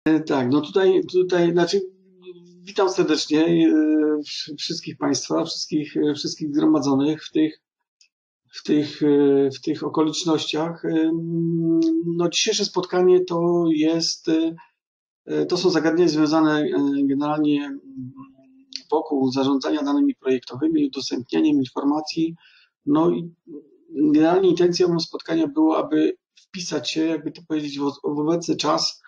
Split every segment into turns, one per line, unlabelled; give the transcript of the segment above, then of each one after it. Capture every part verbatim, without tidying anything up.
Tak, no tutaj, tutaj, znaczy witam serdecznie e, wszystkich Państwa, wszystkich, e, wszystkich zgromadzonych w tych, w tych, e, w tych okolicznościach. E, No, dzisiejsze spotkanie to jest, e, to są zagadnienia związane e, generalnie wokół zarządzania danymi projektowymi, udostępnianiem informacji. No i generalnie intencją spotkania było, aby wpisać się, jakby to powiedzieć, w w obecny czas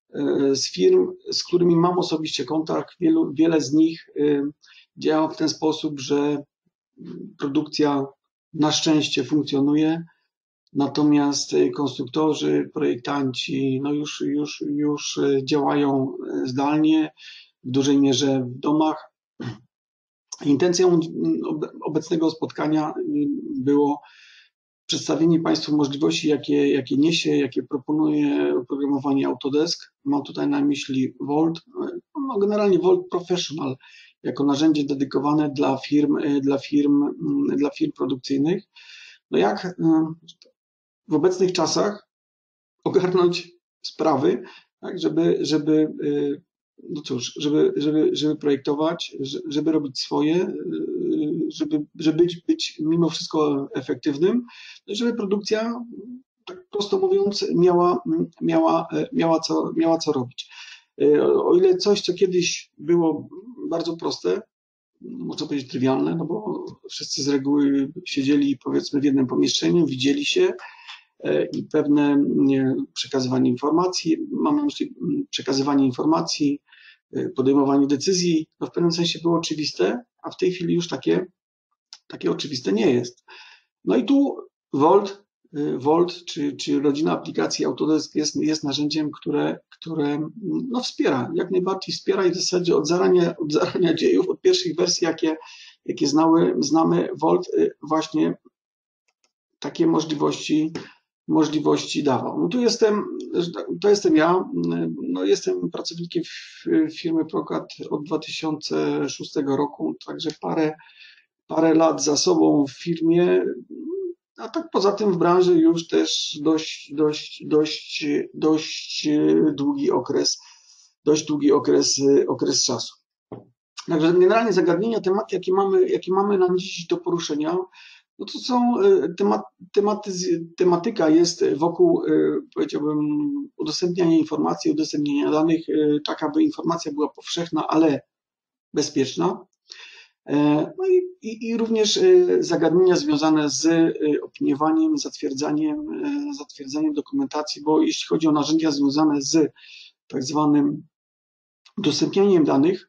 z firm, z którymi mam osobiście kontakt. Wielu, wiele z nich działa w ten sposób, że produkcja na szczęście funkcjonuje, natomiast konstruktorzy, projektanci no już, już, już działają zdalnie, w dużej mierze w domach. Intencją obecnego spotkania było przedstawienie Państwu możliwości, jakie, jakie niesie, jakie proponuje oprogramowanie Autodesk. Mam tutaj na myśli Vault, no generalnie Vault Professional jako narzędzie dedykowane dla firm, dla firm, dla firm produkcyjnych. No jak w obecnych czasach ogarnąć sprawy, tak, żeby, żeby, no cóż, żeby, żeby, żeby projektować, żeby robić swoje, żeby, żeby być, być mimo wszystko efektywnym, żeby produkcja, tak prosto mówiąc, miała, miała, miała, co, miała co robić. O ile coś, co kiedyś było bardzo proste, można powiedzieć trywialne, no bo wszyscy z reguły siedzieli, powiedzmy, w jednym pomieszczeniu, widzieli się i pewne przekazywanie informacji, mam na myśli przekazywanie informacji, podejmowanie decyzji, no w pewnym sensie było oczywiste, a w tej chwili już takie, takie oczywiste nie jest. No i tu Vault, Vault czy, czy rodzina aplikacji Autodesk jest, jest narzędziem, które, które no wspiera, jak najbardziej wspiera i w zasadzie od zarania, od zarania dziejów, od pierwszych wersji, jakie, jakie znały, znamy, Vault właśnie takie możliwości możliwości dawał. No tu jestem, to jestem ja, no jestem pracownikiem firmy Procat od dwa tysiące szóstego roku, także parę, parę lat za sobą w firmie, a tak poza tym w branży już też dość, dość, dość, dość długi okres, dość długi okres, okres czasu. Także generalnie zagadnienia, tematy, jakie mamy, jakie mamy na dziś do poruszenia, no to są temat, tematy, tematyka jest wokół, powiedziałbym, udostępniania informacji, udostępniania danych, tak aby informacja była powszechna, ale bezpieczna. No i, i, i również zagadnienia związane z opiniowaniem, zatwierdzaniem, zatwierdzaniem dokumentacji, bo jeśli chodzi o narzędzia związane z tak zwanym udostępnianiem danych,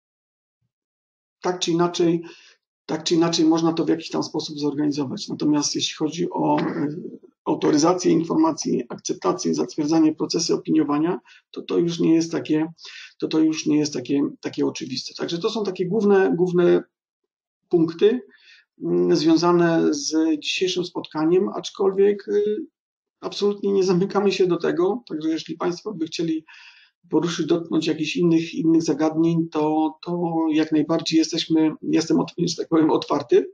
tak czy inaczej, tak czy inaczej można to w jakiś tam sposób zorganizować. Natomiast jeśli chodzi o autoryzację informacji, akceptację, zatwierdzanie, procesy opiniowania, to to już nie jest takie, to to już nie jest takie, takie oczywiste. Także to są takie główne, główne punkty związane z dzisiejszym spotkaniem, aczkolwiek absolutnie nie zamykamy się do tego, także jeśli Państwo by chcieli poruszyć, dotknąć jakichś innych, innych zagadnień, to, to jak najbardziej jesteśmy, jestem, że tak powiem, otwarty.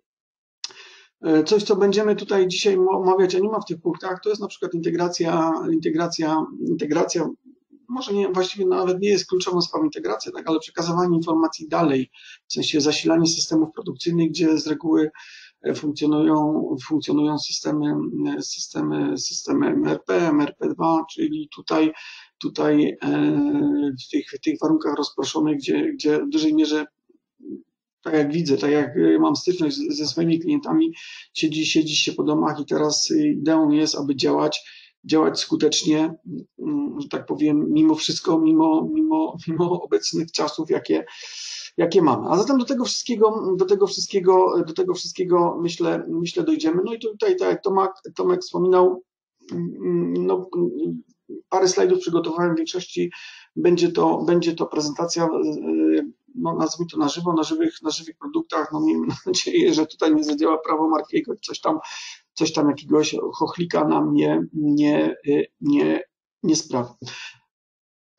Coś, co będziemy tutaj dzisiaj omawiać, a nie ma w tych punktach, to jest na przykład integracja, integracja, integracja, może nie, właściwie nawet nie jest kluczową sprawą integracja, tak, ale przekazywanie informacji dalej, w sensie zasilanie systemów produkcyjnych, gdzie z reguły funkcjonują, funkcjonują systemy, systemy, systemy M R P, M R P dwa, czyli tutaj, tutaj w tych, w tych warunkach rozproszonych, gdzie, gdzie w dużej mierze, tak jak widzę, tak jak mam styczność ze swoimi klientami, siedzi, siedzi się po domach i teraz ideą jest, aby działać, działać skutecznie, że tak powiem, mimo wszystko, mimo, mimo, mimo obecnych czasów, jakie, jakie mamy. A zatem do tego wszystkiego, do tego wszystkiego, do tego wszystkiego myślę, myślę dojdziemy. No i tutaj, tak jak Tomek, Tomek wspominał, no, parę slajdów przygotowałem, w większości będzie to, będzie to prezentacja, no nazwijmy to na żywo, na żywych, na żywych produktach. No miejmy nadzieję, że tutaj nie zadziała prawo Murphy'ego, coś tam, coś tam jakiegoś chochlika nam nie, nie, nie, nie sprawi.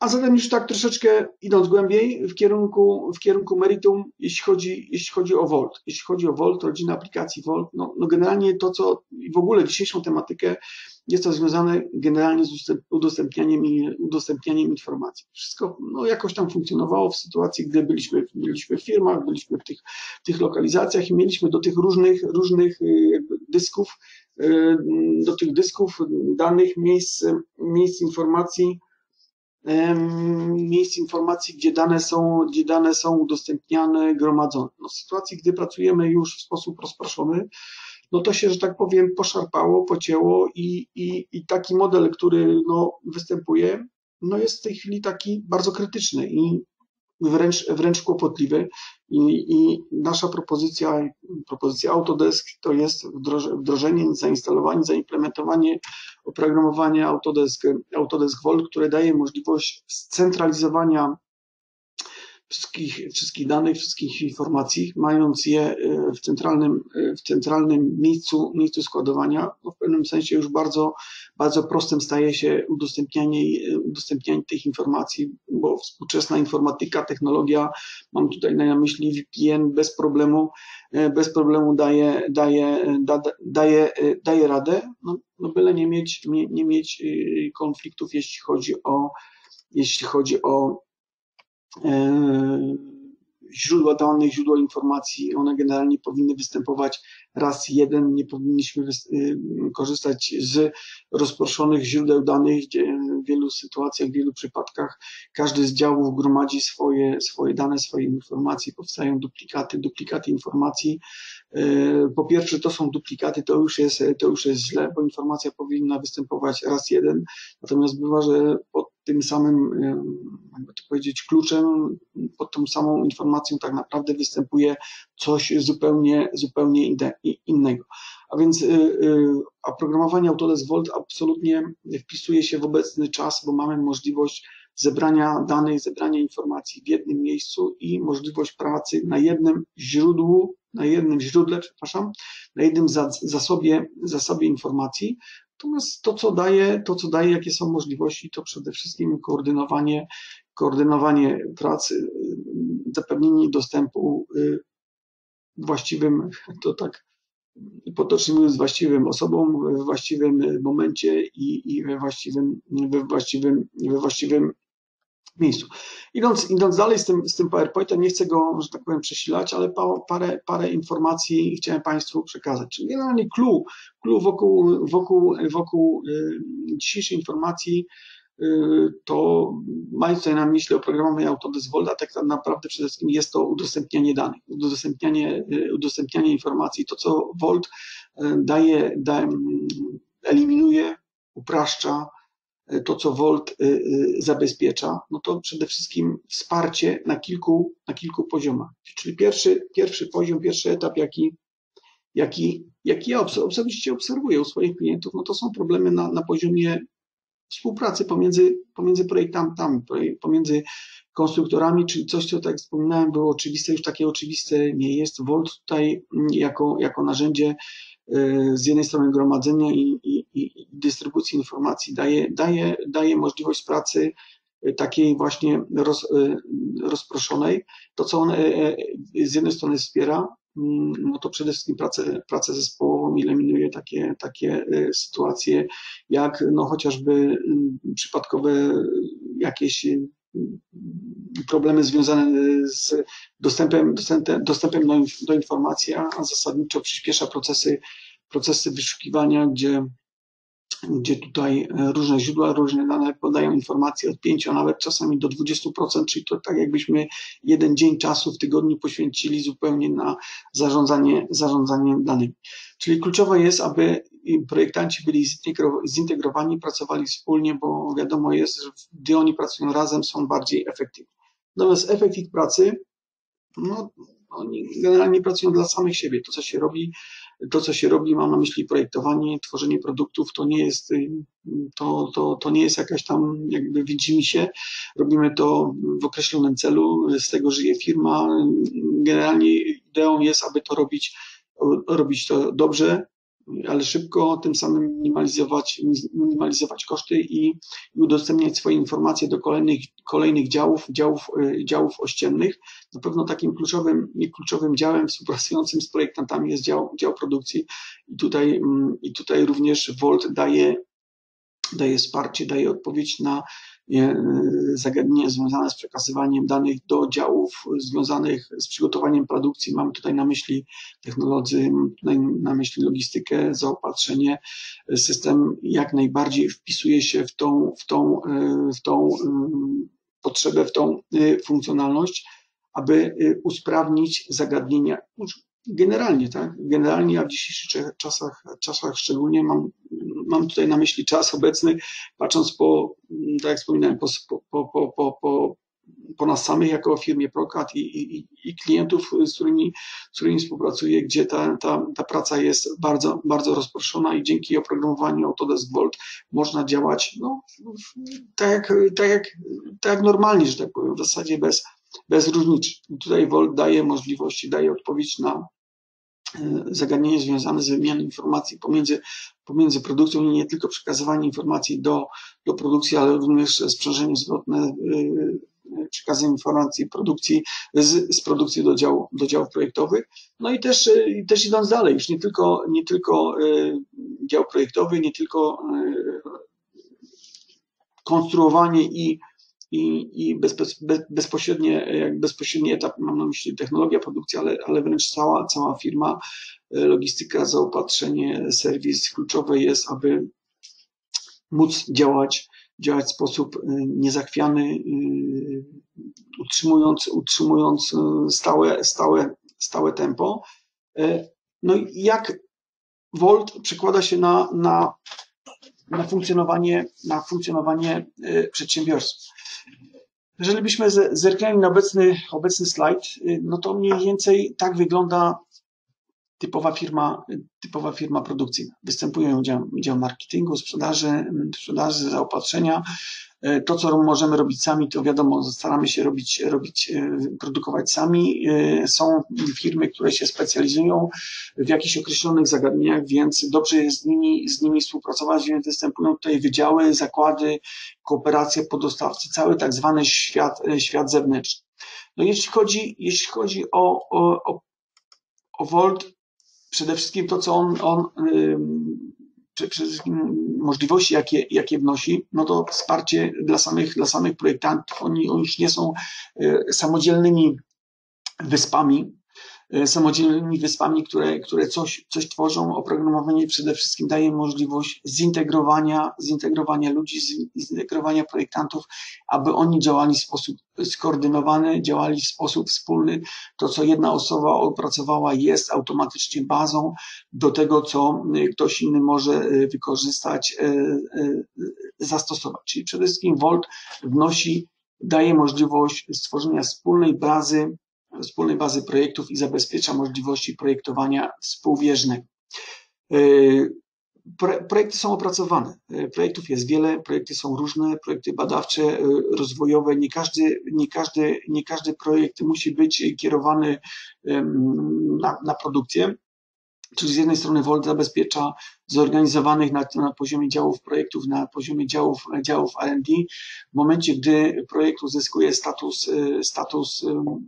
A zatem już tak troszeczkę idąc głębiej w kierunku, w kierunku meritum, jeśli chodzi, jeśli chodzi o Volt. Jeśli chodzi o Volt, rodzinę aplikacji Volt, no, no generalnie to, co i w ogóle dzisiejszą tematykę, jest to związane generalnie z udostępnianiem, udostępnianiem informacji. Wszystko no, jakoś tam funkcjonowało w sytuacji, gdy byliśmy, byliśmy w firmach, byliśmy w tych, tych lokalizacjach i mieliśmy do tych różnych, różnych jakby dysków, do tych dysków danych, miejsc, miejsc informacji, miejsc informacji, gdzie dane są, gdzie dane są udostępniane, gromadzone. No, w sytuacji, gdy pracujemy już w sposób rozproszony, no to się, że tak powiem, poszarpało, pocięło i, i, i taki model, który no, występuje, no jest w tej chwili taki bardzo krytyczny i wręcz, wręcz kłopotliwy. I, i nasza propozycja, propozycja Autodesk to jest wdrożenie, zainstalowanie, zaimplementowanie oprogramowania Autodesk, Autodesk Volt, które daje możliwość scentralizowania Wszystkich, wszystkich danych, wszystkich informacji, mając je w centralnym, w centralnym miejscu, miejscu składowania, no w pewnym sensie już bardzo, bardzo prostym staje się udostępnianie, udostępnianie tych informacji, bo współczesna informatyka, technologia, mam tutaj na myśli V P N, bez problemu, bez problemu daje, daje, da, daje, daje radę, no, no byle nie mieć, nie, nie mieć konfliktów, jeśli chodzi o, jeśli chodzi o źródła danych, źródła informacji, one generalnie powinny występować raz jeden, nie powinniśmy korzystać z rozproszonych źródeł danych, gdzie w wielu sytuacjach, w wielu przypadkach każdy z działów gromadzi swoje, swoje dane, swoje informacje, powstają duplikaty, duplikaty informacji. Po pierwsze to są duplikaty, to już jest, to już jest źle, bo informacja powinna występować raz jeden, natomiast bywa, że pod tym samym, jakby to powiedzieć, kluczem, pod tą samą informacją tak naprawdę występuje coś zupełnie, zupełnie innego. A więc oprogramowanie Autodesk Volt absolutnie wpisuje się w obecny czas, bo mamy możliwość zebrania danych, zebrania informacji w jednym miejscu i możliwość pracy na jednym źródłu, na jednym źródle, przepraszam, na jednym zasobie, zasobie informacji. Natomiast to, co daje, to, co daje, jakie są możliwości, to przede wszystkim koordynowanie, koordynowanie pracy, zapewnienie dostępu właściwym, to tak potocznie mówiąc, właściwym osobom, w właściwym momencie i, i we właściwym, we właściwym, we właściwym miejscu. Idąc, idąc dalej z tym, z tym PowerPointem, nie chcę go, że tak powiem, przesilać, ale pa, parę, parę informacji chciałem Państwu przekazać. Czyli generalnie clue, clue wokół, wokół, wokół dzisiejszej informacji to, mając tutaj na myśli oprogramowanie Autodesk Volt, a tak naprawdę przede wszystkim jest to udostępnianie danych, udostępnianie, udostępnianie informacji. To, co Volt daje, daje eliminuje, upraszcza, to, co Volt zabezpiecza, no to przede wszystkim wsparcie na kilku, na kilku poziomach. Czyli pierwszy, pierwszy poziom, pierwszy etap, jaki, jaki, jaki ja osobiście obserwuję u swoich klientów, no to są problemy na, na poziomie współpracy pomiędzy, pomiędzy projektantami, pomiędzy konstruktorami, czyli coś, co, tak jak wspominałem, było oczywiste, już takie oczywiste nie jest. Volt tutaj jako, jako narzędzie z jednej strony gromadzenia i, i, i dystrybucji informacji daje, daje, daje możliwość pracy takiej właśnie roz, rozproszonej. To, co on z jednej strony wspiera, no to przede wszystkim pracę, pracę zespołową, eliminuje takie, takie sytuacje, jak no chociażby przypadkowe jakieś problemy związane z dostępem, dostępem, dostępem do, do informacji, a zasadniczo przyspiesza procesy, procesy wyszukiwania, gdzie, gdzie tutaj różne źródła, różne dane podają informacje od pięciu, a nawet czasami do dwudziestu procent, czyli to tak jakbyśmy jeden dzień czasu w tygodniu poświęcili zupełnie na zarządzanie, zarządzanie danymi. Czyli kluczowe jest, aby projektanci byli zintegrowani, pracowali wspólnie, bo wiadomo jest, że gdy oni pracują razem, są bardziej efektywni. Natomiast efekt ich pracy, no, oni generalnie pracują dla samych siebie. To, co się robi, to, co się robi, mam na myśli projektowanie, tworzenie produktów, to nie jest, to, to, to nie jest jakaś tam jakby widzimy się, robimy to w określonym celu, z tego żyje firma. Generalnie ideą jest, aby to robić, robić to dobrze, ale szybko, tym samym minimalizować, minimalizować koszty i, i udostępniać swoje informacje do kolejnych, kolejnych działów, działów, działów ościennych. Na pewno takim kluczowym, kluczowym działem współpracującym z projektantami jest dział, dział produkcji i tutaj, i tutaj również Volt daje, daje wsparcie, daje odpowiedź na zagadnienia związane z przekazywaniem danych do działów związanych z przygotowaniem produkcji. Mam tutaj na myśli technologię, tutaj na myśli logistykę, zaopatrzenie. System jak najbardziej wpisuje się w tą, w tą, w tą potrzebę, w tą funkcjonalność, aby usprawnić zagadnienia. Generalnie, tak? Generalnie, a w dzisiejszych czasach, czasach szczególnie mam, mam tutaj na myśli czas obecny, patrząc po, tak jak wspominałem, po, po, po, po, po, po nas samych jako firmie Procat i, i, i klientów, z którymi, z którymi współpracuję, gdzie ta, ta, ta praca jest bardzo, bardzo rozproszona i dzięki oprogramowaniu Autodesk Volt można działać no, tak, jak, tak, jak, tak jak normalnie, że tak powiem, w zasadzie bez bez różnicy. Tutaj Volt daje możliwości, daje odpowiedź na zagadnienie związane z wymianą informacji pomiędzy, pomiędzy produkcją i nie tylko przekazywanie informacji do, do produkcji, ale również sprzężenie zwrotne, przekazanie informacji produkcji, z, z produkcji do, dział, do działów projektowych. No i też, i też idąc dalej, już nie tylko, nie tylko dział projektowy, nie tylko konstruowanie i i, i bez, bez, bezpośrednie, jak bezpośredni etap, mam na myśli technologia, produkcja, ale, ale wręcz cała, cała firma, logistyka, zaopatrzenie, serwis. Kluczowe jest, aby móc działać, działać w sposób niezachwiany, utrzymując, utrzymując stałe, stałe, stałe tempo. No i jak Volt przekłada się na, na, na funkcjonowanie, na funkcjonowanie przedsiębiorstw. Jeżeli byśmy zerknęli na obecny, obecny slajd, no to mniej więcej tak wygląda typowa firma, typowa firma produkcyjna. Występują dział, dział marketingu, sprzedaży, sprzedaży, zaopatrzenia. To, co możemy robić sami, to wiadomo, staramy się robić, robić, produkować sami. Są firmy, które się specjalizują w jakichś określonych zagadnieniach, więc dobrze jest z nimi, z nimi współpracować, więc występują tutaj wydziały, zakłady, kooperacje, poddostawcy, cały tak zwany świat, świat zewnętrzny. No jeśli chodzi, jeśli chodzi o, o, o Volt, przede wszystkim to, co on, on przede wszystkim możliwości, jakie, jakie wnosi, no to wsparcie dla samych, dla samych projektantów. Oni, oni już nie są samodzielnymi wyspami, samodzielnymi wyspami, które, które coś, coś tworzą. Oprogramowanie przede wszystkim daje możliwość zintegrowania, zintegrowania ludzi, zintegrowania projektantów, aby oni działali w sposób skoordynowany, działali w sposób wspólny. To, co jedna osoba opracowała, jest automatycznie bazą do tego, co ktoś inny może wykorzystać, zastosować. Czyli przede wszystkim Volt wnosi, daje możliwość stworzenia wspólnej bazy wspólnej bazy projektów i zabezpiecza możliwości projektowania współbieżnego. Projekty są opracowane, projektów jest wiele, projekty są różne, projekty badawcze, rozwojowe, nie każdy, nie każdy, nie każdy projekt musi być kierowany na, na produkcję. Czyli z jednej strony Volt zabezpiecza zorganizowanych na, na poziomie działów projektów, na poziomie działów, działów R and D. W momencie, gdy projekt uzyskuje status, status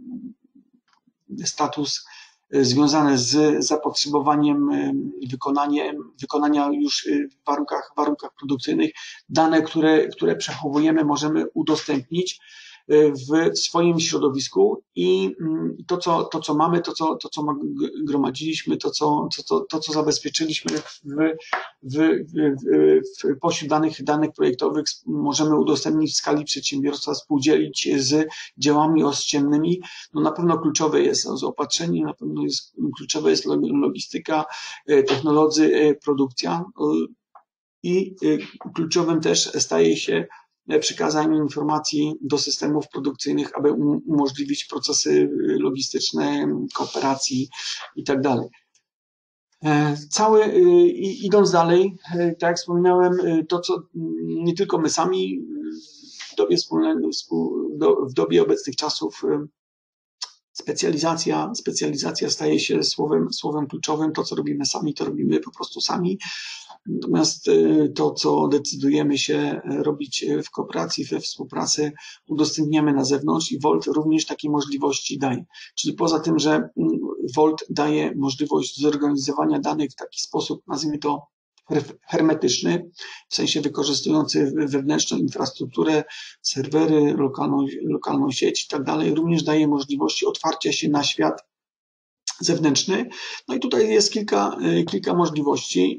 status związany z zapotrzebowaniem, wykonaniem, wykonania już w warunkach, warunkach produkcyjnych. Dane, które, które przechowujemy, możemy udostępnić w swoim środowisku i to, co, to, co mamy, to, co, to, co gromadziliśmy, to, co, to, to, co zabezpieczyliśmy w, w, w, w pośród danych, danych projektowych możemy udostępnić w skali przedsiębiorstwa, współdzielić z działami ościennymi. No na pewno kluczowe jest zaopatrzenie, na pewno jest, kluczowa jest logistyka, technology, produkcja i kluczowym też staje się przekazanie informacji do systemów produkcyjnych, aby umożliwić procesy logistyczne, kooperacji i tak dalej. Cały, idąc dalej, tak jak wspominałem, to co nie tylko my sami w dobie, wspólnego, w dobie obecnych czasów Specjalizacja, specjalizacja staje się słowem, słowem kluczowym. To, co robimy sami, to robimy po prostu sami. Natomiast to, co decydujemy się robić w kooperacji, we współpracy, udostępniamy na zewnątrz i Volt również takie możliwości daje. Czyli poza tym, że Volt daje możliwość zorganizowania danych w taki sposób, nazwijmy to hermetyczny, w sensie wykorzystujący wewnętrzną infrastrukturę, serwery, lokalną, lokalną sieć i tak dalej, również daje możliwości otwarcia się na świat zewnętrzny. No i tutaj jest kilka, kilka możliwości.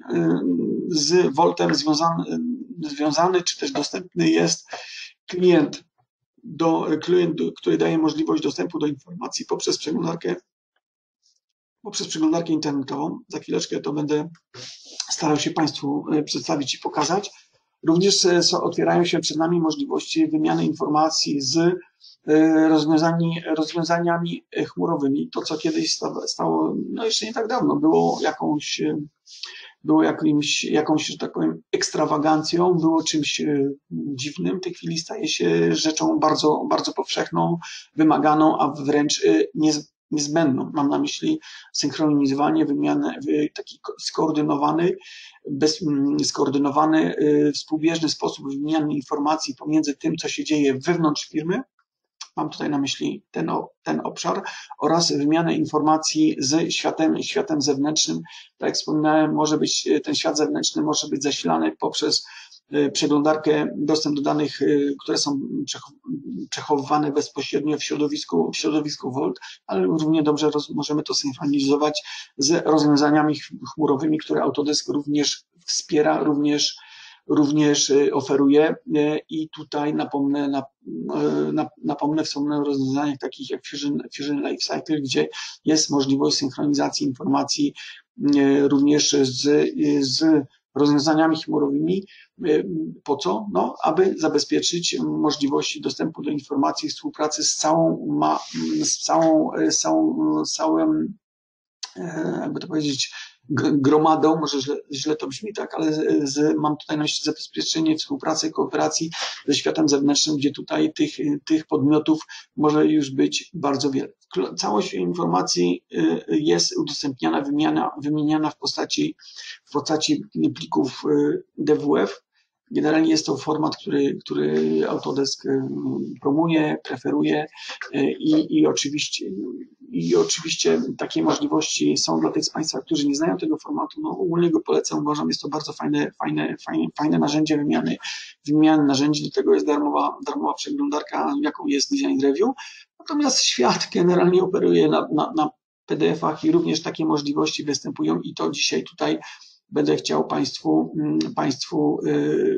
Z Voltem związany, związany czy też dostępny jest klient, do, klient, który daje możliwość dostępu do informacji poprzez przeglądarkę poprzez przeglądarkę internetową. Za chwileczkę to będę starał się Państwu przedstawić i pokazać. Również otwierają się przed nami możliwości wymiany informacji z rozwiązani, rozwiązaniami chmurowymi. To, co kiedyś stało, no jeszcze nie tak dawno, było jakąś, było jakimś, jakąś, że tak powiem, ekstrawagancją, było czymś dziwnym. W tej chwili staje się rzeczą bardzo, bardzo powszechną, wymaganą, a wręcz niezbędną. niezbędną. Mam na myśli synchronizowanie, wymianę, taki skoordynowany, bez, skoordynowany, współbieżny sposób wymiany informacji pomiędzy tym, co się dzieje wewnątrz firmy, mam tutaj na myśli ten, ten obszar, oraz wymianę informacji z światem, światem zewnętrznym. Tak jak wspominałem, może być, ten świat zewnętrzny może być zasilany poprzez przeglądarkę, dostęp do danych, które są przechowywane bezpośrednio w środowisku, w środowisku Volt, ale równie dobrze roz, możemy to synchronizować z rozwiązaniami chmurowymi, które Autodesk również wspiera, również, również oferuje. I tutaj napomnę, napomnę wspomnę o rozwiązaniach takich jak Fusion, Fusion Lifecycle, gdzie jest możliwość synchronizacji informacji również z, z rozwiązaniami chmurowymi. Po co? No, aby zabezpieczyć możliwości dostępu do informacji, współpracy z całą, ma, z całą, z całą, z całym, jakby to powiedzieć, gromadą, może źle, źle to brzmi, tak, ale z, mam tutaj na myśli zabezpieczenie współpracy, kooperacji ze światem zewnętrznym, gdzie tutaj tych, tych podmiotów może już być bardzo wiele. Całość informacji jest udostępniana, wymiana, wymieniana w postaci, w postaci plików D W F. Generalnie jest to format, który, który Autodesk promuje, preferuje i, i, oczywiście, i oczywiście takie możliwości są dla tych z Państwa, którzy nie znają tego formatu. No, ogólnie go polecam, uważam, jest to bardzo fajne, fajne, fajne, fajne narzędzie wymiany, wymiany narzędzi. Do tego jest darmowa, darmowa przeglądarka, jaką jest Design Review. Natomiast świat generalnie operuje na, na, na P D F-ach i również takie możliwości występują i to dzisiaj tutaj będę chciał Państwu, Państwu yy,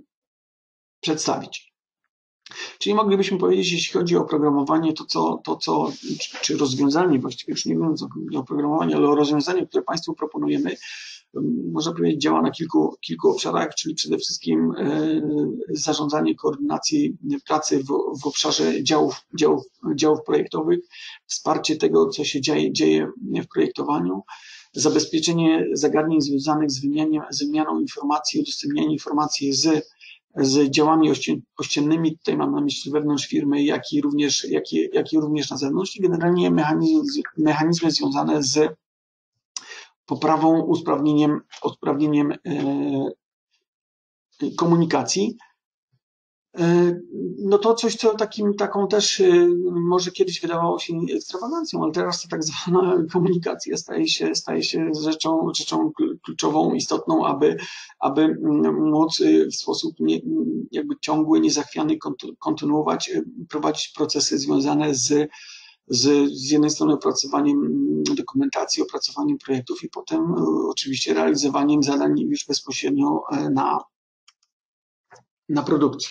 przedstawić. Czyli moglibyśmy powiedzieć, jeśli chodzi o oprogramowanie, to co, to co czy, czy rozwiązanie, właściwie już nie mówiąc o oprogramowaniu, ale o rozwiązaniu, które Państwu proponujemy, można powiedzieć, działa na kilku, kilku obszarach, czyli przede wszystkim zarządzanie, koordynacji pracy w, w obszarze działów, działów, działów projektowych, wsparcie tego, co się dzieje, dzieje w projektowaniu, zabezpieczenie zagadnień związanych z, wymianiem, z wymianą informacji, udostępnianie informacji z, z działami ościennymi, tutaj mam na myśli wewnątrz firmy, jak i również, jak i, jak i również na zewnątrz i generalnie mechanizmy, mechanizmy związane z poprawą, usprawnieniem, usprawnieniem e, komunikacji. E, no to coś, co takim, taką też e, może kiedyś wydawało się ekstrawagancją, ale teraz ta tak zwana komunikacja staje się, staje się rzeczą, rzeczą kluczową, istotną, aby, aby móc w sposób nie, jakby ciągły, niezachwiany kontynuować, prowadzić procesy związane z Z, z jednej strony opracowaniem dokumentacji, opracowaniem projektów i potem oczywiście realizowaniem zadań już bezpośrednio na, na produkcji.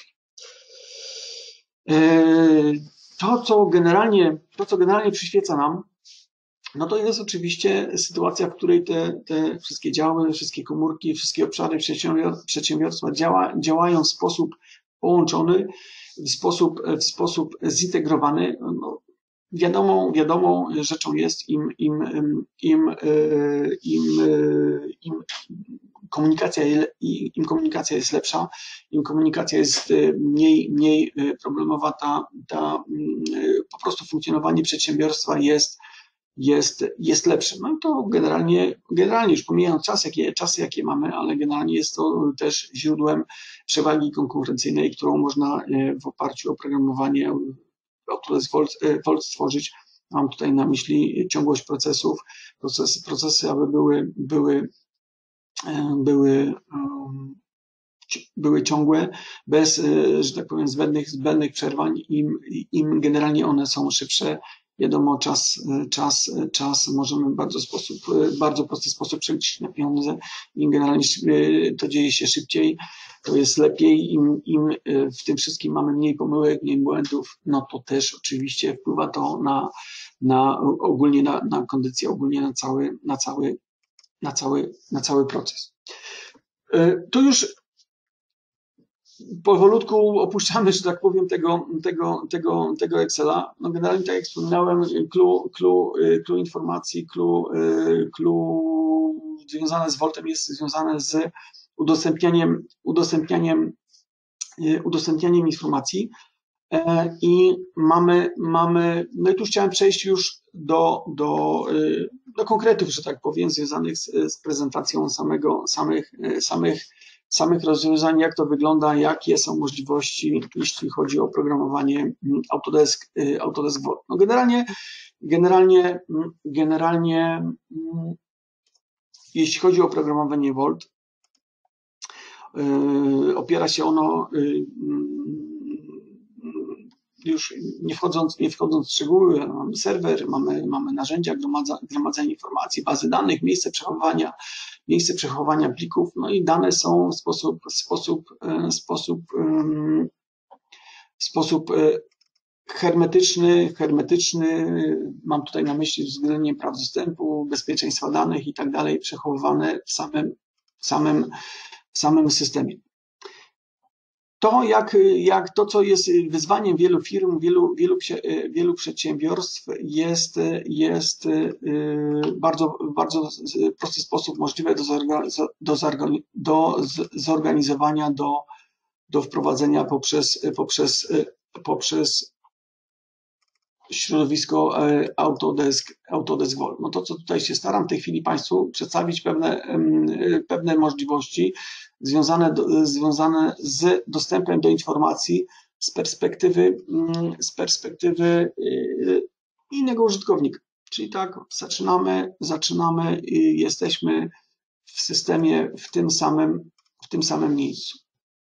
To, co generalnie, to, co generalnie przyświeca nam, no to jest oczywiście sytuacja, w której te, te wszystkie działy, wszystkie komórki, wszystkie obszary przedsiębiorstwa działa, działają w sposób połączony, w sposób, w sposób zintegrowany. No, Wiadomą, wiadomą rzeczą jest, im, im, im, im, im komunikacja, im komunikacja jest lepsza, im komunikacja jest mniej, mniej problemowa, ta, ta po prostu funkcjonowanie przedsiębiorstwa jest, jest, jest lepsze. No i to generalnie, generalnie już pomijając czas, jakie, czasy, jakie mamy, ale generalnie jest to też źródłem przewagi konkurencyjnej, którą można w oparciu o programowanie Autodesk Volt, Volt stworzyć. Mam tutaj na myśli ciągłość procesów, procesy, procesy aby były, były, były, były ciągłe, bez, że tak powiem, zbędnych, zbędnych przerwań. Im, im generalnie one są szybsze, wiadomo, czas, czas, czas możemy w bardzo, sposób, bardzo prosty sposób przeliczyć na pieniądze. Im generalnie to dzieje się szybciej, to jest lepiej. Im, im w tym wszystkim mamy mniej pomyłek, mniej błędów, no to też oczywiście wpływa to na, na ogólnie na, na kondycję, ogólnie na cały, na cały, na cały, na cały proces. Tu już powolutku opuszczamy, że tak powiem, tego, tego, tego, tego Excela. No generalnie, tak jak wspominałem, clue, clue, clue informacji, clue, clue związane z Voltem jest związane z udostępnianiem, udostępnianiem, udostępnianiem informacji. I mamy, mamy, no i tu chciałem przejść już do, do, do konkretów, że tak powiem, związanych z, z prezentacją samego, samych, samych samych rozwiązań, jak to wygląda, jakie są możliwości, jeśli chodzi o oprogramowanie Autodesk, Autodesk Volt. No generalnie, generalnie, generalnie, jeśli chodzi o oprogramowanie Volt, opiera się ono, już nie wchodząc, nie wchodząc w szczegóły, mamy serwer, mamy, mamy narzędzia gromadzenia informacji, bazy danych, miejsce przechowywania, miejsce przechowywania plików, no i dane są w sposób, sposób, sposób, sposób hermetyczny, hermetyczny, mam tutaj na myśli uwzględnienie praw dostępu, bezpieczeństwa danych i tak dalej, przechowywane w samym, samym, samym systemie. To, jak, jak to, co jest wyzwaniem wielu firm, wielu, wielu, wielu przedsiębiorstw, jest, jest bardzo, w bardzo prosty sposób możliwe do, do, do zorganizowania, do, do wprowadzenia poprzez, poprzez, poprzez środowisko Autodesk, Autodesk Volt. No to, co tutaj się staram w tej chwili Państwu przedstawić, pewne, pewne możliwości związane, do, związane z dostępem do informacji z perspektywy, z perspektywy innego użytkownika. Czyli tak, zaczynamy, zaczynamy i jesteśmy w systemie w tym samym, w tym samym miejscu.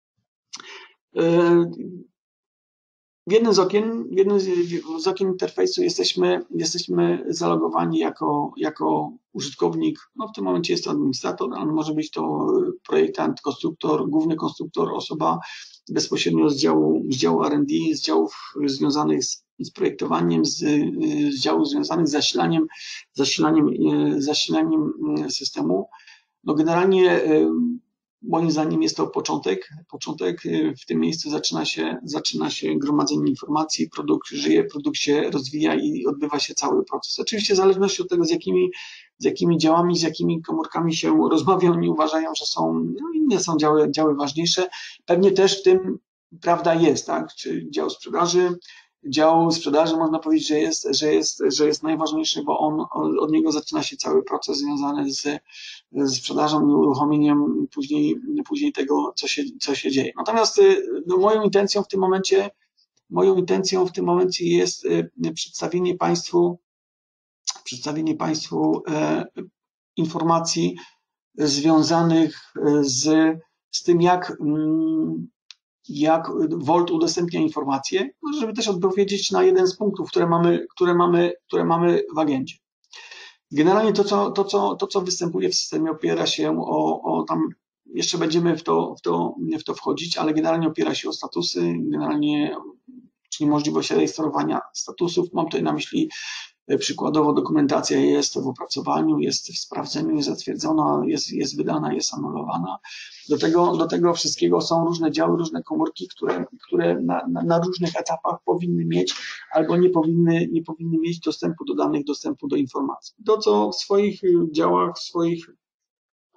W jednym z okien, w jednym z okien interfejsu jesteśmy, jesteśmy zalogowani jako, jako użytkownik. No w tym momencie jest to administrator, ale może być to projektant, konstruktor, główny konstruktor, osoba bezpośrednio z działu, z działu R and D, z działów związanych z, z projektowaniem, z, z działów związanych z zasilaniem, zasilaniem, zasilaniem systemu. No generalnie moim zdaniem jest to początek. Początek w tym miejscu zaczyna się, zaczyna się gromadzenie informacji, produkt żyje, produkt się rozwija i odbywa się cały proces. Oczywiście w zależności od tego, z jakimi, z jakimi działami, z jakimi komórkami się rozmawia, oni uważają, że są, no inne są działy, działy ważniejsze. Pewnie też w tym prawda jest, tak? Czy dział sprzedaży, dział sprzedaży można powiedzieć, że jest, że jest, że jest najważniejszy, bo on, od niego zaczyna się cały proces związany z, z sprzedażą i uruchomieniem później, później tego, co się, co się dzieje. Natomiast no, moją intencją w tym momencie, moją intencją w tym momencie jest przedstawienie Państwu, przedstawienie Państwu e, informacji związanych z, z tym, jak jak Volt udostępnia informacje, żeby też odpowiedzieć na jeden z punktów, które mamy, które mamy, które mamy w agendzie. Generalnie to, co, to, co, to, co występuje w systemie, opiera się o, o tam, jeszcze będziemy w to, w, to, w to wchodzić, ale generalnie opiera się o statusy, generalnie, czyli możliwość rejestrowania statusów. Mam tutaj na myśli przykładowo dokumentacja jest w opracowaniu, jest w sprawdzeniu, jest zatwierdzona, jest, jest wydana, jest anulowana. Do tego, do tego wszystkiego są różne działy, różne komórki, które, które na, na, na różnych etapach powinny mieć albo nie powinny, nie powinny mieć dostępu do danych, dostępu do informacji. To, co w swoich działach, w swoich, w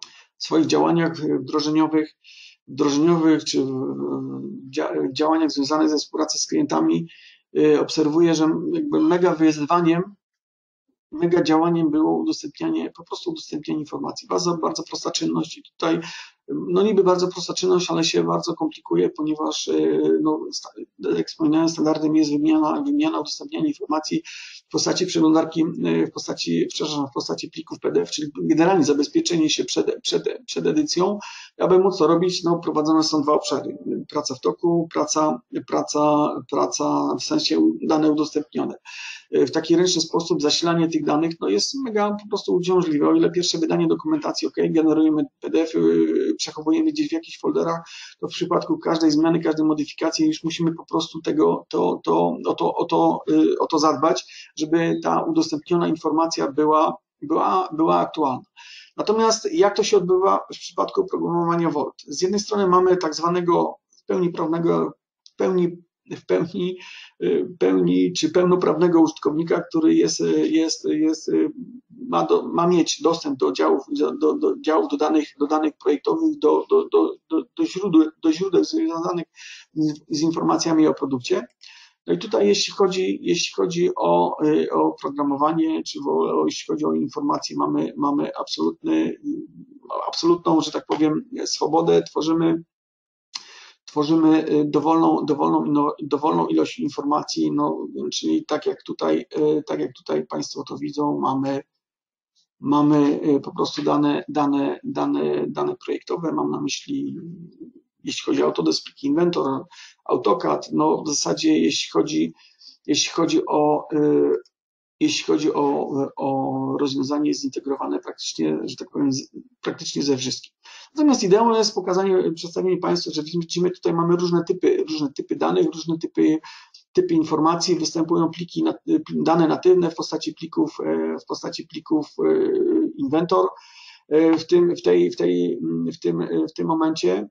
swoich działaniach wdrożeniowych, wdrożeniowych czy działaniach związanych ze współpracą z klientami obserwuję, że jakby mega wyzwaniem, mega działaniem było udostępnianie, po prostu udostępnianie informacji. Bardzo, bardzo prosta czynność i tutaj, no niby bardzo prosta czynność, ale się bardzo komplikuje, ponieważ, no, jak wspominałem, standardem jest wymiana, wymiana, udostępnianie informacji w postaci przeglądarki, w postaci, przepraszam, w postaci plików P D F, czyli generalnie zabezpieczenie się przed, przed, przed edycją. Aby móc to robić, no, prowadzone są dwa obszary. Praca w toku, praca, praca, praca w sensie dane udostępnione. W taki ręczny sposób zasilanie tych danych no jest mega po prostu uciążliwe. O ile pierwsze wydanie dokumentacji, ok, generujemy P D F, przechowujemy gdzieś w jakichś folderach, to w przypadku każdej zmiany, każdej modyfikacji już musimy po prostu tego, to, to, o, to, o, to, o to zadbać, żeby ta udostępniona informacja była, była, była aktualna. Natomiast jak to się odbywa w przypadku oprogramowania Vault? Z jednej strony mamy tak zwanego w pełni prawnego, w pełni w pełni, pełni czy pełnoprawnego użytkownika, który jest, jest, jest, ma, do, ma mieć dostęp do działów, do, do działów, do danych, do danych projektowych, do, do, do, do, do, źródeł, do źródeł związanych z informacjami o produkcie. No i tutaj jeśli chodzi, jeśli chodzi o, o programowanie, czy o, jeśli chodzi o informacje, mamy, mamy absolutny, absolutną, że tak powiem, swobodę, tworzymy Tworzymy dowolną, dowolną, dowolną ilość informacji, no, czyli tak jak tutaj, tak jak tutaj Państwo to widzą, mamy, mamy po prostu dane, dane, dane, dane projektowe, mam na myśli, jeśli chodzi o Autodesk Inventor, AutoCAD, no w zasadzie jeśli chodzi, jeśli chodzi o jeśli chodzi o, o rozwiązanie zintegrowane praktycznie, że tak powiem, praktycznie ze wszystkim. Natomiast ideą jest pokazanie, przedstawienie Państwu, że widzimy, tutaj mamy różne typy, różne typy danych, różne typy, typy informacji, występują pliki, dane natywne w postaci plików, w postaci plików Inventor. W tym, w tej, w tej, w tym, w tym momencie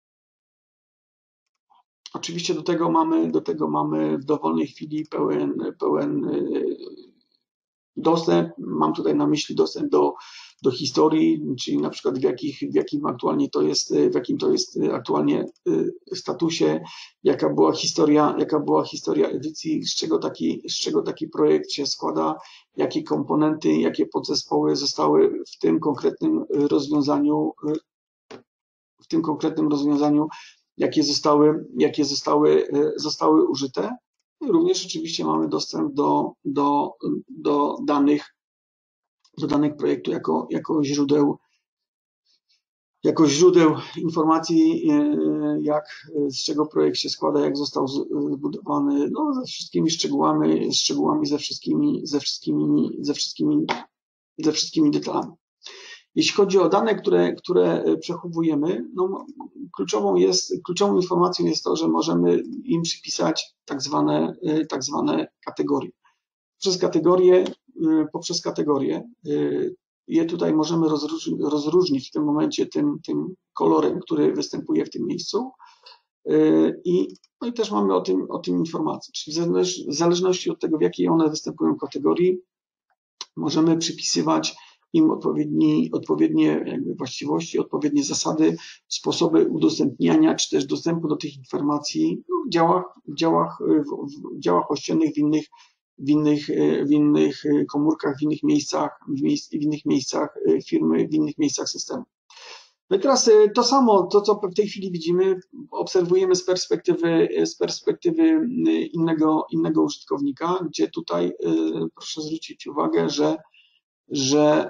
oczywiście do tego mamy, do tego mamy w dowolnej chwili pełen, pełen dostęp. Mam tutaj na myśli dostęp do, do historii, czyli na przykład w, jakich, w jakim aktualnie to jest, w jakim to jest aktualnie statusie, jaka była historia, jaka była historia edycji, z czego taki, z czego taki projekt się składa, jakie komponenty, jakie podzespoły zostały w tym konkretnym rozwiązaniu, w tym konkretnym rozwiązaniu jakie zostały, jakie zostały, zostały użyte. Również oczywiście mamy dostęp do, do, do danych, do danych projektu jako, jako źródeł, jako źródeł informacji, jak, z czego projekt się składa, jak został zbudowany, no, ze wszystkimi szczegółami, szczegółami, ze wszystkimi, ze wszystkimi, ze wszystkimi, ze wszystkimi detalami. Jeśli chodzi o dane, które, które przechowujemy, no, kluczową, jest, kluczową informacją jest to, że możemy im przypisać tak zwane, tak zwane kategorie. Poprzez kategorie, poprzez kategorie je tutaj możemy rozróżnić, rozróżnić w tym momencie tym, tym kolorem, który występuje w tym miejscu. I, no i też mamy o tym, o tym informację. Czyli w zależności od tego, w jakiej one występują kategorii, możemy przypisywać im odpowiedni, odpowiednie jakby właściwości, odpowiednie zasady, sposoby udostępniania, czy też dostępu do tych informacji w działach, w działach, w działach ościennych, w innych, w innych, w innych komórkach, w innych miejscach, w, miejsc, w innych miejscach firmy, w innych miejscach systemu. No i teraz to samo, to co w tej chwili widzimy, obserwujemy z perspektywy, z perspektywy innego, innego użytkownika, gdzie tutaj proszę zwrócić uwagę, że że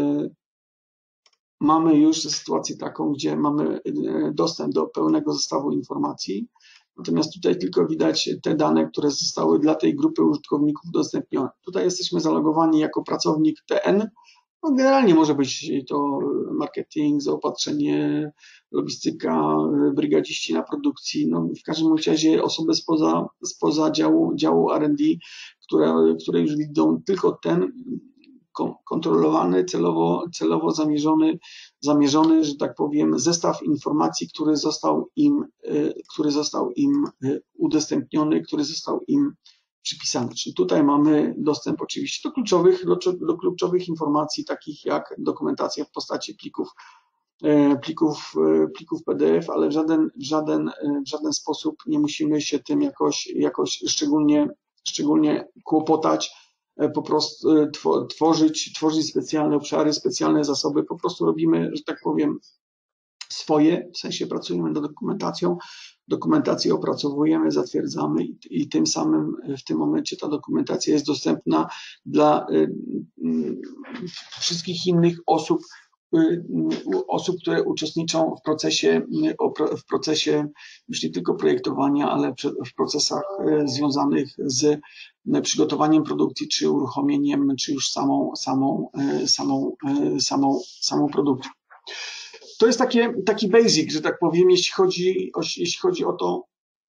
mamy już sytuację taką, gdzie mamy dostęp do pełnego zestawu informacji, natomiast tutaj tylko widać te dane, które zostały dla tej grupy użytkowników udostępnione. Tutaj jesteśmy zalogowani jako pracownik T N, no generalnie może być to marketing, zaopatrzenie, logistyka, brygadziści na produkcji, no w każdym razie osoby spoza, spoza działu, działu R and D, które, które już widzą tylko ten kontrolowany, celowo, celowo zamierzony, zamierzony, że tak powiem, zestaw informacji, który został im, który został im udostępniony, który został im przypisany. Czyli tutaj mamy dostęp oczywiście do kluczowych, do, do kluczowych informacji, takich jak dokumentacja w postaci plików, plików, plików P D F, ale w żaden, w żaden, w żaden sposób nie musimy się tym jakoś, jakoś szczególnie, szczególnie kłopotać, po prostu tworzyć, tworzyć specjalne obszary, specjalne zasoby, po prostu robimy, że tak powiem, swoje, w sensie pracujemy nad dokumentacją, dokumentację opracowujemy, zatwierdzamy i, i tym samym w tym momencie ta dokumentacja jest dostępna dla y, y, wszystkich innych osób, y, osób, które uczestniczą w procesie, w procesie już nie tylko projektowania, ale w procesach związanych z przygotowaniem produkcji, czy uruchomieniem, czy już samą, samą, samą, samą, samą produkcją. To jest takie, taki basic, że tak powiem, jeśli chodzi, o, jeśli chodzi o to,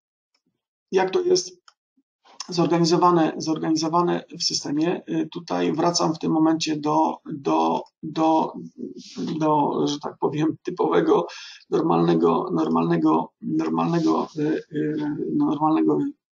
jak to jest zorganizowane, zorganizowane w systemie. Tutaj wracam w tym momencie do, do, do, do, że tak powiem, typowego, normalnego, normalnego, normalnego, normalnego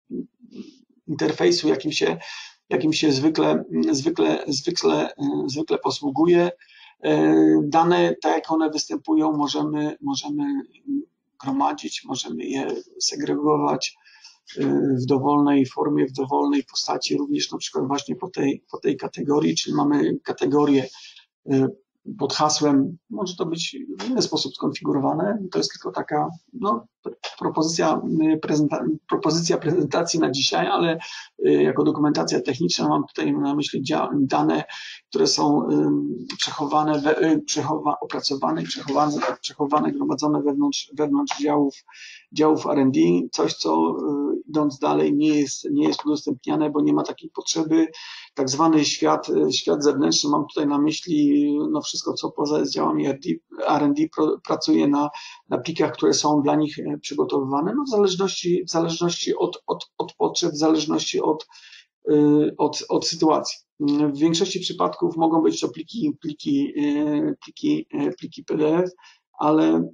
interfejsu, jakim się, jakim się zwykle, zwykle, zwykle, zwykle posługuje. Dane, tak jak one występują, możemy, możemy gromadzić, możemy je segregować w dowolnej formie, w dowolnej postaci, również na przykład właśnie po tej, po tej kategorii, czyli mamy kategorię pod hasłem, może to być w inny sposób skonfigurowane, to jest tylko taka no, propozycja, prezenta propozycja prezentacji na dzisiaj, ale jako dokumentacja techniczna mam tutaj na myśli dane, które są przechowane, przechowa, opracowane i przechowane, przechowane, gromadzone wewnątrz, wewnątrz działów, działów R and D, coś co idąc dalej nie jest, nie jest udostępniane, bo nie ma takiej potrzeby. Tak zwany świat, świat zewnętrzny, mam tutaj na myśli no wszystko, co poza działami R and D pracuje na, na plikach, które są dla nich przygotowywane, no w zależności, w zależności od, od, od potrzeb, w zależności od, od, od sytuacji. W większości przypadków mogą być to pliki, pliki, pliki, pliki P D F, ale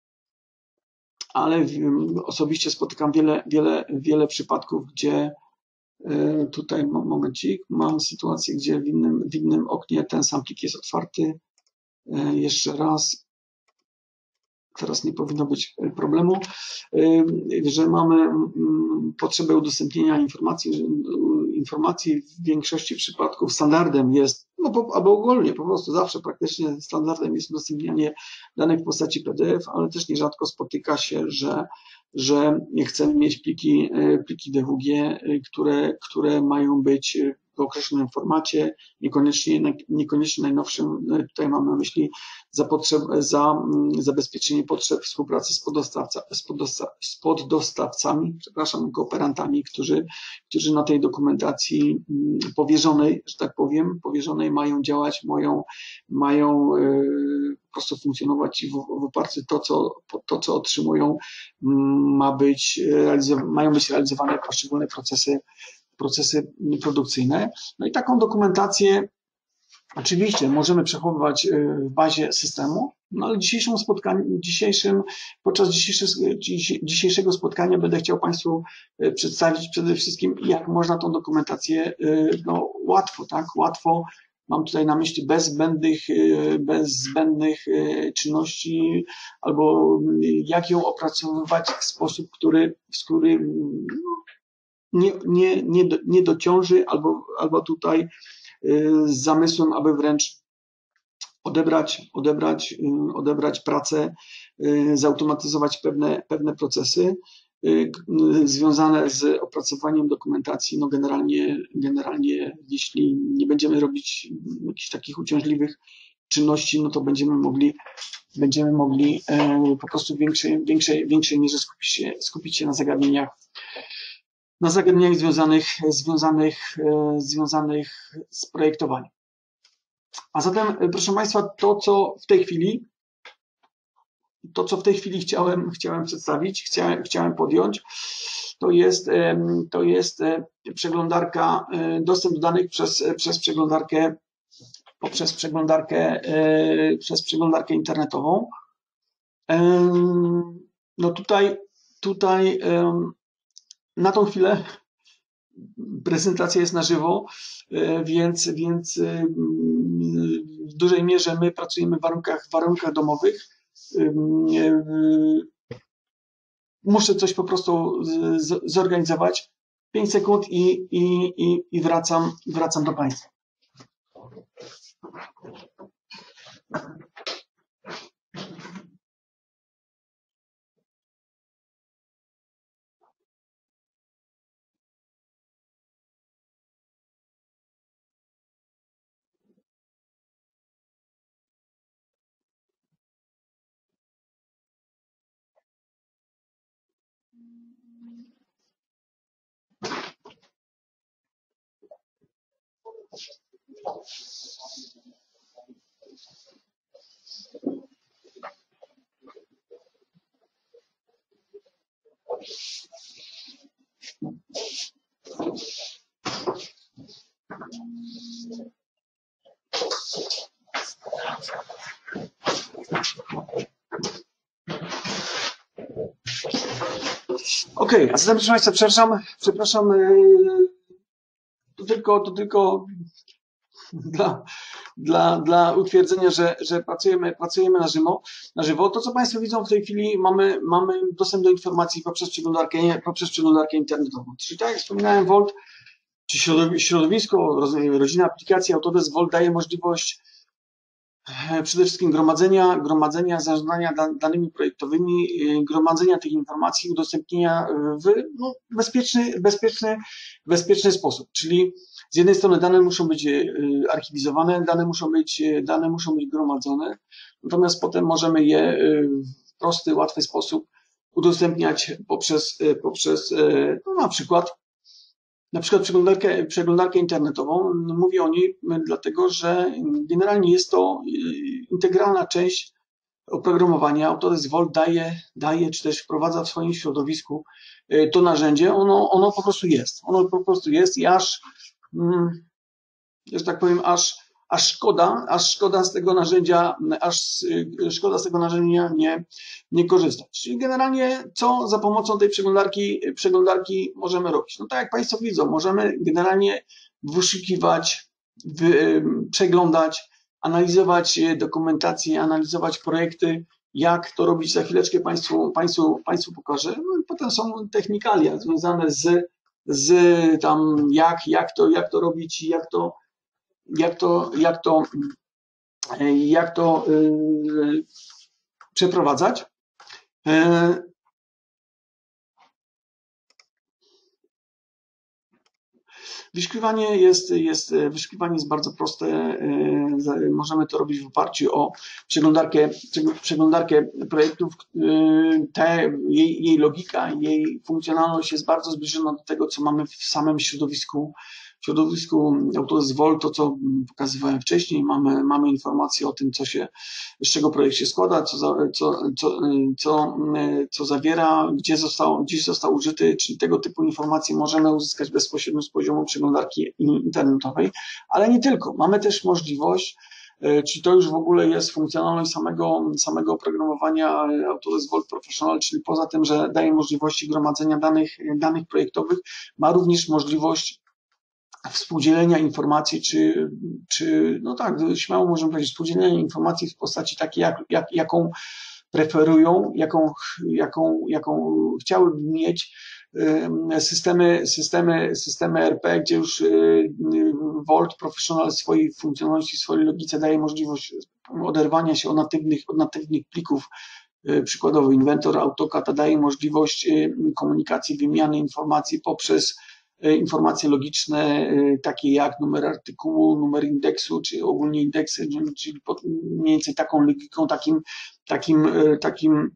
ale osobiście spotykam wiele, wiele, wiele przypadków, gdzie tutaj momencik, mam sytuację, gdzie w innym, w innym oknie ten sam plik jest otwarty. Jeszcze raz, teraz nie powinno być problemu, że mamy potrzebę udostępnienia informacji. Informacji w większości przypadków standardem jest, no albo ogólnie po prostu zawsze praktycznie standardem jest udostępnianie danych w postaci P D F, ale też nierzadko spotyka się, że, że chcemy mieć pliki, pliki D W G, które, które mają być w określonym formacie, niekoniecznie, niekoniecznie najnowszym. Tutaj mam na myśli za, potrzeb, za zabezpieczenie potrzeb współpracy z, poddostawca, z, poddostaw, z poddostawcami, przepraszam, kooperantami, którzy, którzy na tej dokumentacji powierzonej, że tak powiem, powierzonej mają działać, mają, mają po prostu funkcjonować i w, w oparciu to, co, to, co otrzymują, ma być mają być realizowane poszczególne procesy procesy produkcyjne. No i taką dokumentację oczywiście możemy przechowywać w bazie systemu, no ale dzisiejszym spotkaniu, dzisiejszym, podczas dzisiejszego, dzisiejszego spotkania będę chciał Państwu przedstawić przede wszystkim, jak można tą dokumentację no, łatwo, tak, łatwo, mam tutaj na myśli bez zbędnych, bez zbędnych czynności, albo jak ją opracowywać w sposób, który, z który no, Nie, nie, nie, nie dociąży, albo, albo tutaj z zamysłem, aby wręcz odebrać, odebrać, odebrać pracę, zautomatyzować pewne, pewne procesy związane z opracowaniem dokumentacji. No generalnie, generalnie, jeśli nie będziemy robić jakichś takich uciążliwych czynności, no to będziemy mogli, będziemy mogli po prostu w większej, większej, większej mierze skupić się, skupić się na zagadnieniach na zagadnieniach związanych, związanych, związanych z projektowaniem. A zatem, proszę Państwa, to co w tej chwili, to co w tej chwili chciałem, chciałem przedstawić, chciałem, chciałem podjąć, to jest, to jest przeglądarka, dostęp do danych przez, przez przeglądarkę, poprzez przeglądarkę, przez przeglądarkę internetową. No tutaj, tutaj na tą chwilę prezentacja jest na żywo, więc, więc w dużej mierze my pracujemy w warunkach, w warunkach domowych. muszę coś po prostu zorganizować. pięć sekund i, i, i, i wracam, wracam do Państwa. Okej, okay, a zatem proszę Państwa, przepraszam, przepraszam, to tylko, to tylko dla, dla, dla utwierdzenia, że, że pracujemy, pracujemy na żywo, na żywo. To, co Państwo widzą w tej chwili, mamy, mamy dostęp do informacji poprzez przeglądarkę, poprzez przeglądarkę internetową. Czyli tak jak wspominałem, Volt, czy środowisko, rodzina aplikacji Autodesk Volt daje możliwość przede wszystkim gromadzenia, gromadzenia, zarządzania danymi projektowymi, gromadzenia tych informacji, udostępnienia w no, bezpieczny, bezpieczny, bezpieczny sposób. Czyli z jednej strony dane muszą być archiwizowane, dane muszą być, dane muszą być gromadzone, natomiast potem możemy je w prosty, łatwy sposób udostępniać poprzez, poprzez no, na przykład Na przykład przeglądarkę, przeglądarkę internetową. Mówię o niej dlatego, że generalnie jest to integralna część oprogramowania. Autodesk Volt daje, daje czy też wprowadza w swoim środowisku to narzędzie. Ono, ono po prostu jest. Ono po prostu jest i aż, że tak powiem, aż, aż szkoda, aż szkoda z tego narzędzia, aż szkoda z tego narzędzia nie, nie korzystać. Czyli generalnie co za pomocą tej przeglądarki, przeglądarki możemy robić? No tak jak Państwo widzą, możemy generalnie wyszukiwać, wy, przeglądać, analizować dokumentację, analizować projekty. Jak to robić, za chwileczkę Państwu, Państwu, Państwu pokażę. No i potem są technikalia związane z, z tam jak, jak to, jak to robić, jak to jak to, jak to, jak to yy, przeprowadzać. Yy. Wyszukiwanie jest, jest, wyszukiwanie jest bardzo proste. Yy, możemy to robić w oparciu o przeglądarkę, przeglądarkę projektów. Yy, te, jej, jej logika, jej funkcjonalność jest bardzo zbliżona do tego, co mamy w samym środowisku W środowisku Autodesk Volt, to co pokazywałem wcześniej, mamy, mamy informacje o tym, co się, z czego projekt się składa, co, za, co, co, co, co zawiera, gdzie został, gdzie został użyty, czyli tego typu informacje możemy uzyskać bezpośrednio z poziomu przeglądarki internetowej, ale nie tylko. Mamy też możliwość, czyli to już w ogóle jest funkcjonalność samego, samego oprogramowania Autodesk Volt Professional, czyli poza tym, że daje możliwości gromadzenia danych, danych projektowych, ma również możliwość współdzielenia informacji, czy, czy no tak, śmiało możemy powiedzieć, współdzielenia informacji w postaci takiej, jak, jak, jaką preferują, jaką, jaką, jaką chciałyby mieć systemy, systemy, systemy R P, gdzie już Volt Professional swojej funkcjonalności, swojej logice daje możliwość oderwania się od natywnych, od natywnych plików. Przykładowo Inventor, AutoCAD daje możliwość komunikacji, wymiany informacji poprzez informacje logiczne, takie jak numer artykułu, numer indeksu, czy ogólnie indeksy, czyli pod mniej więcej taką logiką, takim, takim, takim,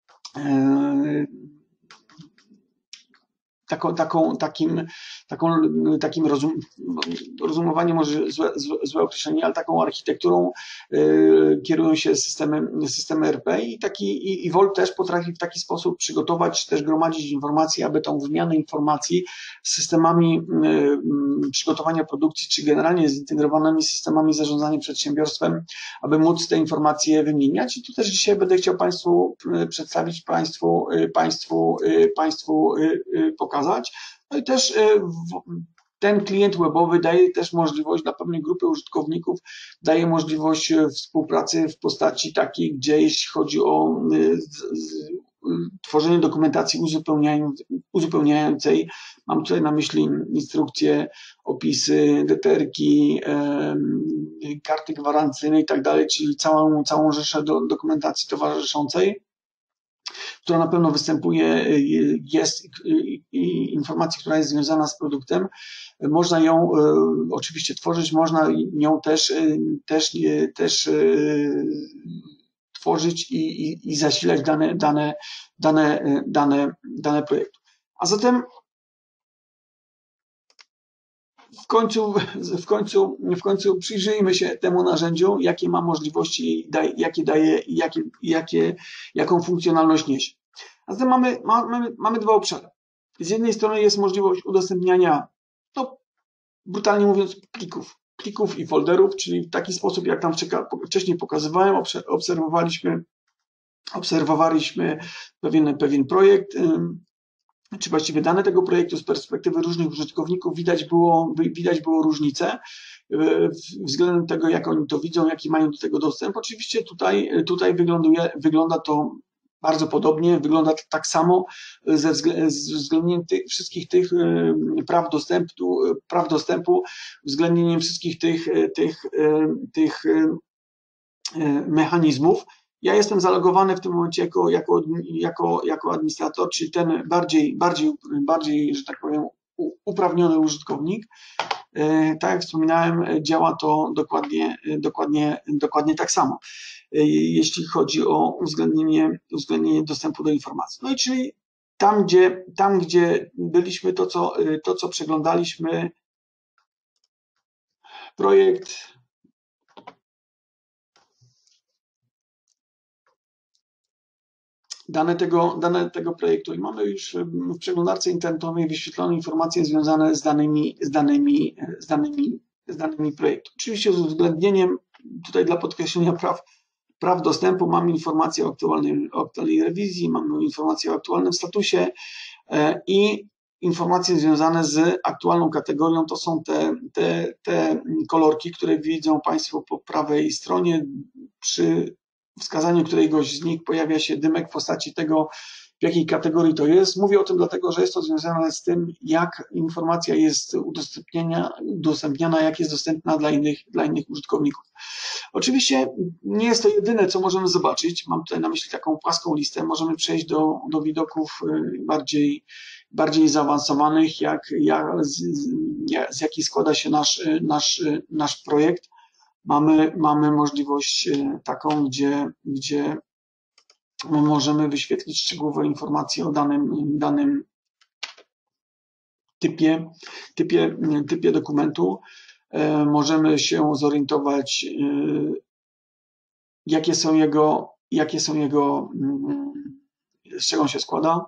taką, taką, takim, taką, takim rozum, rozumowaniem, może złe, złe, złe określenie, ale taką architekturą yy, kierują się systemy, systemy R P i taki i, i Volt też potrafi w taki sposób przygotować, też gromadzić informacje, aby tą wymianę informacji z systemami yy, przygotowania produkcji, czy generalnie zintegrowanymi systemami zarządzania przedsiębiorstwem, aby móc te informacje wymieniać. I tu też dzisiaj będę chciał Państwu przedstawić, Państwu, Państwu, Państwu pokazać. No i też ten klient webowy daje też możliwość dla pewnej grupy użytkowników, daje możliwość współpracy w postaci takiej, gdzie jeśli chodzi o tworzenie dokumentacji uzupełniającej, mam tutaj na myśli instrukcje, opisy, deterki, karty gwarancyjne i tak dalej, czyli całą, całą rzeszę do, dokumentacji towarzyszącej, która na pewno występuje, jest i informacji, która jest związana z produktem. Można ją oczywiście tworzyć, można ją też, też, też tworzyć i, i, i zasilać dane, dane, dane, dane, dane projektu. A zatem w końcu, w końcu, w końcu przyjrzyjmy się temu narzędziu, jakie ma możliwości, jakie daje i jakie, jakie, jaką funkcjonalność niesie. A zatem mamy, mamy, mamy dwa obszary. Z jednej strony jest możliwość udostępniania, no, brutalnie mówiąc, plików, plików i folderów, czyli w taki sposób, jak tam wcześniej pokazywałem, obserwowaliśmy, obserwowaliśmy pewien, pewien projekt, czy właściwie dane tego projektu z perspektywy różnych użytkowników, widać było, widać było różnice względem tego, jak oni to widzą, jaki mają do tego dostęp. Oczywiście tutaj, tutaj wygląduje, wygląda to bardzo podobnie, wygląda to tak samo ze uwzględnieniem tych, wszystkich tych praw dostępu, praw dostępu, uwzględnieniem wszystkich tych, tych, tych mechanizmów. Ja jestem zalogowany w tym momencie jako, jako, jako, jako administrator, czyli ten bardziej, bardziej, bardziej, że tak powiem, uprawniony użytkownik. Tak jak wspominałem, działa to dokładnie, dokładnie, dokładnie tak samo, jeśli chodzi o uwzględnienie, uwzględnienie dostępu do informacji. No i czyli tam, gdzie, tam, gdzie byliśmy, to co, to, co przeglądaliśmy, projekt, Dane tego, dane tego projektu i mamy już w przeglądarce internetowej wyświetlone informacje związane z danymi, z danymi, z danymi, z danymi projektu. Oczywiście z uwzględnieniem tutaj dla podkreślenia praw, praw dostępu mamy informacje o aktualnej, o aktualnej rewizji, mamy informacje o aktualnym statusie i informacje związane z aktualną kategorią. To są te, te, te kolorki, które widzą Państwo po prawej stronie. Przy wskazaniu któregoś z nich pojawia się dymek w postaci tego, w jakiej kategorii to jest. Mówię o tym dlatego, że jest to związane z tym, jak informacja jest udostępniana, udostępniana jak jest dostępna dla innych, dla innych użytkowników. Oczywiście nie jest to jedyne, co możemy zobaczyć. Mam tutaj na myśli taką płaską listę. Możemy przejść do, do widoków bardziej, bardziej zaawansowanych, jak, jak, z, z jakich składa się nasz, nasz, nasz projekt. Mamy, mamy możliwość taką, gdzie, gdzie możemy wyświetlić szczegółowe informacje o danym, danym typie, typie, typie dokumentu. Możemy się zorientować, jakie są jego, jakie są jego, z czego on się składa,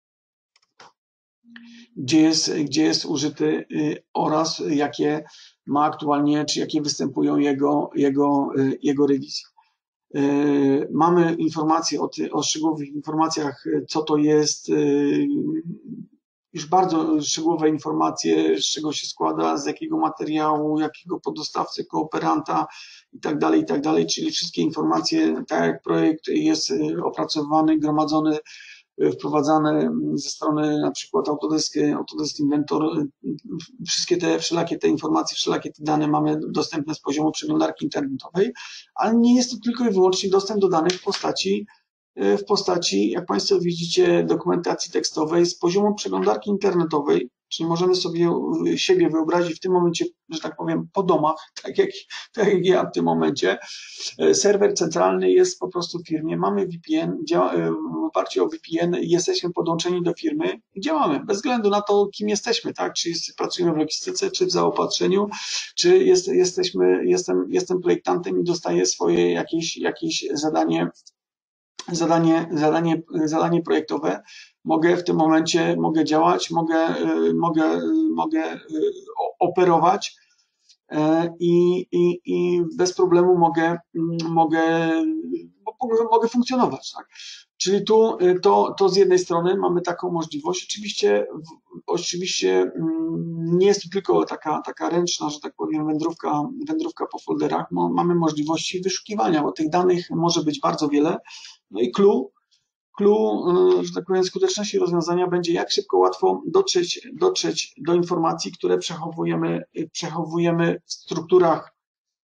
gdzie jest, gdzie jest użyty oraz jakie ma aktualnie, czy jakie występują jego, jego, jego rewizje. Mamy informacje o, ty, o szczegółowych informacjach, co to jest, już bardzo szczegółowe informacje, z czego się składa, z jakiego materiału, jakiego poddostawcy, kooperanta i tak dalej, i tak dalej, czyli wszystkie informacje, tak jak projekt jest opracowany, gromadzony, wprowadzane ze strony na przykład Autodesk, Autodesk Inventor, wszystkie te, wszelakie te informacje, wszelakie te dane mamy dostępne z poziomu przeglądarki internetowej, ale nie jest to tylko i wyłącznie dostęp do danych w postaci, w postaci, jak Państwo widzicie, dokumentacji tekstowej z poziomu przeglądarki internetowej, czyli możemy sobie siebie wyobrazić w tym momencie, że tak powiem, po domach, tak jak, tak jak ja w tym momencie. Serwer centralny jest po prostu w firmie, mamy V P N, działa, w oparciu o V P N jesteśmy podłączeni do firmy i działamy, bez względu na to, kim jesteśmy, tak? Czy jest, pracujemy w logistyce, czy w zaopatrzeniu, czy jest, jesteśmy, jestem, jestem projektantem i dostaję swoje jakieś, jakieś zadanie, zadanie, zadanie, zadanie projektowe. Mogę w tym momencie, mogę działać, mogę, mogę, mogę operować i, i, i bez problemu mogę, mogę, mogę funkcjonować. Tak? Czyli tu to, to z jednej strony mamy taką możliwość. Oczywiście, oczywiście nie jest to tylko taka, taka ręczna, że tak powiem, wędrówka, wędrówka po folderach. Mamy możliwości wyszukiwania, bo tych danych może być bardzo wiele. No i clue, clue, że tak powiem, skuteczności rozwiązania będzie, jak szybko, łatwo dotrzeć, dotrzeć do informacji, które przechowujemy, przechowujemy w strukturach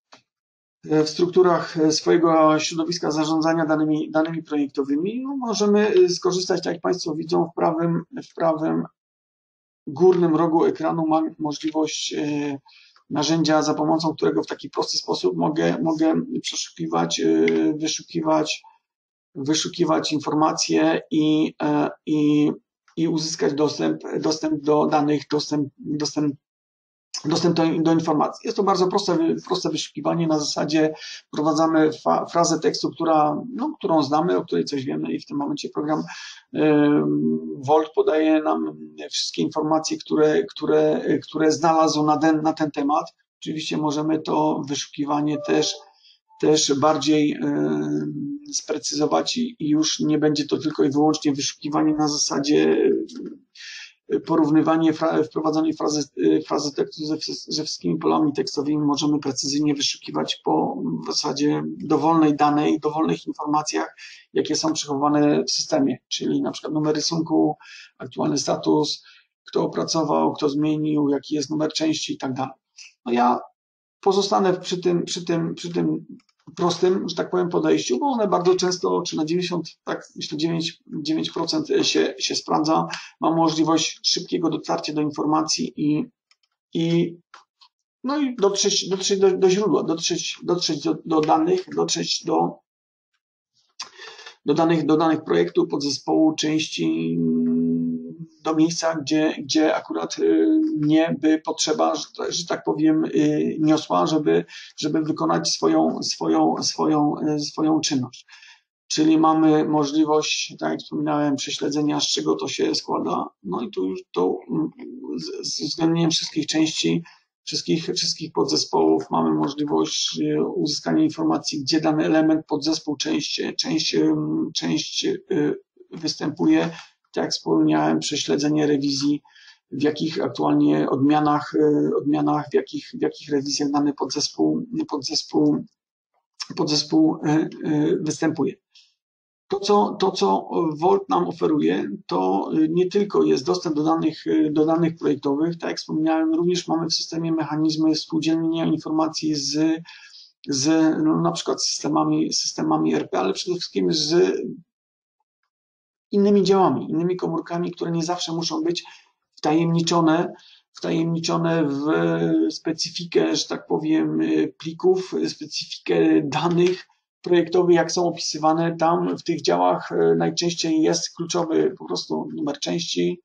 w strukturach swojego środowiska zarządzania danymi, danymi projektowymi. No, możemy skorzystać, tak jak Państwo widzą, w prawym, w prawym górnym rogu ekranu mam możliwość narzędzia, za pomocą którego w taki prosty sposób mogę, mogę przeszukiwać, wyszukiwać, wyszukiwać informacje i, i, i uzyskać dostęp, dostęp do danych, dostęp, dostęp dostęp do, do informacji. Jest to bardzo proste, proste wyszukiwanie. Na zasadzie wprowadzamy fa, frazę tekstu, która, no, którą znamy, o której coś wiemy i w tym momencie program y, Volt podaje nam wszystkie informacje, które, które, które znalazł na ten, na ten temat. Oczywiście możemy to wyszukiwanie też, też bardziej y, sprecyzować i, i już nie będzie to tylko i wyłącznie wyszukiwanie na zasadzie porównywanie, wprowadzanie frazy, frazy tekstu ze, ze wszystkimi polami tekstowymi. Możemy precyzyjnie wyszukiwać po w zasadzie dowolnej danej, dowolnych informacjach, jakie są przechowane w systemie, czyli na przykład numer rysunku, aktualny status, kto opracował, kto zmienił, jaki jest numer części i tak dalej. No ja pozostanę przy tym, przy tym, przy tym prostym, że tak powiem, podejściu, bo one bardzo często, czy na dziewięćdziesiąt, tak myślę, dziewięć procent się, się sprawdza. Mam możliwość szybkiego dotarcia do informacji i, i no i dotrzeć, dotrzeć do, do źródła, dotrzeć, dotrzeć do, do danych, dotrzeć do, do danych, do danych projektu, podzespołu, części, do miejsca, gdzie, gdzie akurat mnie by potrzeba, że, że tak powiem, niosła, żeby, żeby wykonać swoją, swoją, swoją, swoją czynność. Czyli mamy możliwość, tak jak wspominałem, prześledzenia, z czego to się składa. No i tu już to z uwzględnieniem wszystkich części, wszystkich, wszystkich podzespołów mamy możliwość uzyskania informacji, gdzie dany element, podzespół, część, część, część występuje. Tak jak wspomniałem, prześledzenie rewizji, w jakich aktualnie odmianach, odmianach w, jakich, w jakich rewizjach dany podzespół, podzespół, podzespół występuje. To co, to, co Volt nam oferuje, to nie tylko jest dostęp do danych, do danych projektowych, tak jak wspomniałem, również mamy w systemie mechanizmy współdzielenia informacji z, z no, na przykład systemami, systemami E R P, ale przede wszystkim z innymi działami, innymi komórkami, które nie zawsze muszą być wtajemniczone, wtajemniczone w specyfikę, że tak powiem, plików, specyfikę danych projektowych, jak są opisywane tam w tych działach. Najczęściej jest kluczowy po prostu numer części,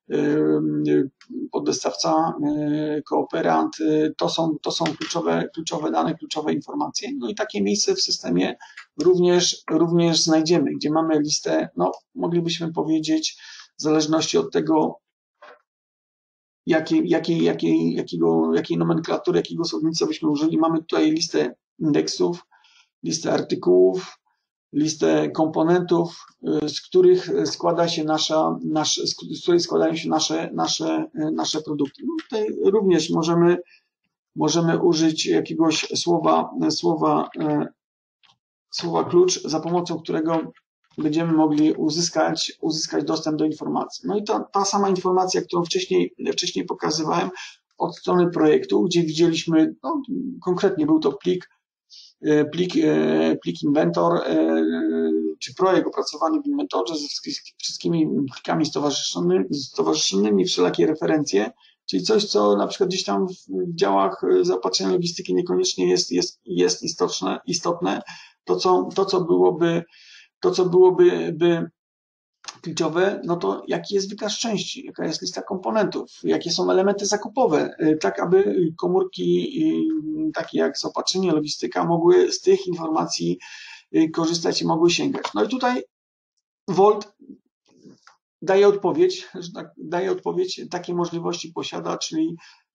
poddostawca, kooperant, to są, to są kluczowe, kluczowe dane, kluczowe informacje. No i takie miejsce w systemie również, również znajdziemy, gdzie mamy listę, no moglibyśmy powiedzieć, w zależności od tego, jakiej, jakiej, jakiej, jakiego, jakiej nomenklatury, jakiego słownictwa byśmy użyli. Mamy tutaj listę indeksów, listę artykułów, listę komponentów, z których składa się nasza, nasz, z której składają się nasze, nasze, nasze produkty. No tutaj również możemy, możemy użyć jakiegoś słowa, słowa, słowa klucz, za pomocą którego będziemy mogli uzyskać, uzyskać dostęp do informacji. No i ta, ta sama informacja, którą wcześniej, wcześniej pokazywałem od strony projektu, gdzie widzieliśmy, no, konkretnie był to plik, plik, plik inwentor, czy projekt opracowany w inwentorze ze wszystkimi plikami stowarzyszonymi, stowarzyszonymi, wszelakie referencje, czyli coś, co na przykład gdzieś tam w działach zaopatrzenia logistyki niekoniecznie jest, jest, jest istotne, istotne. To, co, to, co byłoby, to, co byłoby by kluczowe, no to jaki jest wykaz części, jaka jest lista komponentów, jakie są elementy zakupowe, tak aby komórki takie jak zaopatrzenie, logistyka mogły z tych informacji korzystać i mogły sięgać. No i tutaj Volt daje odpowiedź, że tak, daje odpowiedź, takie możliwości posiada, czyli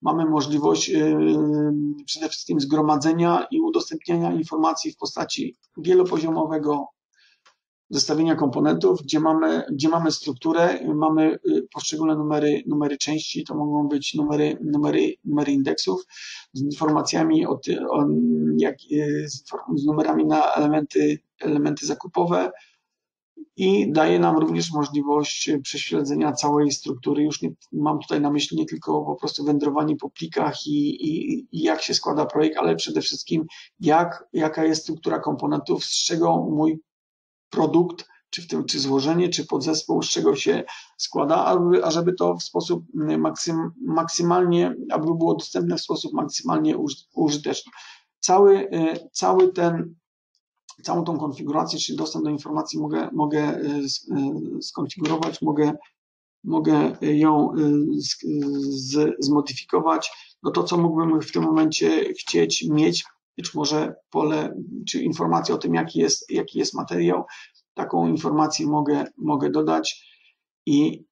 mamy możliwość przede wszystkim zgromadzenia i udostępniania informacji w postaci wielopoziomowego zestawienia komponentów, gdzie mamy, gdzie mamy strukturę, mamy poszczególne numery, numery części, to mogą być numery, numery, numery indeksów z informacjami o, ty, o jak, z, z numerami na elementy, elementy zakupowe i daje nam również możliwość prześledzenia całej struktury. Już nie mam tutaj na myśli nie tylko po prostu wędrowanie po plikach i, i, i jak się składa projekt, ale przede wszystkim jak, jaka jest struktura komponentów, z czego mój produkt, czy w tym, czy złożenie, czy podzespół, z czego się składa, aby, ażeby to w sposób maksym, maksymalnie, aby było dostępne w sposób maksymalnie użyteczny. Cały, cały ten, całą tą konfigurację, czyli dostęp do informacji mogę, mogę skonfigurować, mogę, mogę ją z, z, zmodyfikować. No to, co mógłbym w tym momencie chcieć mieć, być może pole, czy informacje o tym, jaki jest, jaki jest materiał, taką informację mogę, mogę dodać i,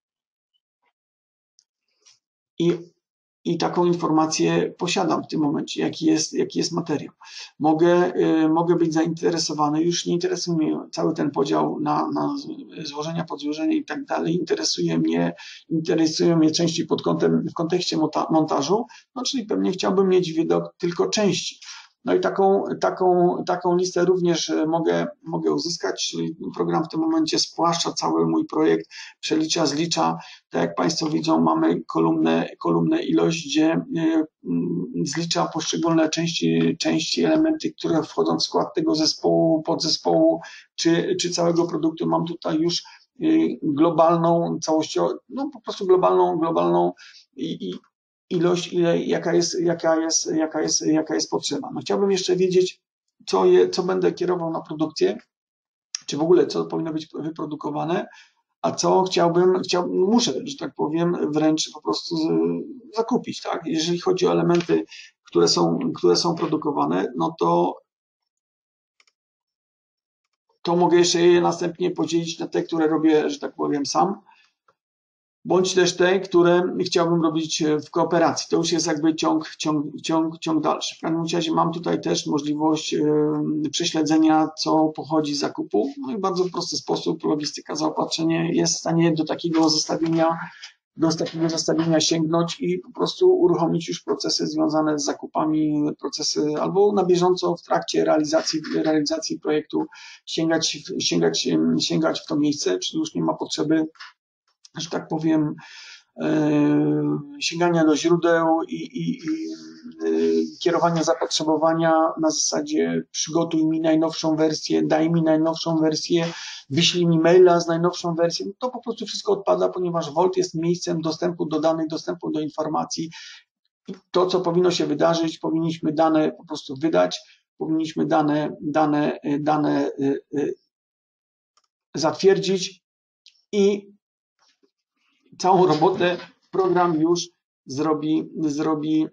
i, i taką informację posiadam w tym momencie, jaki jest, jaki jest materiał. Mogę, y, mogę być zainteresowany, już nie interesuje mnie cały ten podział na, na złożenia, podzłożenia i tak dalej, interesuje mnie, interesują mnie części pod kątem, w kontekście montażu, no czyli pewnie chciałbym mieć widok tylko części. No i taką, taką, taką listę również mogę, mogę uzyskać, czyli program w tym momencie spłaszcza cały mój projekt, przelicza, zlicza. Tak jak Państwo widzą, mamy kolumnę, kolumnę ilość, gdzie zlicza poszczególne części, części, elementy, które wchodzą w skład tego zespołu, podzespołu, czy, czy całego produktu. Mam tutaj już globalną całością, no po prostu globalną, globalną i, i ilość, ile, jaka jest, jaka jest, jaka jest, jaka jest potrzeba. No chciałbym jeszcze wiedzieć, co, je, co będę kierował na produkcję, czy w ogóle co powinno być wyprodukowane, a co chciałbym, chciałbym muszę, że tak powiem, wręcz po prostu z, zakupić, tak? Jeżeli chodzi o elementy, które są, które są produkowane, no to to mogę jeszcze je następnie podzielić na te, które robię, że tak powiem, sam, bądź też te, które chciałbym robić w kooperacji. To już jest jakby ciąg, ciąg, ciąg, ciąg dalszy. W każdym razie mam tutaj też możliwość prześledzenia, co pochodzi z zakupu. No i w bardzo prosty sposób logistyka zaopatrzenie jest w stanie do takiego zestawienia, do takiego zestawienia sięgnąć i po prostu uruchomić już procesy związane z zakupami, procesy albo na bieżąco w trakcie realizacji, realizacji projektu sięgać, sięgać, sięgać w to miejsce, czyli już nie ma potrzeby, że tak powiem, sięgania do źródeł i, i, i kierowania zapotrzebowania na zasadzie przygotuj mi najnowszą wersję, daj mi najnowszą wersję, wyślij mi maila z najnowszą wersją. To po prostu wszystko odpada, ponieważ Vault jest miejscem dostępu do danych, dostępu do informacji. I to, co powinno się wydarzyć, powinniśmy dane po prostu wydać, powinniśmy dane, dane, dane zatwierdzić i całą robotę program już zrobi, zrobi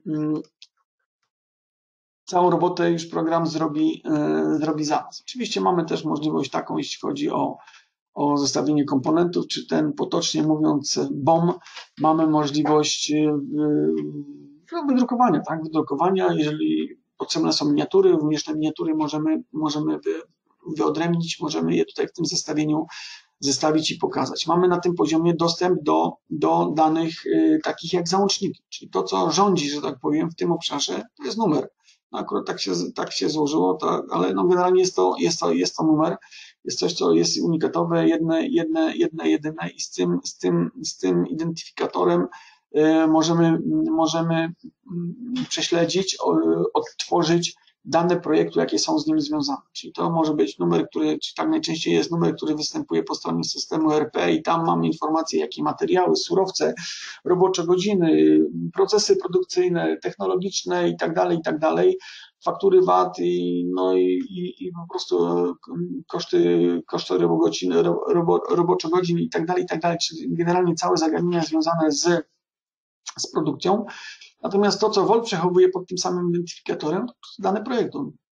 całą robotę już program zrobi, zrobi za nas. Oczywiście mamy też możliwość taką, jeśli chodzi o, o zestawienie komponentów, czy ten potocznie mówiąc B O M, mamy możliwość wydrukowania, tak? Wydrukowania, jeżeli potrzebne są miniatury, również te miniatury możemy, możemy wy, wyodrębnić, możemy je tutaj w tym zestawieniu zestawić i pokazać. Mamy na tym poziomie dostęp do, do danych y, takich jak załączniki, czyli to, co rządzi, że tak powiem, w tym obszarze, to jest numer. No akurat tak się, tak się złożyło, tak, ale no generalnie jest to, jest, to, jest to numer, jest coś, co jest unikatowe, jedne, jedne, jedne, jedyne i z tym, z tym, z tym identyfikatorem y, możemy, możemy y, prześledzić, y, odtworzyć dane projektu, jakie są z nim związane. Czyli to może być numer, który, czy tak najczęściej jest numer, który występuje po stronie systemu E R P i tam mamy informacje, jakie materiały, surowce, robocze godziny, procesy produkcyjne, technologiczne i tak dalej, i tak dalej, faktury V A T i, no i, i, i po prostu koszty, koszty robogodzin, robo, roboczogodzin i tak dalej, i tak dalej, czyli generalnie całe zagadnienia związane z, z produkcją. Natomiast to, co Vault przechowuje pod tym samym identyfikatorem, to dane projektu.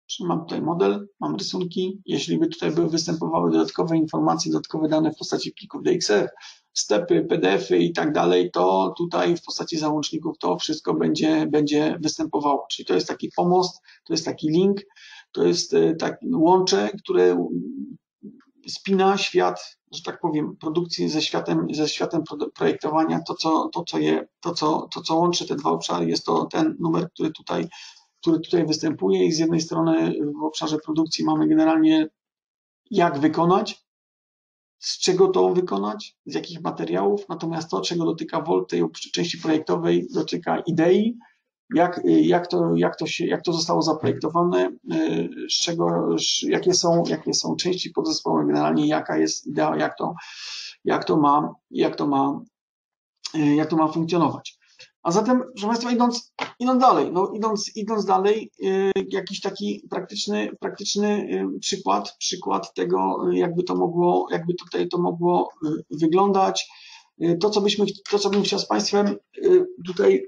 Czyli mam tutaj model, mam rysunki. Jeśli by tutaj były występowały dodatkowe informacje, dodatkowe dane w postaci plików D X F, stepy, P D F y i tak dalej, to tutaj w postaci załączników to wszystko będzie, będzie występowało. Czyli to jest taki pomost, to jest taki link, to jest takie łącze, które spina świat, że tak powiem, produkcji ze światem, ze światem projektowania. To, co, to, co je, to, co, to, co łączy te dwa obszary, jest to ten numer, który tutaj, który tutaj występuje i z jednej strony w obszarze produkcji mamy generalnie jak wykonać, z czego to wykonać, z jakich materiałów, natomiast to, czego dotyka Volt, tej części projektowej, dotyka idei, jak, jak, to, jak, to się, jak to zostało zaprojektowane, z czego, jakie są, jakie są części podzespołowe, generalnie jaka jest idea, jak to, jak to ma, jak to ma, jak to ma funkcjonować. A zatem, proszę Państwa, idąc, idąc dalej, no idąc, idąc dalej, jakiś taki praktyczny, praktyczny przykład, przykład tego, jakby to mogło, jakby tutaj to mogło wyglądać. To, co byśmy, to, co bym chciał z Państwem tutaj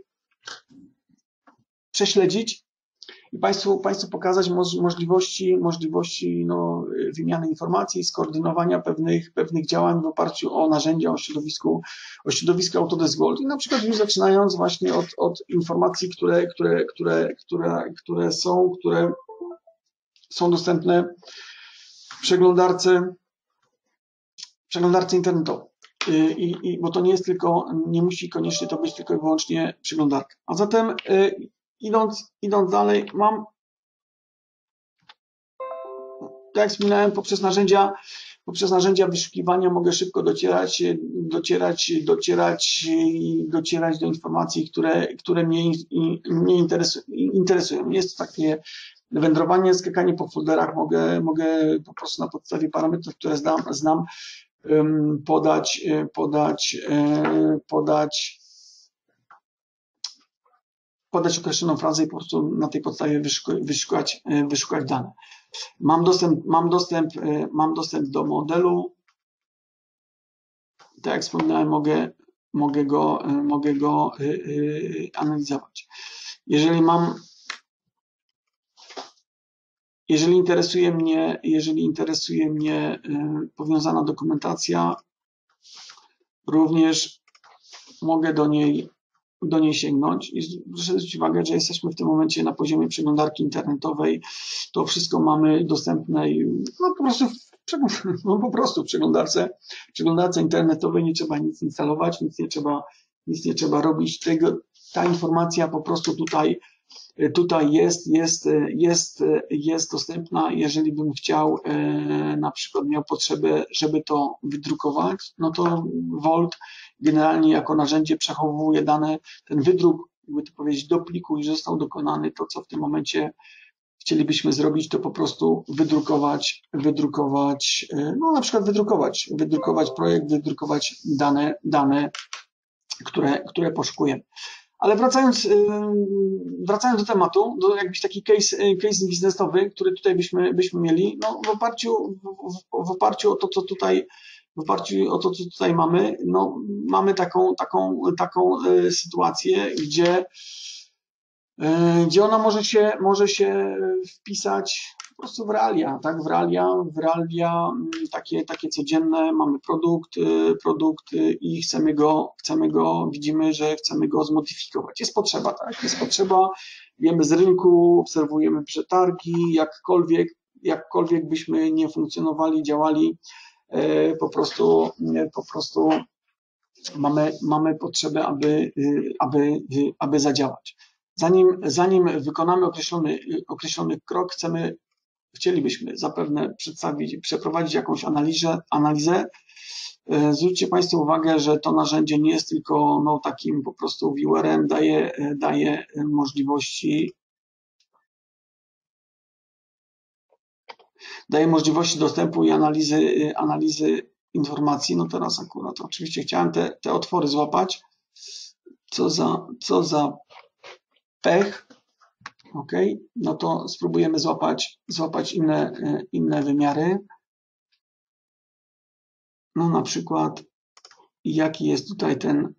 prześledzić i Państwu, Państwu pokazać możliwości, możliwości no, wymiany informacji, skoordynowania pewnych, pewnych działań w oparciu o narzędzia, o środowisku, o środowisku Autodesk Volt. I na przykład już zaczynając właśnie od, od informacji, które, które, które, które, które są, które są dostępne w przeglądarce, w przeglądarce internetowej. I, i, bo to nie jest tylko, nie musi koniecznie to być tylko i wyłącznie przeglądarka. A zatem Idąc, idąc dalej, mam, tak jak wspominałem, poprzez narzędzia, poprzez narzędzia wyszukiwania mogę szybko docierać, docierać, docierać, docierać do informacji, które, które mnie, mnie interesują. Jest to takie wędrowanie, skakanie po folderach, mogę, mogę po prostu na podstawie parametrów, które znam, znam podać, podać, podać podać określoną frazę i po prostu na tej podstawie wyszukać, wyszukać dane. Mam dostęp, mam dostęp, mam dostęp do modelu. Tak jak wspominałem, mogę, mogę go, mogę go analizować. Jeżeli mam, jeżeli interesuje mnie, jeżeli interesuje mnie powiązana dokumentacja, również mogę do niej do niej sięgnąć i proszę zwrócić uwagę, że jesteśmy w tym momencie na poziomie przeglądarki internetowej. To wszystko mamy dostępne no po prostu, no po prostu w przeglądarce, w przeglądarce internetowej nie trzeba nic instalować, nic nie trzeba, nic nie trzeba robić. Tego, ta informacja po prostu tutaj, tutaj jest, jest, jest, jest dostępna. Jeżeli bym chciał, na przykład miał potrzebę, żeby to wydrukować, no to Volt generalnie jako narzędzie przechowuje dane, ten wydruk, jakby to powiedzieć, do pliku i został dokonany. To, co w tym momencie chcielibyśmy zrobić, to po prostu wydrukować, wydrukować, no na przykład wydrukować, wydrukować projekt, wydrukować dane, dane, które, które poszukujemy. Ale wracając, wracając do tematu, do jakiś taki case, case biznesowy, który tutaj byśmy, byśmy mieli, no w oparciu, w, w oparciu o to, co tutaj w oparciu o to, co tutaj mamy, no, mamy taką, taką, taką sytuację, gdzie, gdzie ona może się, może się wpisać po prostu w realia, tak? W realia, w realia takie, takie codzienne, mamy produkt, produkt i chcemy go, chcemy go, widzimy, że chcemy go zmodyfikować. Jest potrzeba, tak? Jest potrzeba, wiemy z rynku, obserwujemy przetargi, jakkolwiek, jakkolwiek byśmy nie funkcjonowali, działali, po prostu, po prostu mamy, mamy potrzebę, aby, aby, aby zadziałać. Zanim, zanim wykonamy określony, określony krok, chcemy, chcielibyśmy zapewne przedstawić, przeprowadzić jakąś analizę, analizę. Zwróćcie Państwo uwagę, że to narzędzie nie jest tylko no, takim po prostu viewerem, daje, daje możliwości daje możliwości dostępu i analizy, analizy informacji. No teraz akurat oczywiście chciałem te, te otwory złapać. Co za, co za pech. Ok, no to spróbujemy złapać, złapać inne, inne wymiary. No na przykład jaki jest tutaj ten,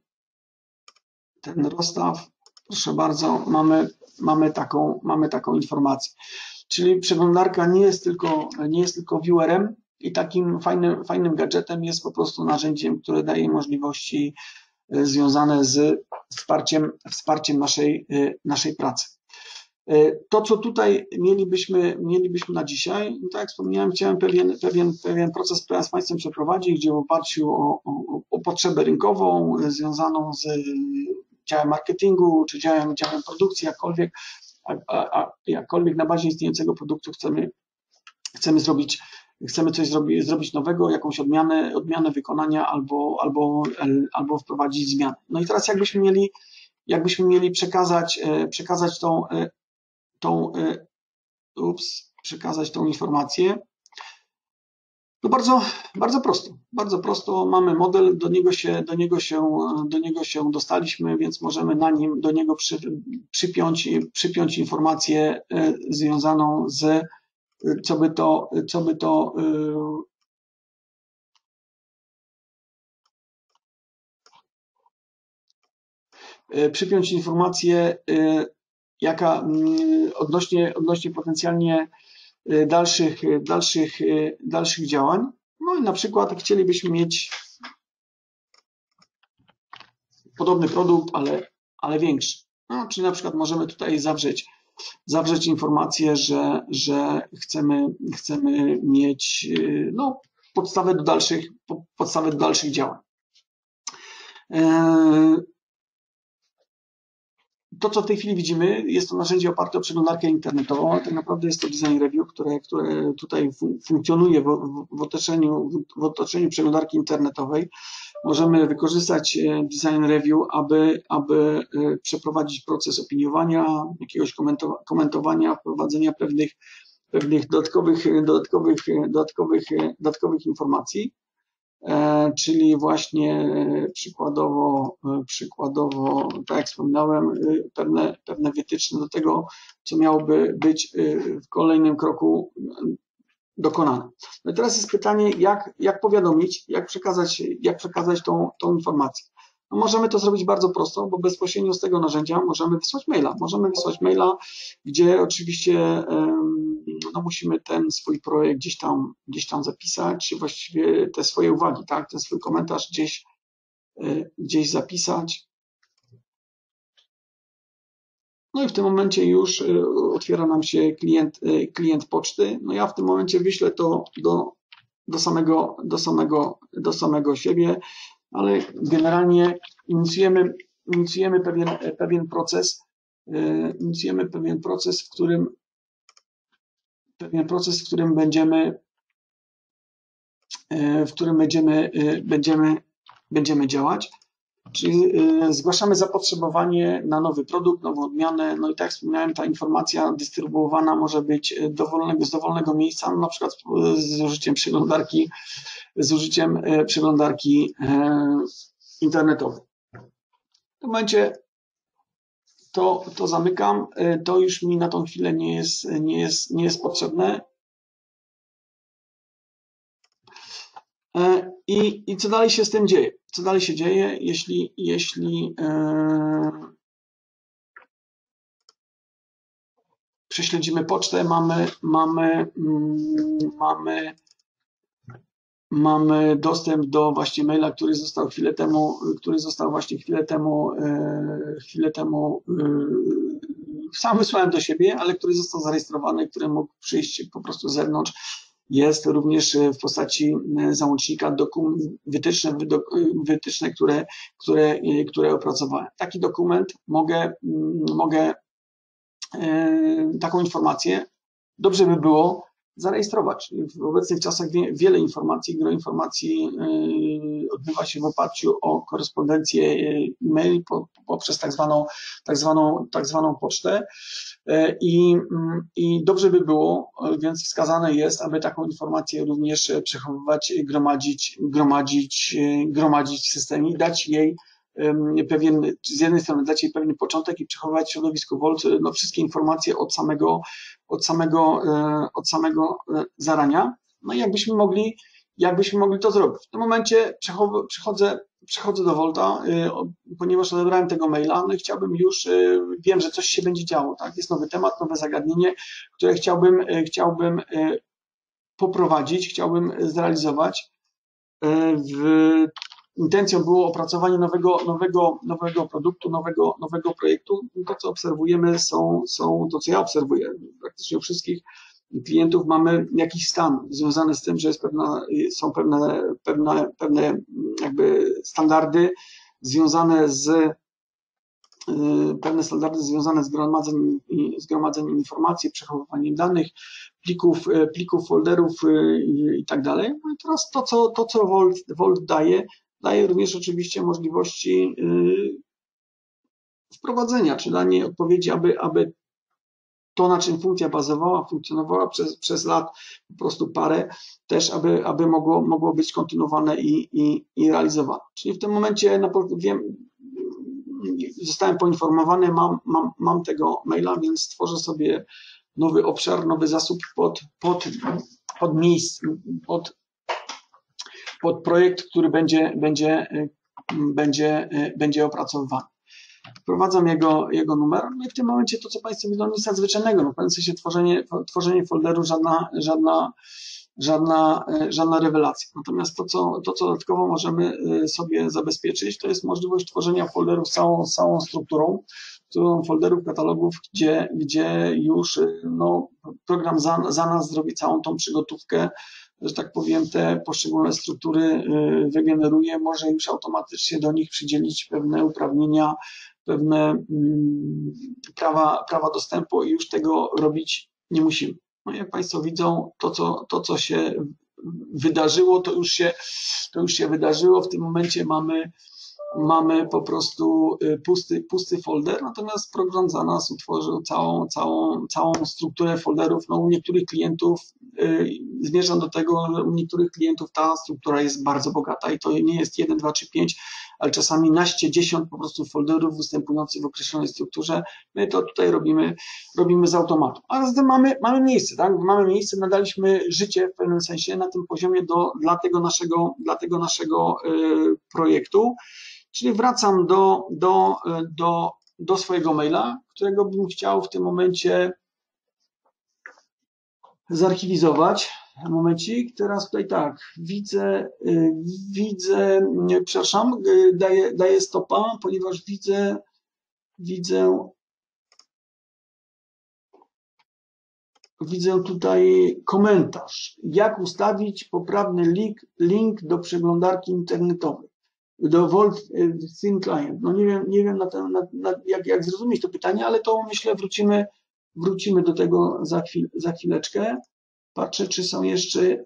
ten rozstaw. Proszę bardzo, mamy, mamy, taką, mamy taką informację. czyli przeglądarka nie jest tylko, nie jest tylko viewerem i takim fajnym, fajnym gadżetem, jest po prostu narzędziem, które daje możliwości związane z wsparciem, wsparciem naszej, naszej pracy. To, co tutaj mielibyśmy, mielibyśmy na dzisiaj, no tak jak wspomniałem, chciałem pewien, pewien, pewien proces z Państwem przeprowadzić, gdzie w oparciu o, o, o potrzebę rynkową związaną z działem marketingu, czy działem, działem produkcji, jakkolwiek, a, a, a jakkolwiek na bazie istniejącego produktu chcemy, chcemy zrobić, chcemy coś zrobić, zrobić nowego, jakąś odmianę, odmianę wykonania albo, albo, albo wprowadzić zmiany. No i teraz jakbyśmy mieli, jakbyśmy mieli przekazać, przekazać tą tą, ups, przekazać tą informację. No bardzo, bardzo prosto, bardzo prosto mamy model, do niego się, do niego się, do niego się dostaliśmy, więc możemy na nim, do niego przy, przypiąć, przypiąć informację związaną z, co by to, co by to, przypiąć informację, jaka odnośnie, odnośnie potencjalnie dalszych, dalszych, dalszych działań. No i na przykład chcielibyśmy mieć podobny produkt, ale, ale większy. No, czyli na przykład możemy tutaj zawrzeć, zawrzeć informację, że, że chcemy, chcemy mieć no, podstawę do dalszych, podstawę do dalszych działań. To, co w tej chwili widzimy, jest to narzędzie oparte o przeglądarkę internetową, ale tak naprawdę jest to design review, które, które tutaj funkcjonuje w, w, otoczeniu, w otoczeniu przeglądarki internetowej. Możemy wykorzystać design review, aby, aby przeprowadzić proces opiniowania, jakiegoś komentowania, wprowadzenia pewnych, pewnych dodatkowych, dodatkowych, dodatkowych, dodatkowych informacji. Czyli właśnie przykładowo, przykładowo, tak jak wspominałem, pewne, pewne wytyczne do tego, co miałoby być w kolejnym kroku dokonane. No i teraz jest pytanie, jak, jak powiadomić, jak przekazać, jak przekazać tą, tą informację. No możemy to zrobić bardzo prosto, bo bezpośrednio z tego narzędzia możemy wysłać maila. Możemy wysłać maila, gdzie oczywiście no musimy ten swój projekt gdzieś tam, gdzieś tam zapisać, czy właściwie te swoje uwagi, tak, ten swój komentarz gdzieś, gdzieś zapisać. No i w tym momencie już otwiera nam się klient, klient poczty. No ja w tym momencie wyślę to do, do, samego, do, samego, do samego siebie, ale generalnie inicjujemy, inicjujemy pewien, pewien proces, inicjujemy pewien proces, w którym pewien proces, w którym będziemy, w którym będziemy, będziemy, będziemy działać. Czyli zgłaszamy zapotrzebowanie na nowy produkt, nową odmianę, no i tak jak wspomniałem, ta informacja dystrybuowana może być dowolnego, z dowolnego miejsca, no na przykład z użyciem przeglądarki, z użyciem przeglądarki internetowej. W tym momencie to, to zamykam, to już mi na tą chwilę nie jest, nie jest, nie jest potrzebne. I, I co dalej się z tym dzieje? Co dalej się dzieje, jeśli, jeśli e, prześledzimy pocztę, mamy, mamy, mm, mamy, mamy dostęp do właśnie maila, który został chwilę temu, który został właśnie chwilę temu, e, chwilę temu e, sam wysłałem do siebie, ale który został zarejestrowany, który mógł przyjść po prostu z zewnątrz. Jest również w postaci załącznika dokument, wytyczne, wytyczne które, które, które opracowałem. Taki dokument mogę, mogę taką informację, dobrze by było zarejestrować. W obecnych czasach wiele informacji, gro informacji odbywa się w oparciu o korespondencję e-mail poprzez tak zwaną, tak zwaną, tak zwaną pocztę. I, I dobrze by było, więc wskazane jest, aby taką informację również przechowywać, gromadzić, gromadzić, gromadzić w systemie i dać jej pewien, z jednej strony dać jej pewien początek i przechowywać w środowisku Vault no, wszystkie informacje od samego, od samego, od samego zarania. No i jakbyśmy mogli jakbyśmy mogli to zrobić. W tym momencie przechodzę, przechodzę do Volta, ponieważ odebrałem tego maila, no i chciałbym już, wiem, że coś się będzie działo, tak? Jest nowy temat, nowe zagadnienie, które chciałbym, chciałbym poprowadzić, chciałbym zrealizować. W, intencją było opracowanie nowego, nowego, nowego produktu, nowego, nowego projektu. To, co obserwujemy, są, są to, co ja obserwuję praktycznie u wszystkich klientów, mamy jakiś stan związany z tym, że jest pewna, są pewne, pewne, pewne jakby standardy związane z pewne standardy związane z gromadzeniem, z gromadzeniem informacji, przechowywaniem danych, plików, plików folderów i, i tak dalej. No i teraz to, co, to, co Volt, Volt daje, daje również oczywiście możliwości wprowadzenia, czy danie odpowiedzi, aby, aby to, na czym funkcja bazowała, funkcjonowała przez, przez lat, po prostu parę, też aby, aby mogło, mogło być kontynuowane i, i, i realizowane. Czyli w tym momencie na, wiem, zostałem poinformowany, mam, mam, mam tego maila, więc stworzę sobie nowy obszar, nowy zasób pod, pod, pod miejsce, pod, pod projekt, który będzie, będzie, będzie, będzie opracowywany. Wprowadzam jego, jego numer, no i w tym momencie to, co Państwo widzą, nic nadzwyczajnego. No, w pewnym sensie tworzenie, tworzenie folderu, żadna, żadna, żadna, żadna rewelacja. Natomiast to co, to, co dodatkowo możemy sobie zabezpieczyć, to jest możliwość tworzenia folderów z całą, całą strukturą, strukturą folderów, katalogów, gdzie, gdzie już no, program za, za nas zrobi całą tą przygotówkę, że tak powiem, te poszczególne struktury wygeneruje, może już automatycznie do nich przydzielić pewne uprawnienia, pewne prawa, prawa dostępu i już tego robić nie musimy. No jak Państwo widzą, to co, to, co się wydarzyło, to już się, to już się wydarzyło. W tym momencie mamy, mamy po prostu pusty, pusty folder, natomiast program za nas utworzył całą, całą, całą strukturę folderów. No, u niektórych klientów yy, zmierzam do tego, że u niektórych klientów ta struktura jest bardzo bogata i to nie jest jeden, dwa czy pięć, ale czasami naście, dziesiąt po prostu folderów występujących w określonej strukturze. My to tutaj robimy, robimy z automatu. A zatem mamy, mamy miejsce, tak? Mamy miejsce, nadaliśmy życie w pewnym sensie na tym poziomie do, dla tego naszego, dla tego naszego yy, projektu. Czyli wracam do, do, do, do swojego maila, którego bym chciał w tym momencie zarchiwizować. Momencik, teraz tutaj tak, widzę, widzę, nie, przepraszam, daję, daję stopa, ponieważ widzę, widzę, widzę tutaj komentarz. Jak ustawić poprawny link, link do przeglądarki internetowej? Do Volt Thin Client. No nie wiem, nie wiem na ten, na, na, jak, jak zrozumieć to pytanie, ale to myślę wrócimy, wrócimy do tego za, chwil, za chwileczkę. Patrzę, czy są jeszcze...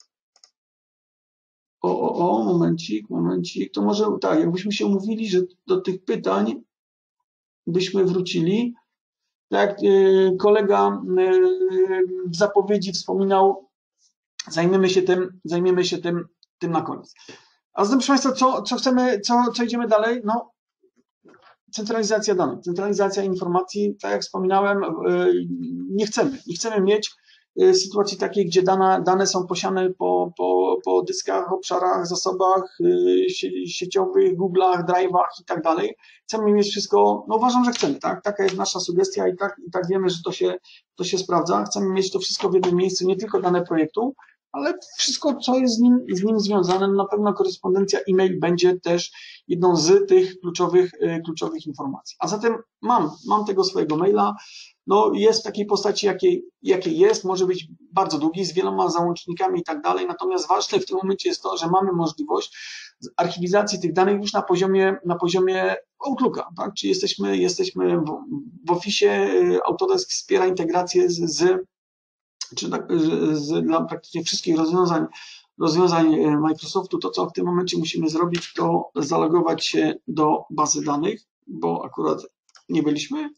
O, o, o, momencik, momencik. To może tak, jakbyśmy się umówili, że do tych pytań byśmy wrócili. Tak, kolega w zapowiedzi wspominał, zajmiemy się tym, zajmiemy się tym, tym na koniec. A zatem, proszę Państwa, co, co chcemy, co, co idziemy dalej? No, centralizacja danych, centralizacja informacji, tak jak wspominałem, nie chcemy, nie chcemy mieć sytuacji takiej, gdzie dane, dane są posiane po, po, po dyskach, obszarach, zasobach sieciowych, Google'ach, Drive'ach i tak dalej. Chcemy mieć wszystko, no uważam, że chcemy, tak? Taka jest nasza sugestia i tak, i tak wiemy, że to się, to się sprawdza. Chcemy mieć to wszystko w jednym miejscu, nie tylko dane projektu, ale wszystko, co jest z nim, z nim związane, na pewno korespondencja e-mail będzie też jedną z tych kluczowych, kluczowych informacji. A zatem mam, mam tego swojego maila, no jest w takiej postaci, jakiej, jakiej jest, może być bardzo długi, z wieloma załącznikami i tak dalej, natomiast ważne w tym momencie jest to, że mamy możliwość archiwizacji tych danych już na poziomie, na poziomie Outlooka, tak? Czyli jesteśmy, jesteśmy w, w Office, Autodesk wspiera integrację z, z czy tak, z, dla praktycznie wszystkich rozwiązań, rozwiązań Microsoftu. To, co w tym momencie musimy zrobić, to zalogować się do bazy danych, bo akurat nie byliśmy.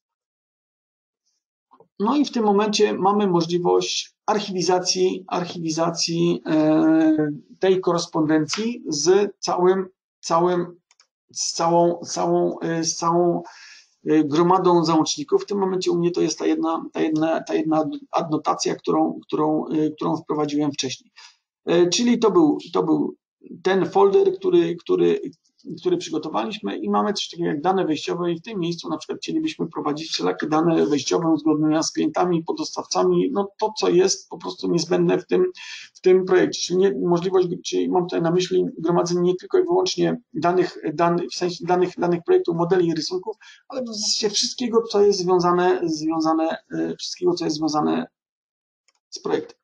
No i w tym momencie mamy możliwość archiwizacji, archiwizacji tej korespondencji z całym, całym, z całą, całą, z całą gromadą załączników. W tym momencie u mnie to jest ta jedna, ta jedna, ta jedna adnotacja, którą, którą, którą wprowadziłem wcześniej. Czyli to był, to był ten folder, który, który, który przygotowaliśmy i mamy coś takiego jak dane wejściowe i w tym miejscu na przykład chcielibyśmy prowadzić wszelakie dane wejściowe, uzgodnienia z klientami, podostawcami, no to, co jest po prostu niezbędne w tym, w tym projekcie. Czyli nie, możliwość, czyli mam tutaj na myśli gromadzenie nie tylko i wyłącznie danych, danych w sensie danych, danych projektów, modeli i rysunków, ale w zasadzie wszystkiego, co jest związane, związane, wszystkiego, co jest związane z projektem.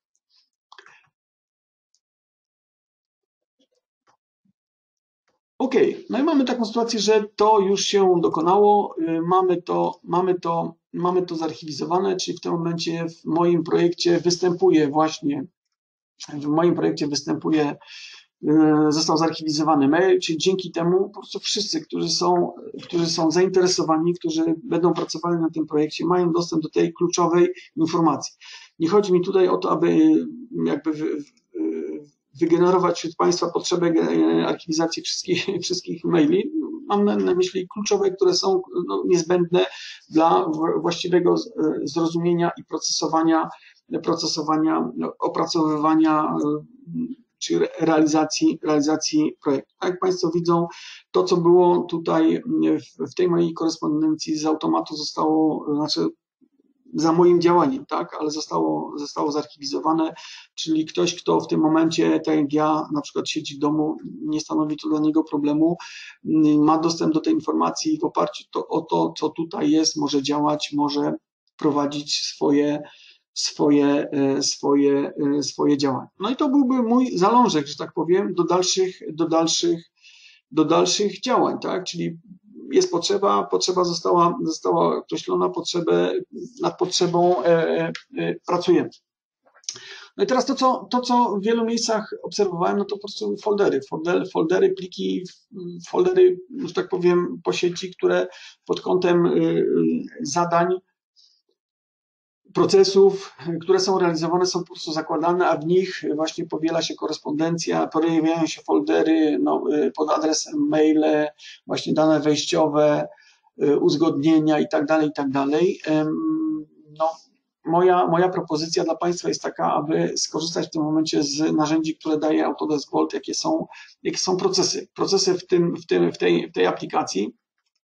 OK, no i mamy taką sytuację, że to już się dokonało, mamy to, mamy to, mamy to zarchiwizowane, czyli w tym momencie w moim projekcie występuje właśnie, w moim projekcie występuje, został zarchiwizowany mail, czyli dzięki temu po prostu wszyscy, którzy są, którzy są zainteresowani, którzy będą pracowali na tym projekcie, mają dostęp do tej kluczowej informacji. Nie chodzi mi tutaj o to, aby jakby w, wygenerować wśród Państwa potrzebę archiwizacji wszystkich, wszystkich maili. Mam na myśli kluczowe, które są no, niezbędne dla właściwego zrozumienia i procesowania, procesowania, opracowywania czy realizacji, realizacji projektu. Jak Państwo widzą, to co było tutaj w, w tej mojej korespondencji z automatu zostało, znaczy za moim działaniem, tak, ale zostało, zostało zarchiwizowane, czyli ktoś, kto w tym momencie, tak jak ja, na przykład siedzi w domu, nie stanowi to dla niego problemu, ma dostęp do tej informacji i w oparciu to, o to, co tutaj jest, może działać, może prowadzić swoje, swoje, swoje, swoje działania. No i to byłby mój zalążek, że tak powiem, do dalszych, do dalszych, do dalszych działań, tak, czyli jest potrzeba, potrzeba została, została określona, potrzebę, nad potrzebą e, e, pracujemy. No i teraz to co, to, co w wielu miejscach obserwowałem, no to po prostu foldery, foldery, foldery pliki, foldery, że tak powiem, po sieci, które pod kątem zadań, procesów, które są realizowane, są po prostu zakładane, a w nich właśnie powiela się korespondencja, pojawiają się foldery no, pod adresem maile, właśnie dane wejściowe, uzgodnienia i tak dalej, i tak dalej. No, moja, moja propozycja dla Państwa jest taka, aby skorzystać w tym momencie z narzędzi, które daje Autodesk Vault, jakie są, jakie są procesy. Procesy w, tym, w, tym, w, tej, w tej aplikacji.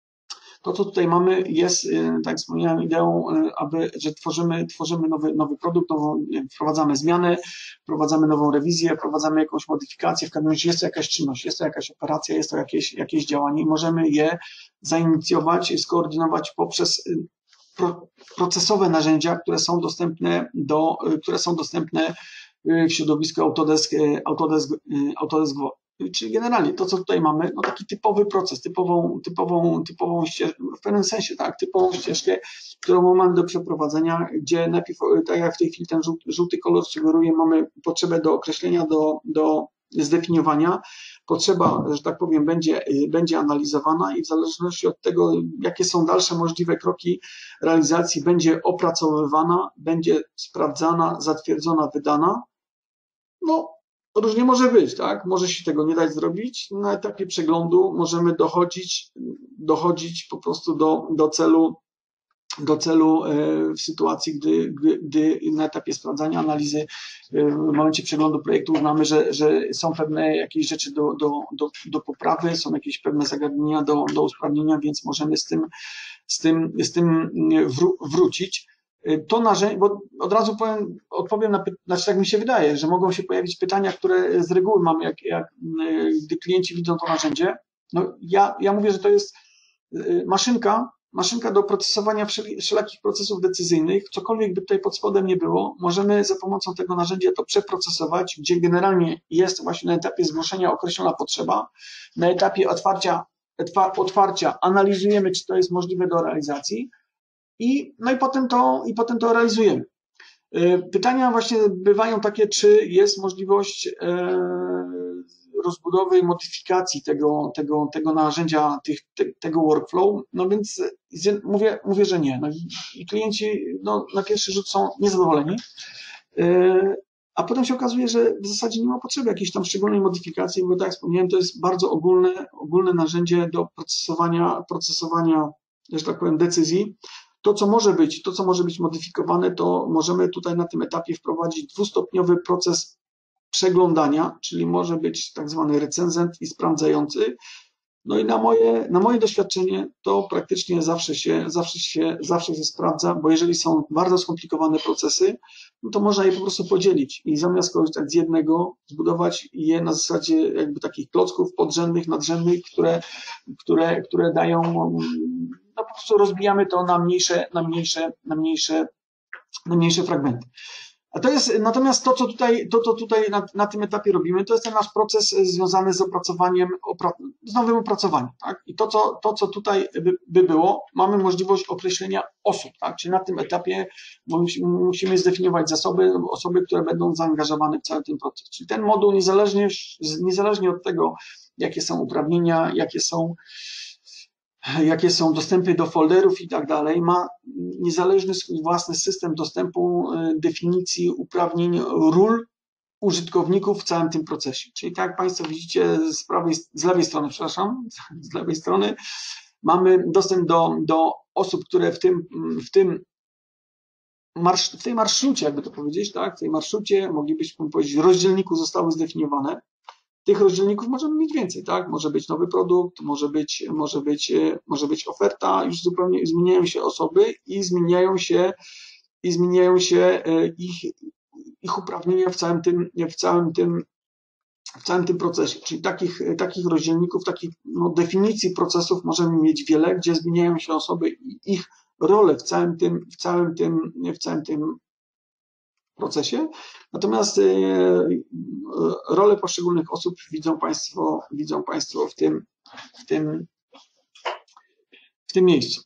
To, co tutaj mamy, jest, tak jak wspomniałem, ideą, aby, że tworzymy, tworzymy nowy, nowy produkt, nową, wprowadzamy zmiany, wprowadzamy nową rewizję, wprowadzamy jakąś modyfikację, w każdym razie jest to jakaś czynność, jest to jakaś operacja, jest to jakieś, jakieś działanie i możemy je zainicjować, skoordynować poprzez pro, procesowe narzędzia, które są dostępne do, które są dostępne w środowisku Autodesk, Autodesk, Autodesk Vault. Czyli generalnie to, co tutaj mamy, no taki typowy proces, typową, typową, typową ścieżkę, w pewnym sensie, tak, typową ścieżkę, którą mamy do przeprowadzenia, gdzie najpierw, tak jak w tej chwili ten żółty, żółty kolor sugeruje, mamy potrzebę do określenia, do, do zdefiniowania. Potrzeba, że tak powiem, będzie, będzie analizowana i w zależności od tego, jakie są dalsze możliwe kroki realizacji, będzie opracowywana, będzie sprawdzana, zatwierdzona, wydana. No, różnie może być, tak? Może się tego nie dać zrobić. Na etapie przeglądu możemy dochodzić, dochodzić po prostu do, do celu, do celu w sytuacji, gdy, gdy, gdy na etapie sprawdzania, analizy, w momencie przeglądu projektu uznamy, że, że są pewne jakieś rzeczy do, do, do, do poprawy, są jakieś pewne zagadnienia do, do usprawnienia, więc możemy z tym, z tym, z tym wró wrócić. To narzędzie, bo od razu powiem, odpowiem na pytanie, znaczy tak mi się wydaje, że mogą się pojawić pytania, które z reguły mamy, jak, jak, gdy klienci widzą to narzędzie. No ja, ja mówię, że to jest maszynka, maszynka do procesowania wszelakich procesów decyzyjnych, cokolwiek by tutaj pod spodem nie było, możemy za pomocą tego narzędzia to przeprocesować, gdzie generalnie jest właśnie na etapie zgłoszenia określona potrzeba, na etapie otwarcia, otwarcia analizujemy, czy to jest możliwe do realizacji, I, no i potem to, i potem to realizujemy. Pytania właśnie bywają takie, czy jest możliwość rozbudowy i modyfikacji tego, tego, tego narzędzia, tych, te, tego workflow, no więc mówię, mówię że nie. No i klienci no, na pierwszy rzut są niezadowoleni, a potem się okazuje, że w zasadzie nie ma potrzeby jakiejś tam szczególnej modyfikacji, bo tak jak wspomniałem, to jest bardzo ogólne, ogólne narzędzie do procesowania, procesowania, że tak powiem, decyzji. To, co może być, to, co może być modyfikowane, to możemy tutaj na tym etapie wprowadzić dwustopniowy proces przeglądania, czyli może być tak zwany recenzent i sprawdzający. No i na moje, na moje doświadczenie to praktycznie zawsze się, zawsze się, zawsze się sprawdza, bo jeżeli są bardzo skomplikowane procesy, no to można je po prostu podzielić i zamiast korzystać z jednego, zbudować je na zasadzie jakby takich klocków podrzędnych, nadrzędnych, które, które, które dają, no po prostu rozbijamy to na mniejsze, na mniejsze, na mniejsze, na mniejsze fragmenty. A to jest, natomiast to, co tutaj, to, co tutaj na, na tym etapie robimy, to jest ten nasz proces związany z opracowaniem, opra, z nowym opracowaniem, tak? I to, co, to, co tutaj by, by było, mamy możliwość określenia osób, tak? Czyli na tym etapie musimy zdefiniować zasoby, osoby, które będą zaangażowane w cały ten proces. Czyli ten moduł niezależnie, niezależnie od tego, jakie są uprawnienia, jakie są jakie są dostępy do folderów i tak dalej, ma niezależny swój własny system dostępu, definicji, uprawnień, ról użytkowników w całym tym procesie. Czyli tak jak Państwo widzicie z prawej, z lewej strony, przepraszam, z lewej strony mamy dostęp do, do osób, które w tym, w tym marsz, w tej marszrucie, jakby to powiedzieć, tak, w tej marszrucie, moglibyśmy powiedzieć, rozdzielniku zostały zdefiniowane. Tych rozdzielników możemy mieć więcej, tak? Może być nowy produkt, może być, może być, może być oferta, już zupełnie zmieniają się osoby i zmieniają się, i zmieniają się ich, ich uprawnienia w całym tym, w całym tym, w całym tym procesie. Czyli takich, takich rozdzielników, takich no, definicji procesów możemy mieć wiele, gdzie zmieniają się osoby i ich role w całym tym, w całym tym, w całym tym procesie. Natomiast rolę poszczególnych osób widzą Państwo, widzą Państwo w tym, w tym, w tym miejscu.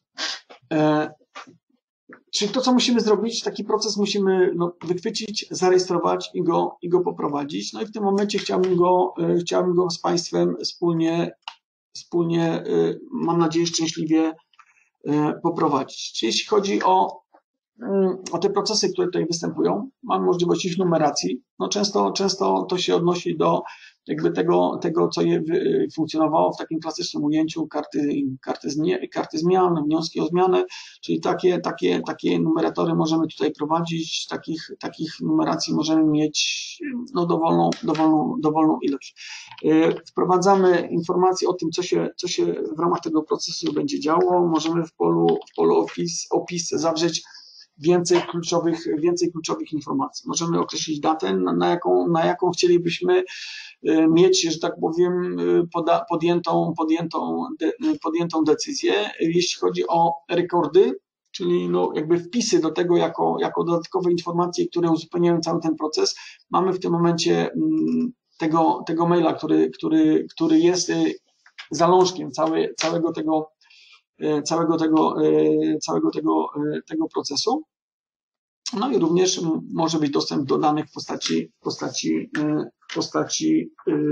Czyli to, co musimy zrobić, taki proces musimy no, wychwycić, zarejestrować i go, i go poprowadzić. No i w tym momencie chciałbym go, chciałbym go z Państwem wspólnie, wspólnie, mam nadzieję, szczęśliwie poprowadzić. Czyli jeśli chodzi o o te procesy, które tutaj występują, mamy możliwość ich numeracji. No często, często to się odnosi do jakby tego, tego, co je funkcjonowało w takim klasycznym ujęciu karty, karty, zmian, karty zmian, wnioski o zmianę, czyli takie, takie, takie numeratory możemy tutaj prowadzić, takich, takich numeracji możemy mieć no, dowolną, dowolną, dowolną ilość. Wprowadzamy informacje o tym, co się, co się w ramach tego procesu będzie działo. Możemy w polu, w polu opis, opis zawrzeć więcej kluczowych, więcej kluczowych informacji. Możemy określić datę, na jaką, na jaką chcielibyśmy mieć, że tak powiem, poda, podjętą, podjętą, de, podjętą decyzję. Jeśli chodzi o rekordy, czyli no jakby wpisy do tego jako, jako dodatkowe informacje, które uzupełniają cały ten proces, mamy w tym momencie tego, tego maila, który, który, który jest zalążkiem cały, całego tego całego tego, całego tego, tego procesu. No i również może być dostęp do danych w postaci, w postaci, w postaci,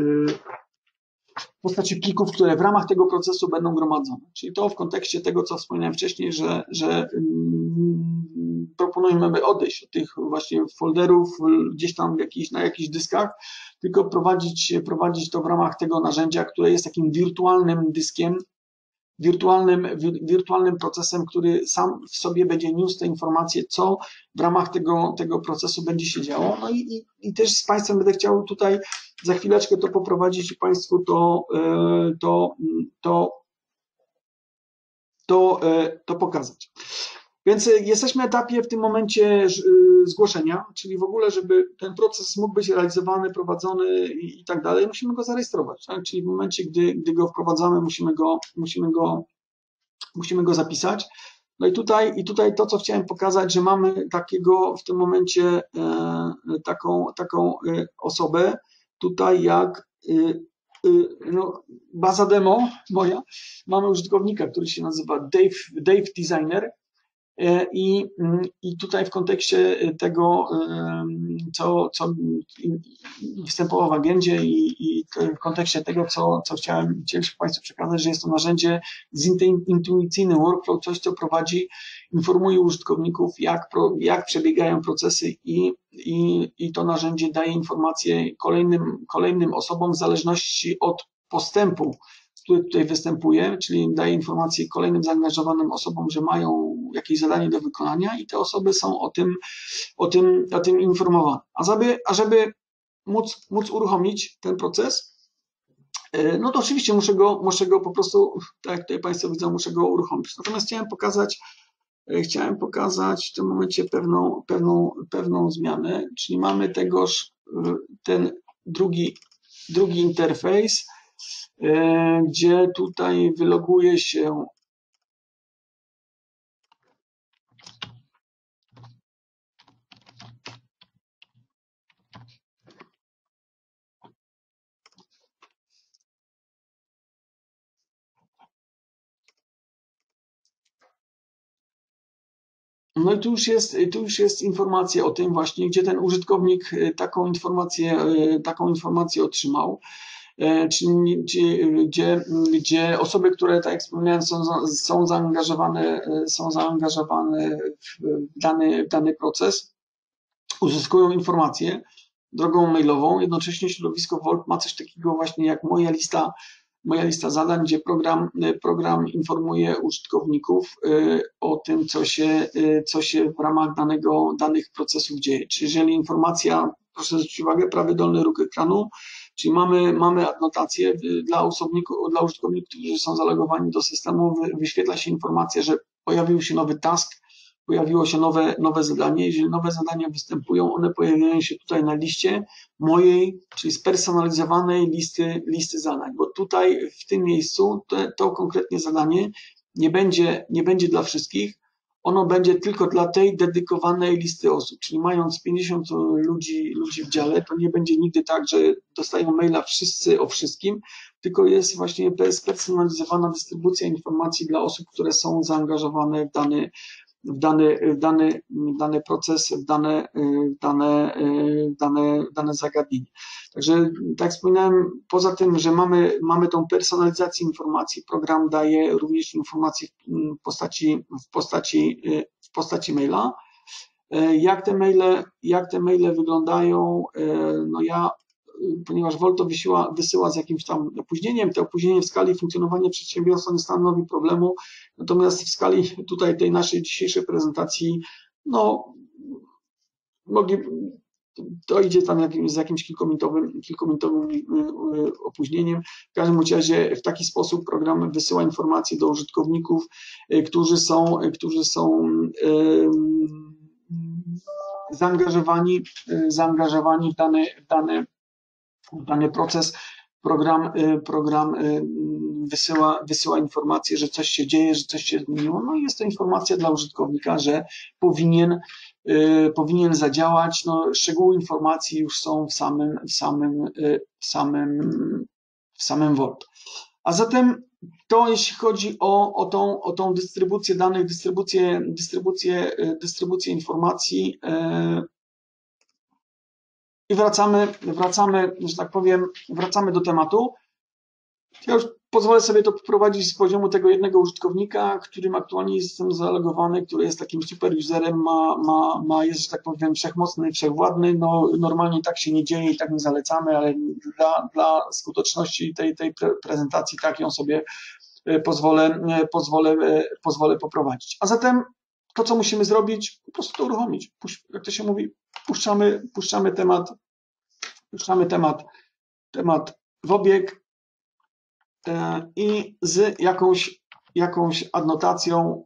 w postaci plików, które w ramach tego procesu będą gromadzone. Czyli to w kontekście tego, co wspomniałem wcześniej, że, że proponujemy, aby odejść od tych właśnie folderów gdzieś tam jakiś, na jakichś dyskach, tylko prowadzić, prowadzić to w ramach tego narzędzia, które jest takim wirtualnym dyskiem, wirtualnym, wirtualnym procesem, który sam w sobie będzie niósł te informacje, co w ramach tego, tego procesu będzie się działo. No i, i, i też z Państwem będę chciał tutaj za chwileczkę to poprowadzić i Państwu to, to, to, to, to pokazać. Więc jesteśmy na etapie w tym momencie zgłoszenia, czyli w ogóle, żeby ten proces mógł być realizowany, prowadzony i, i tak dalej, musimy go zarejestrować, tak? Czyli w momencie, gdy, gdy go wprowadzamy, musimy go, musimy go, musimy go zapisać. No i tutaj, i tutaj to, co chciałem pokazać, że mamy takiego w tym momencie e, taką, taką e, osobę tutaj jak e, e, no, baza demo moja, mamy użytkownika, który się nazywa Dave, Dave Designer. I, I tutaj w kontekście tego, co, co występowało w agendzie i, i w kontekście tego, co, co chciałem, chciałem Państwu przekazać, że jest to narzędzie z intuicyjnym workflow, coś, co prowadzi, informuje użytkowników, jak, jak przebiegają procesy i, i, i to narzędzie daje informacje kolejnym, kolejnym osobom w zależności od postępu, który tutaj występuje, czyli daje informacje kolejnym zaangażowanym osobom, że mają jakieś zadanie do wykonania i te osoby są o tym, o tym, o tym informowane. A żeby, a żeby móc, móc uruchomić ten proces, no to oczywiście muszę go, muszę go po prostu, tak jak tutaj Państwo widzą, muszę go uruchomić. Natomiast chciałem pokazać, chciałem pokazać w tym momencie pewną, pewną, pewną zmianę, czyli mamy tegoż ten drugi, drugi interfejs, gdzie tutaj wyloguje się no i tu już jest, tu już jest informacja o tym właśnie, gdzie ten użytkownik taką informację, taką informację otrzymał. Czyli gdzie, gdzie, gdzie osoby, które, tak jak wspomniałem, są, są zaangażowane, są zaangażowane w dany, w dany proces, uzyskują informacje drogą mailową. Jednocześnie środowisko Volt ma coś takiego właśnie jak moja lista, moja lista zadań, gdzie program, program informuje użytkowników o tym, co się, co się w ramach danego, danych procesów dzieje. Czyli jeżeli informacja, proszę zwrócić uwagę, prawy dolny róg ekranu, czyli mamy, mamy adnotację dla osobników, dla użytkowników, którzy są zalogowani do systemu, wyświetla się informacja, że pojawił się nowy task, pojawiło się nowe, nowe zadanie. Jeżeli nowe zadania występują, one pojawiają się tutaj na liście mojej, czyli spersonalizowanej listy, listy zadań, bo tutaj w tym miejscu to, to konkretnie zadanie nie będzie, nie będzie dla wszystkich, ono będzie tylko dla tej dedykowanej listy osób, czyli mając pięćdziesiąt ludzi, ludzi w dziale, to nie będzie nigdy tak, że dostają maila wszyscy o wszystkim, tylko jest właśnie spersonalizowana dystrybucja informacji dla osób, które są zaangażowane w dany, w dany, w dany, w dany proces, w dane, w dane, w dane, w dane zagadnienie. Także tak jak wspominałem, poza tym, że mamy, mamy tą personalizację informacji, program daje również informacje w postaci, w postaci, w postaci maila. Jak te maile, jak te maile wyglądają, no ja, ponieważ Volt to wysyła, wysyła z jakimś tam opóźnieniem, to opóźnienie w skali funkcjonowania przedsiębiorstwa nie stanowi problemu, natomiast w skali tutaj tej naszej dzisiejszej prezentacji, no, mogli, to idzie tam jakim, z jakimś kilkuminutowym, kilkuminutowym opóźnieniem. W każdym razie w taki sposób program wysyła informacje do użytkowników, którzy są, którzy są um, zaangażowani, zaangażowani w dany, w dany dany proces. Program, program wysyła, wysyła informację, że coś się dzieje, że coś się zmieniło. No i jest to informacja dla użytkownika, że powinien, powinien zadziałać. No, szczegóły informacji już są w samym, w samym, w samym, w samym Volt. A zatem to jeśli chodzi o, o, tą, o tą dystrybucję danych, dystrybucję, dystrybucję, dystrybucję informacji. I wracamy, wracamy, że tak powiem, wracamy do tematu. Ja już pozwolę sobie to poprowadzić z poziomu tego jednego użytkownika, którym aktualnie jestem zalogowany, który jest takim super userem, ma, ma, ma jest, że tak powiem, wszechmocny, wszechwładny. No, normalnie tak się nie dzieje i tak nie zalecamy, ale dla, dla skuteczności tej, tej prezentacji tak ją sobie pozwolę, pozwolę, pozwolę poprowadzić. A zatem to, co musimy zrobić, po prostu to uruchomić. Jak to się mówi, puszczamy, puszczamy temat, puszczamy temat, temat w obieg i z jakąś, jakąś adnotacją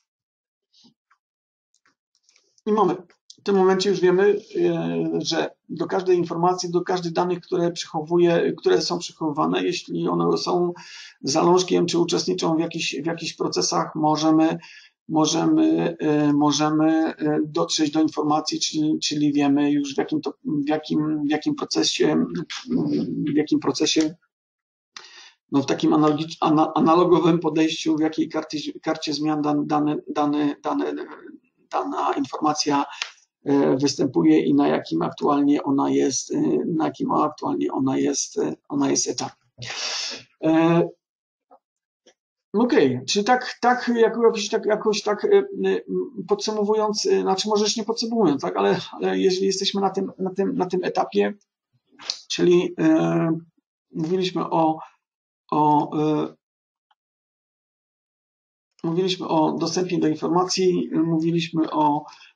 i mamy. W tym momencie już wiemy, że do każdej informacji, do każdych danych, które przechowuje, które są przechowywane, jeśli one są zalążkiem czy uczestniczą w jakichś, w jakichś procesach, możemy możemy, możemy dotrzeć do informacji, czyli, czyli wiemy już w jakim, to, w jakim, w jakim procesie, w jakim procesie, no w takim analogowym podejściu, w jakiej karcie, karcie zmian dane, dane, dane, dana informacja występuje i na jakim aktualnie ona jest, na jakim aktualnie ona jest, ona jest etapie. Okej, okay. Czyli tak, tak, jakoś, tak, jakoś tak podsumowując, znaczy może już nie podsumowując, tak, ale, ale jeżeli jesteśmy na tym, na tym, na tym etapie, czyli e, mówiliśmy o, o e, mówiliśmy o dostępie do informacji, mówiliśmy o,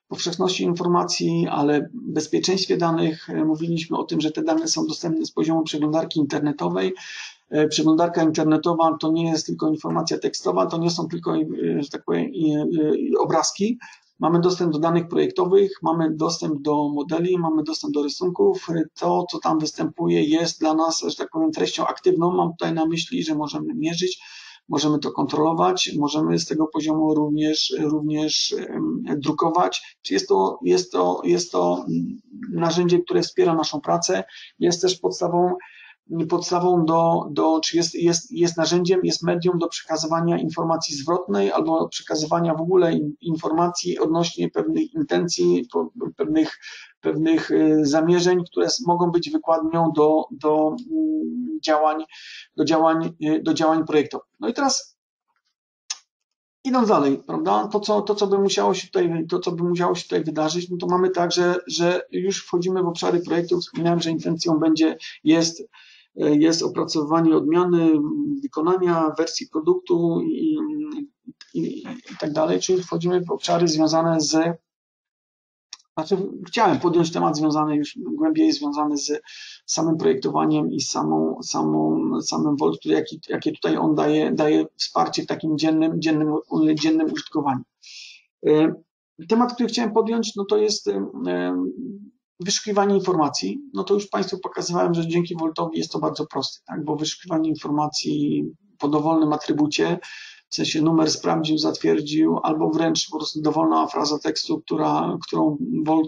powszechności informacji, ale bezpieczeństwie danych. Mówiliśmy o tym, że te dane są dostępne z poziomu przeglądarki internetowej. Przeglądarka internetowa to nie jest tylko informacja tekstowa, to nie są tylko, że tak powiem, obrazki. Mamy dostęp do danych projektowych, mamy dostęp do modeli, mamy dostęp do rysunków. To, co tam występuje, jest dla nas, że tak powiem, treścią aktywną. Mam tutaj na myśli, że możemy mierzyć, możemy to kontrolować, możemy z tego poziomu również, również drukować. Czy jest to, jest to, jest to narzędzie, które wspiera naszą pracę, jest też podstawą podstawą do, do czy jest, jest, jest narzędziem, jest medium do przekazywania informacji zwrotnej albo przekazywania w ogóle informacji odnośnie pewnych intencji, pewnych, pewnych zamierzeń, które mogą być wykładnią do, do działań, do działań, do działań projektowych. No i teraz idąc dalej, prawda, to co, to, co by musiało się tutaj, to, co by musiało się tutaj wydarzyć, no to mamy tak, że, że już wchodzimy w obszary projektów. Wspominałem, że intencją będzie, jest jest opracowywanie odmiany, wykonania wersji produktu i, i, i tak dalej, czyli wchodzimy w obszary związane z, znaczy chciałem podjąć temat związany już głębiej związany z samym projektowaniem i samą, samą, samym Volt, jakie, jakie tutaj on daje, daje wsparcie w takim dziennym, dziennym, dziennym użytkowaniu. Temat, który chciałem podjąć, no to jest wyszukiwanie informacji. No to już Państwu pokazywałem, że dzięki Voltowi jest to bardzo proste, tak? Bo wyszukiwanie informacji po dowolnym atrybucie, w sensie numer sprawdził, zatwierdził, albo wręcz po prostu dowolna fraza tekstu, która, którą Volt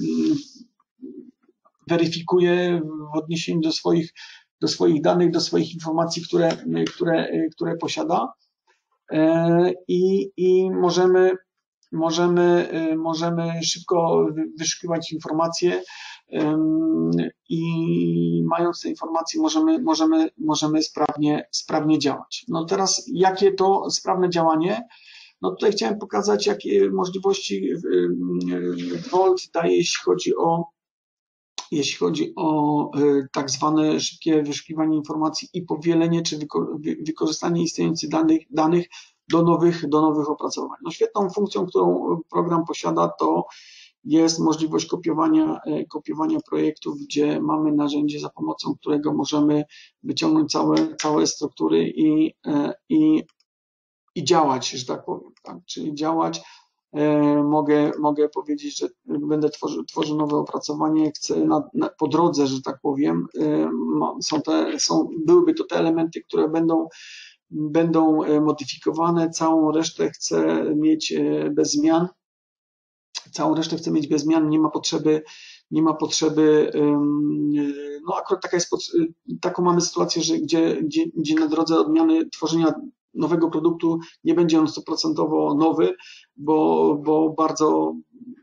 weryfikuje w odniesieniu do swoich, do swoich danych, do swoich informacji, które, które, które posiada. I, i możemy Możemy, możemy szybko wyszukiwać informacje i mając te informacje możemy, możemy, możemy sprawnie, sprawnie działać. No teraz jakie to sprawne działanie? No tutaj chciałem pokazać, jakie możliwości Volt daje, jeśli chodzi o jeśli chodzi o tak zwane szybkie wyszukiwanie informacji i powielenie czy wykorzystanie istniejących danych, danych do nowych, do nowych opracowań. No świetną funkcją, którą program posiada, to jest możliwość kopiowania, kopiowania projektów, gdzie mamy narzędzie, za pomocą którego możemy wyciągnąć całe, całe struktury i, i, i działać, że tak powiem. Tak? Czyli działać. Mogę, mogę powiedzieć, że będę tworzył, tworzył nowe opracowanie, chcę na, na, po drodze, że tak powiem, są te, są, byłyby to te elementy, które będą będą modyfikowane, całą resztę chcę mieć bez zmian, całą resztę chcę mieć bez zmian, nie ma potrzeby, nie ma potrzeby, no akurat taka jest, taką mamy sytuację, że gdzie, gdzie, gdzie na drodze odmiany tworzenia nowego produktu nie będzie on stuprocentowo nowy, bo, bo bardzo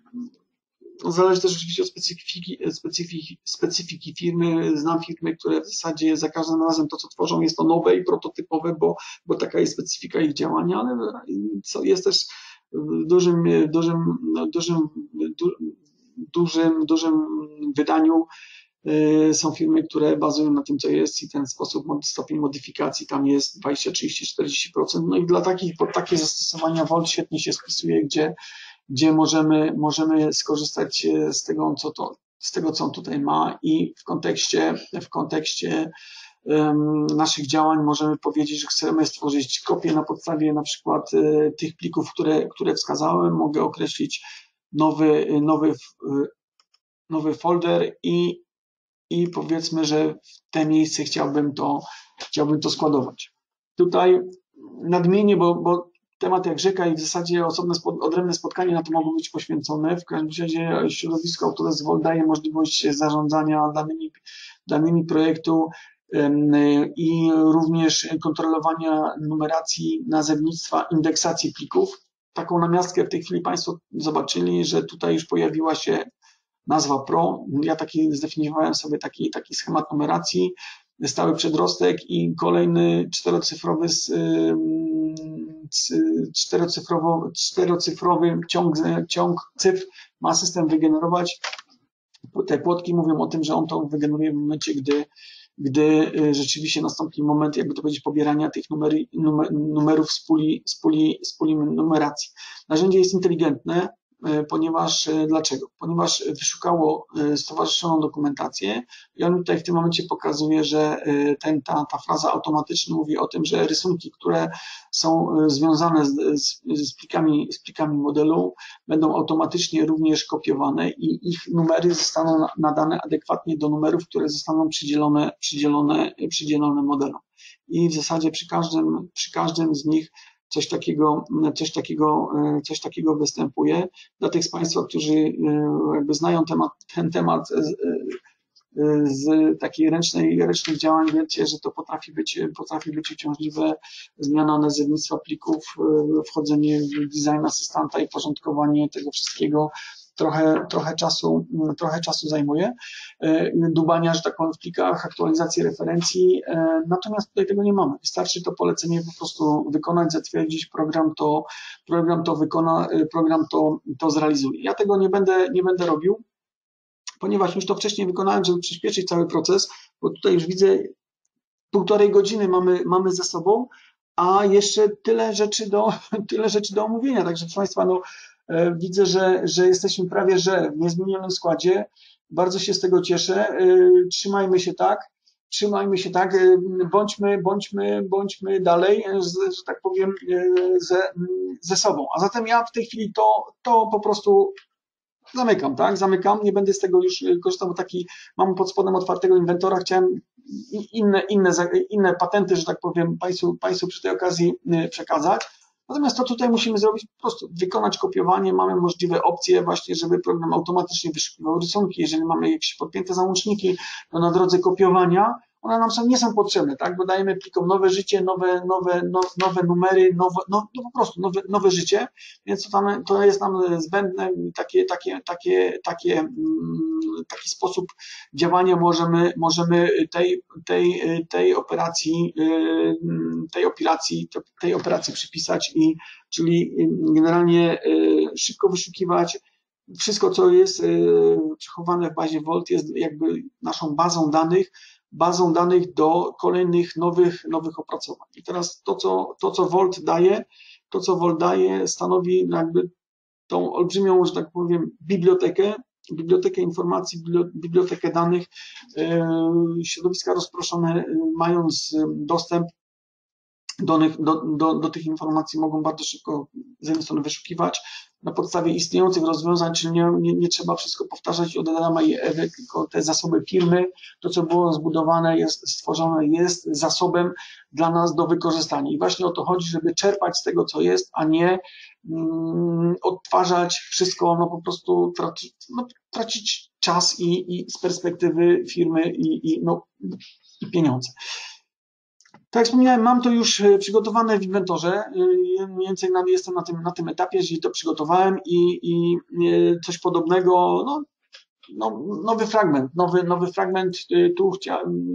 no zależy też oczywiście od specyfiki, specyfiki, specyfiki firmy. Znam firmy, które w zasadzie za każdym razem to, co tworzą, jest to nowe i prototypowe, bo, bo taka jest specyfika ich działania, ale co jest też w dużym, dużym, dużym, du, dużym, dużym wydaniu są firmy, które bazują na tym, co jest i ten sposób, stopień modyfikacji tam jest dwadzieścia, trzydzieści, czterdzieści procent. No i dla takich, pod takie zastosowania Volt świetnie się spisuje, gdzie gdzie możemy, możemy skorzystać z tego, co to, z tego, co on tutaj ma i w kontekście, w kontekście um, naszych działań możemy powiedzieć, że chcemy stworzyć kopię na podstawie na przykład y, tych plików, które, które wskazałem. Mogę określić nowy, nowy, nowy folder i, i powiedzmy, że w te miejsce chciałbym to, chciałbym to składować. Tutaj nadmienię, bo, bo temat jak rzeka i w zasadzie osobne, odrębne spotkanie na to mogą być poświęcone. W każdym razie środowisko Autodesk Volt daje możliwość zarządzania danymi, danymi projektu i również kontrolowania numeracji, nazewnictwa, indeksacji plików. Taką namiastkę w tej chwili Państwo zobaczyli, że tutaj już pojawiła się nazwa Pro. Ja taki zdefiniowałem sobie taki, taki schemat numeracji, stały przedrostek i kolejny czterocyfrowy czterocyfrowy, czterocyfrowy ciąg, ciąg cyfr ma system wygenerować. Te płotki mówią o tym, że on to wygeneruje w momencie, gdy, gdy rzeczywiście nastąpi moment, jakby to powiedzieć, pobierania tych numery, numer, numerów z puli, z, puli, z puli numeracji. Narzędzie jest inteligentne, ponieważ dlaczego? Ponieważ wyszukało stowarzyszoną dokumentację i on tutaj w tym momencie pokazuje, że ten, ta, ta fraza automatyczna mówi o tym, że rysunki, które są związane z, z, z, plikami, z plikami modelu, będą automatycznie również kopiowane i ich numery zostaną nadane adekwatnie do numerów, które zostaną przydzielone, przydzielone, przydzielone modelom. I w zasadzie przy każdym, przy każdym z nich coś takiego, coś takiego, coś takiego występuje. Dla tych z Państwa, którzy jakby znają temat, ten temat z, z takiej ręcznej, ręcznych działań, wiecie, że to potrafi być, potrafi być uciążliwe, zmiana nazewnictwa plików, wchodzenie w design asystanta i porządkowanie tego wszystkiego. Trochę, trochę, czasu, trochę czasu zajmuje, dubania, że tak powiem, w plikach, aktualizacji referencji, natomiast tutaj tego nie mamy. Wystarczy to polecenie po prostu wykonać, zatwierdzić, program to, program to wykona, program to, to zrealizuje. Ja tego nie będę, nie będę robił, ponieważ już to wcześniej wykonałem, żeby przyspieszyć cały proces, bo tutaj już widzę, półtorej godziny mamy, mamy ze sobą, a jeszcze tyle rzeczy do, tyle rzeczy do omówienia, także proszę Państwa, no, widzę, że, że jesteśmy prawie że w niezmienionym składzie. Bardzo się z tego cieszę. Trzymajmy się tak, trzymajmy się tak, bądźmy, bądźmy, bądźmy dalej, że tak powiem, ze, ze sobą. A zatem ja w tej chwili to, to po prostu zamykam, tak? Zamykam, nie będę z tego już korzystał, bo taki mam pod spodem otwartego inwentora, chciałem inne, inne, inne patenty, że tak powiem, Państwu, Państwu przy tej okazji przekazać. Natomiast to tutaj musimy zrobić, po prostu wykonać kopiowanie, mamy możliwe opcje właśnie, żeby program automatycznie wyszukiwał rysunki, jeżeli mamy jakieś podpięte załączniki, to na drodze kopiowania one nam są, nie są potrzebne, tak, bo dajemy plikom nowe życie, nowe, nowe, no, nowe numery, nowe, no, no po prostu nowe, nowe życie, więc to, tam, to jest nam zbędne, takie, takie, takie, takie, taki sposób działania możemy, możemy tej, tej, tej operacji, tej operacji, tej operacji przypisać i, czyli generalnie szybko wyszukiwać. Wszystko, co jest przechowane w bazie Volt, jest jakby naszą bazą danych, bazą danych do kolejnych nowych, nowych opracowań. I teraz to, co, to, co Volt daje, to, co Volt daje, stanowi jakby tą olbrzymią, że tak powiem, bibliotekę, bibliotekę informacji, bibliotekę danych. Środowiska rozproszone, mając dostęp do, do, do, do tych informacji, mogą bardzo szybko z jednej strony wyszukiwać na podstawie istniejących rozwiązań, czyli nie, nie, nie trzeba wszystko powtarzać od Adama i Ewy, tylko te zasoby firmy, to co było zbudowane, jest stworzone, jest zasobem dla nas do wykorzystania. I właśnie o to chodzi, żeby czerpać z tego, co jest, a nie mm, odtwarzać wszystko, no po prostu traci, no, tracić czas i, i z perspektywy firmy i, i, no, i pieniądze. Tak jak wspomniałem, mam to już przygotowane w inwentorze, mniej więcej jestem na tym, na tym etapie, że to przygotowałem i, i coś podobnego, no, no, nowy fragment, nowy, nowy fragment, tu chciałem,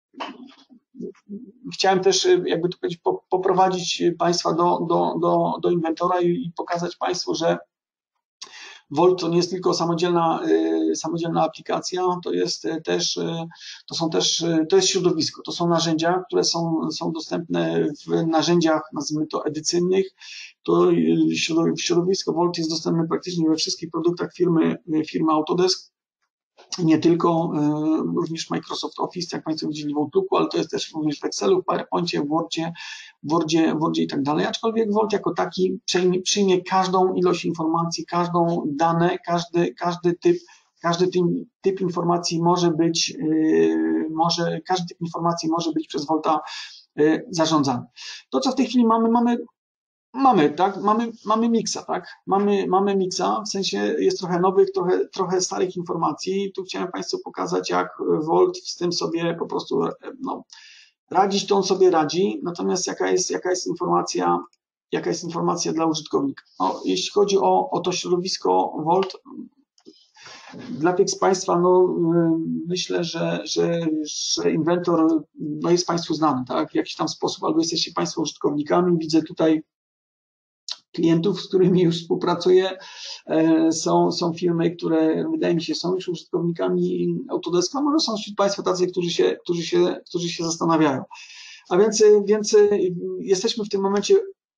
chciałem też, jakby to powiedzieć, poprowadzić Państwa do, do, do, do inwentora i, i pokazać Państwu, że Volt to nie jest tylko samodzielna, samodzielna aplikacja, to jest też, to są też, to jest środowisko, to są narzędzia, które są, są dostępne w narzędziach, nazwijmy to edycyjnych. To środowisko Volt jest dostępne praktycznie we wszystkich produktach firmy, firmy Autodesk. Nie tylko, również Microsoft Office, jak Państwo widzieli w Outlooku, ale to jest też również w Excelu, w PowerPoincie, w Wordzie, w Wordzie, w Wordzie i tak dalej. Aczkolwiek Volt jako taki przyjmie, przyjmie każdą ilość informacji, każdą dane, każdy, każdy typ, każdy typ, typ informacji może być, yy, może, każdy typ informacji może być przez Volta yy, zarządzany. To, co w tej chwili mamy, mamy Mamy, tak? Mamy, mamy miksa, tak? Mamy, mamy miksa, w sensie jest trochę nowych, trochę, trochę starych informacji. Tu chciałem Państwu pokazać, jak Volt z tym sobie po prostu, no, radzić, to on sobie radzi. Natomiast jaka jest, jaka jest informacja, jaka jest informacja dla użytkownika? No, jeśli chodzi o, o to środowisko Volt, dla tych z Państwa, no, myślę, że, że, że inwentor, no, jest Państwu znany, tak? W jakiś tam sposób, albo jesteście Państwo użytkownikami. Widzę tutaj klientów, z którymi już współpracuję, są, są firmy, które wydaje mi się są już użytkownikami Autodeska, może są wśród Państwa tacy, którzy się, którzy się, którzy się zastanawiają. A więc, więc jesteśmy w tym momencie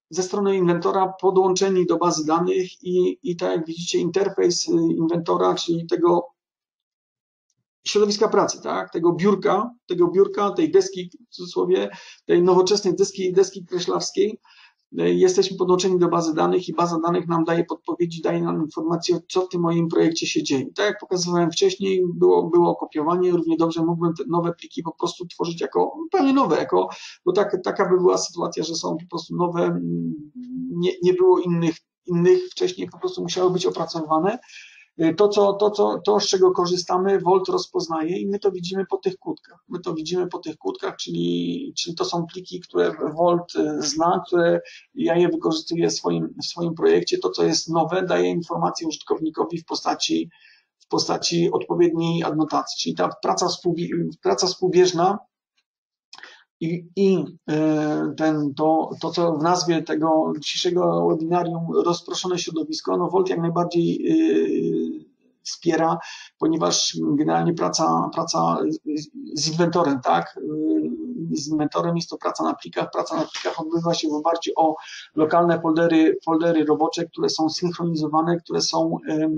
ze strony inwentora podłączeni do bazy danych i, i tak jak widzicie interfejs inwentora, czyli tego środowiska pracy, tak? Tego biurka, tego biurka, tej deski w cudzysłowie, tej nowoczesnej deski, deski kreślarskiej. Jesteśmy podłączeni do bazy danych i baza danych nam daje podpowiedzi, daje nam informację, co w tym moim projekcie się dzieje. Tak jak pokazywałem wcześniej, było, było kopiowanie, równie dobrze mógłbym te nowe pliki po prostu tworzyć jako zupełnie nowe, jako, bo tak, taka by była sytuacja, że są po prostu nowe, nie, nie było innych, innych wcześniej, po prostu musiały być opracowane. To, co, to, co, to, z czego korzystamy, Volt rozpoznaje i my to widzimy po tych kłódkach. My to widzimy po tych kłódkach, czyli, czyli to są pliki, które Volt zna, które ja je wykorzystuję w swoim, w swoim projekcie. To, co jest nowe, daje informację użytkownikowi w postaci, w postaci odpowiedniej adnotacji. Czyli ta praca, współbie, praca współbieżna i, i ten, to, to, co w nazwie tego dzisiejszego webinarium rozproszone środowisko, no Volt jak najbardziej wspiera, ponieważ generalnie praca, praca z inwentorem, tak, z inwentorem jest to praca na plikach, praca na plikach odbywa się w oparciu o lokalne foldery, foldery robocze, które są synchronizowane, które są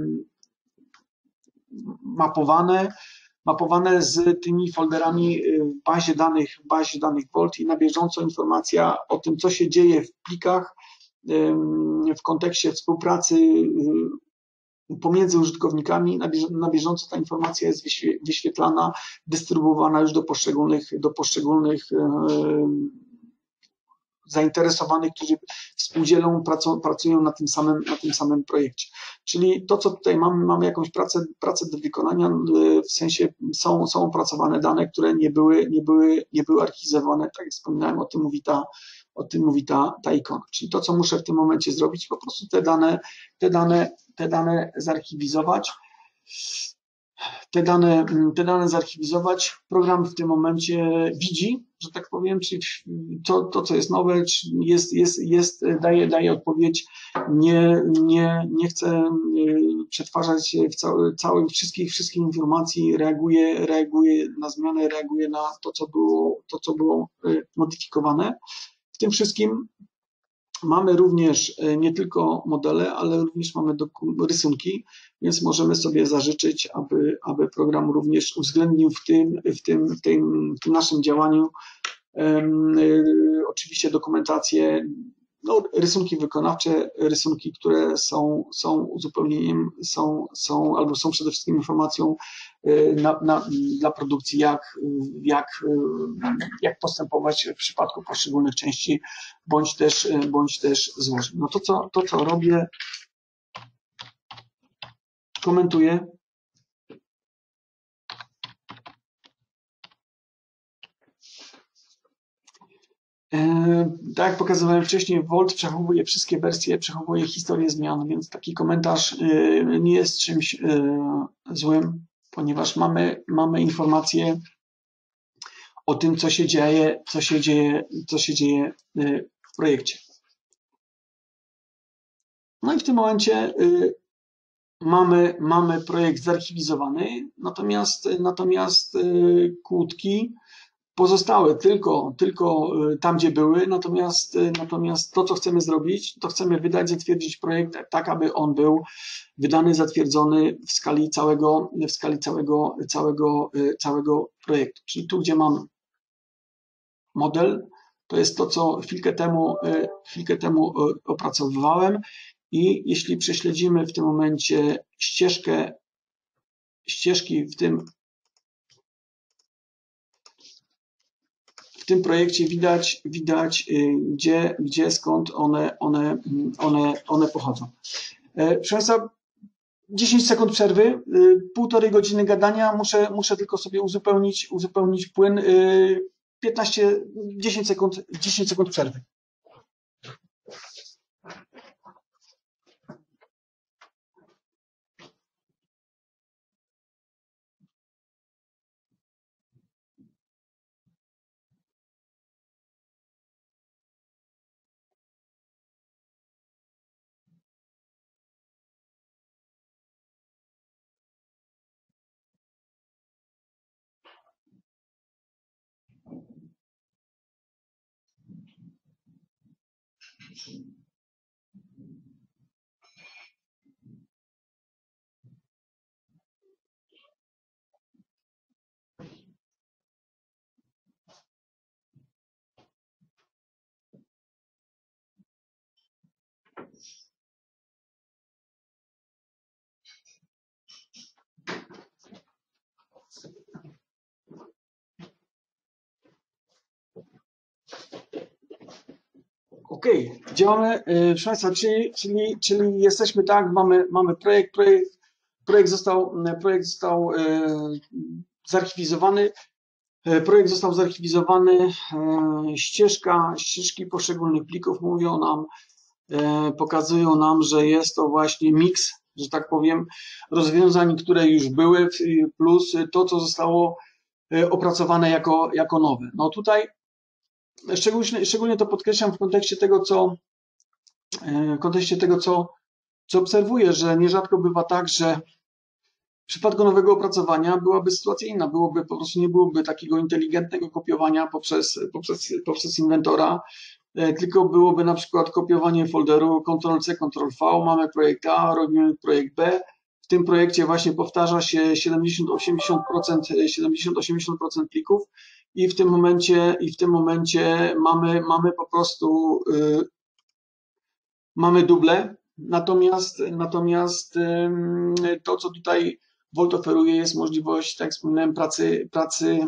mapowane, mapowane z tymi folderami w bazie danych, w bazie danych Volt i na bieżąco informacja o tym, co się dzieje w plikach w kontekście współpracy pomiędzy użytkownikami, na bieżąco ta informacja jest wyświetlana, dystrybuowana już do poszczególnych, do poszczególnych zainteresowanych, którzy współdzielą, pracują na tym samym, na tym samym projekcie. Czyli to, co tutaj mamy, mamy jakąś pracę, pracę do wykonania, w sensie są, są opracowane dane, które nie były, nie były, nie były archiwizowane, tak jak wspominałem, o tym mówi ta, o tym mówi ta, ta ikona. Czyli to, co muszę w tym momencie zrobić, po prostu te dane, te dane, te dane zarchiwizować. Te dane, te dane zarchiwizować. Program w tym momencie widzi, że tak powiem, czy to, to co jest nowe, czy jest, jest, jest, daje, daje odpowiedź. Nie, nie, nie chce przetwarzać w cały, całych wszystkich, wszystkich informacji, reaguje, reaguje na zmianę, reaguje na to, co było, to, co było modyfikowane. W tym wszystkim mamy również nie tylko modele, ale również mamy rysunki, więc możemy sobie zażyczyć, aby, aby program również uwzględnił w tym, w tym, w tym, w tym naszym działaniu um, oczywiście dokumentację, no, rysunki wykonawcze, rysunki, które są, są uzupełnieniem, są, są albo są przede wszystkim informacją na, na, dla produkcji, jak, jak, jak postępować w przypadku poszczególnych części, bądź też, bądź też złożeń. No to, co, to, co robię, komentuję. Tak jak pokazywałem wcześniej, Volt przechowuje wszystkie wersje, przechowuje historię zmian, więc taki komentarz nie jest czymś złym, ponieważ mamy, mamy informacje o tym, co się dzieje, co się dzieje, co się dzieje w projekcie. No i w tym momencie mamy, mamy projekt zarchiwizowany, natomiast, natomiast kłódki pozostały tylko, tylko tam, gdzie były, natomiast, natomiast to, co chcemy zrobić, to chcemy wydać, zatwierdzić projekt tak, aby on był wydany, zatwierdzony w skali całego, w skali całego, całego, całego projektu. Czyli tu, gdzie mam model, to jest to, co chwilkę temu, chwilkę temu opracowywałem i jeśli prześledzimy w tym momencie ścieżkę, ścieżki w tym w tym projekcie widać, widać gdzie, gdzie skąd one, one, one, one pochodzą. Proszę Państwa, dziesięć sekund przerwy, półtorej godziny gadania, muszę, muszę tylko sobie uzupełnić, uzupełnić płyn, piętnaście, dziesięć sekund, dziesięć sekund przerwy. Okej, okay. Działamy, proszę Państwa, czyli, czyli, czyli jesteśmy tak, mamy, mamy projekt, projekt, projekt został, projekt został e, zarchiwizowany, projekt został zarchiwizowany, e, ścieżka, ścieżki poszczególnych plików mówią nam, e, pokazują nam, że jest to właśnie miks, że tak powiem, rozwiązań, które już były, plus to, co zostało opracowane jako, jako nowe. No tutaj Szczególnie, szczególnie to podkreślam w kontekście tego, co w kontekście tego, co, co obserwuję, że nierzadko bywa tak, że w przypadku nowego opracowania byłaby sytuacja inna, byłoby po prostu nie byłoby takiego inteligentnego kopiowania poprzez, poprzez, poprzez inwentora, tylko byłoby na przykład kopiowanie folderu kontrol C, kontrol V, mamy projekt A, robimy projekt B. W tym projekcie właśnie powtarza się siedemdziesiąt do osiemdziesięciu procent, siedemdziesiąt do osiemdziesięciu procent plików. I w tym momencie, i w tym momencie mamy, mamy po prostu yy, mamy duble, natomiast, natomiast yy, to, co tutaj Volt oferuje, jest możliwość, tak jak wspomniałem, pracy, pracy,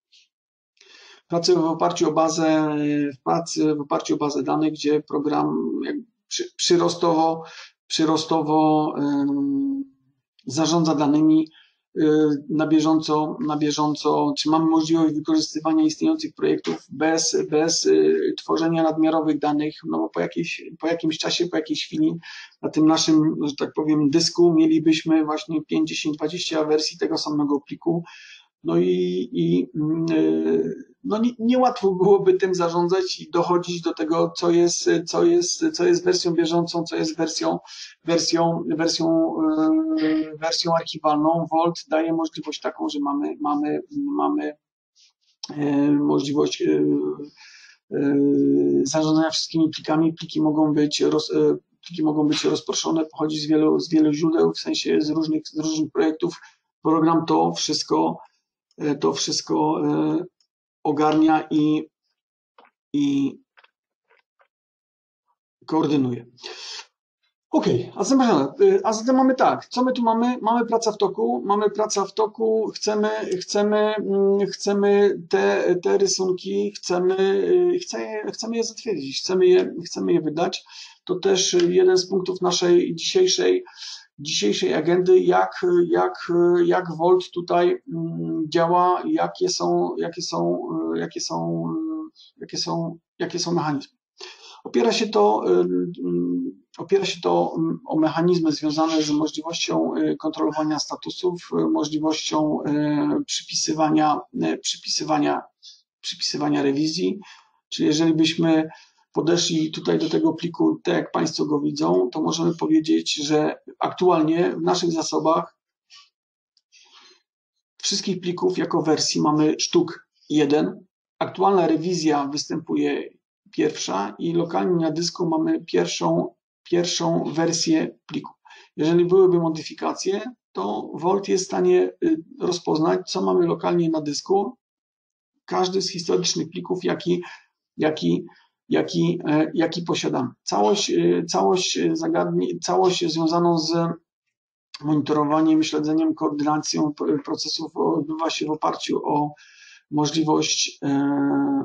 pracy w oparciu o bazę, pracy w oparciu o bazę danych, gdzie program jakby przy, przyrostowo, przyrostowo yy, zarządza danymi na bieżąco, na bieżąco, czy mamy możliwość wykorzystywania istniejących projektów bez, bez tworzenia nadmiarowych danych, no bo po, jakiejś, po jakimś czasie, po jakiejś chwili na tym naszym, że tak powiem, dysku mielibyśmy właśnie pięć, dziesięć, dwadzieścia wersji tego samego pliku, no i, i no nie, niełatwo byłoby tym zarządzać i dochodzić do tego, co jest, co jest, co jest wersją bieżącą, co jest wersją, wersją, wersją, wersją archiwalną. Volt daje możliwość taką, że mamy, mamy, mamy możliwość zarządzania wszystkimi plikami. Pliki mogą być, roz, pliki mogą być rozproszone, pochodzi z wielu, z wielu źródeł, w sensie z różnych, z różnych projektów. Program to wszystko, to wszystko ogarnia i, i koordynuje. Ok, a zatem, a zatem mamy tak, co my tu mamy? Mamy praca w toku, mamy praca w toku, chcemy, chcemy, chcemy te, te rysunki, chcemy, chcemy, chcemy je zatwierdzić, chcemy je, chcemy je wydać. To też jeden z punktów naszej dzisiejszej dzisiejszej agendy, jak, jak, jak Volt tutaj działa, jakie są, jakie są, jakie są, jakie są, jakie są mechanizmy. Opiera się to, opiera się to o mechanizmy związane z możliwością kontrolowania statusów, możliwością przypisywania, przypisywania, przypisywania rewizji, czyli jeżeli byśmy podeszli tutaj do tego pliku, tak jak Państwo go widzą, to możemy powiedzieć, że aktualnie w naszych zasobach wszystkich plików jako wersji mamy sztuk jeden. Aktualna rewizja występuje pierwsza i lokalnie na dysku mamy pierwszą, pierwszą wersję pliku. Jeżeli byłyby modyfikacje, to Volt jest w stanie rozpoznać, co mamy lokalnie na dysku. Każdy z historycznych plików, jaki, jaki Jaki, jaki posiadamy. Całość, całość zagadnień, całość związaną z monitorowaniem, śledzeniem, koordynacją procesów odbywa się w oparciu o możliwość e,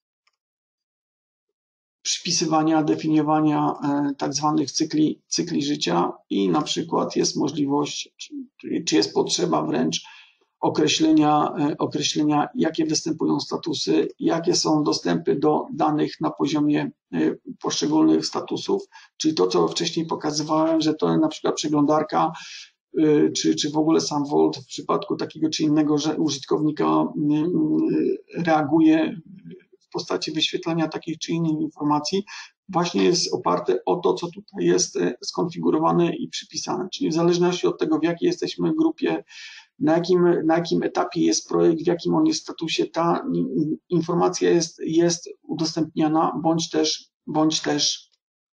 przypisywania, definiowania e, tak zwanych cykli, cykli życia i na przykład jest możliwość, czy, czy jest potrzeba wręcz określenia, określenia, jakie występują statusy, jakie są dostępy do danych na poziomie poszczególnych statusów, czyli to, co wcześniej pokazywałem, że to na przykład przeglądarka, czy, czy w ogóle sam Volt w przypadku takiego czy innego użytkownika reaguje w postaci wyświetlania takich czy innych informacji, właśnie jest oparte o to, co tutaj jest skonfigurowane i przypisane, czyli w zależności od tego, w jakiej jesteśmy grupie, na jakim, na jakim etapie jest projekt, w jakim on jest statusie, ta informacja jest, jest udostępniana, bądź też, bądź też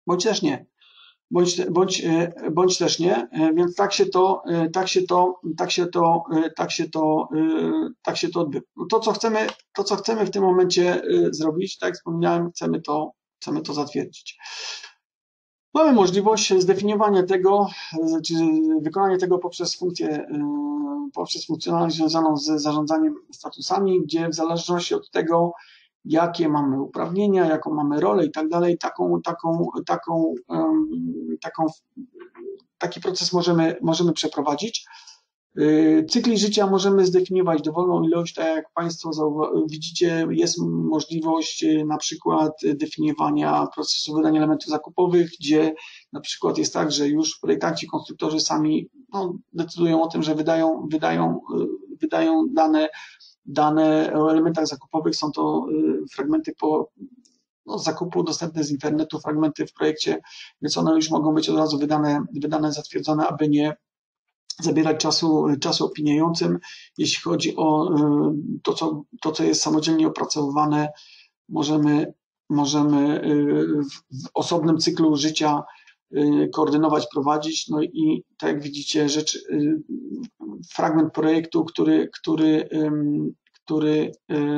bądź też nie. Bądź, bądź, bądź też nie, więc tak się to, tak się to, tak się to, tak się to, tak się to odbywa. To, co chcemy, to, co chcemy w tym momencie zrobić, tak jak wspomniałem, chcemy to, chcemy to zatwierdzić. Mamy możliwość zdefiniowania tego, czy wykonania tego poprzez funkcję, poprzez funkcjonalność związaną z zarządzaniem statusami, gdzie w zależności od tego, jakie mamy uprawnienia, jaką mamy rolę i tak dalej, taką, taką, taką, taką, taki proces możemy, możemy przeprowadzić. Cykli życia możemy zdefiniować dowolną ilość, tak jak Państwo widzicie, jest możliwość na przykład definiowania procesu wydania elementów zakupowych, gdzie na przykład jest tak, że już projektanci, konstruktorzy sami no, decydują o tym, że wydają, wydają, wydają dane Dane o elementach zakupowych, są to fragmenty po no, zakupu dostępne z internetu, fragmenty w projekcie, więc one już mogą być od razu wydane, wydane zatwierdzone, aby nie zabierać czasu, czasu opiniującym. Jeśli chodzi o to, co, to, co jest samodzielnie opracowywane, możemy, możemy w osobnym cyklu życia koordynować, prowadzić. No i tak jak widzicie, rzecz, fragment projektu, który, który, który,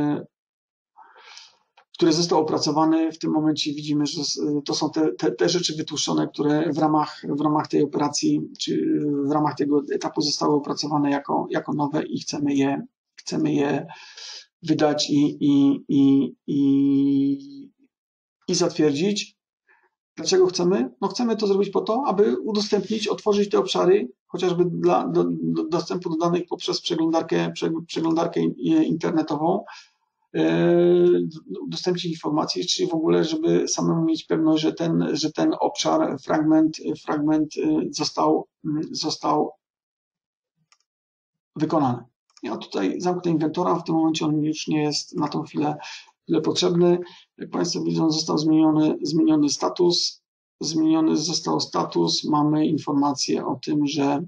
który został opracowany, w tym momencie widzimy, że to są te, te, te rzeczy wytłuszczone, które w ramach, w ramach tej operacji, czy w ramach tego etapu zostały opracowane jako, jako nowe i chcemy je, chcemy je wydać i, i, i, i, i zatwierdzić. Dlaczego chcemy? No chcemy to zrobić po to, aby udostępnić, otworzyć te obszary, chociażby dla do, do dostępu do danych poprzez przeglądarkę, przeglądarkę internetową, udostępnić informacje, czyli w ogóle, żeby samemu mieć pewność, że ten, że ten obszar, fragment, fragment został, został wykonany. Ja tutaj zamknę inwentora, w tym momencie on już nie jest na tą chwilę chwilę potrzebny. Jak Państwo widzą, został zmieniony, zmieniony status. Zmieniony został status. Mamy informację o tym, że,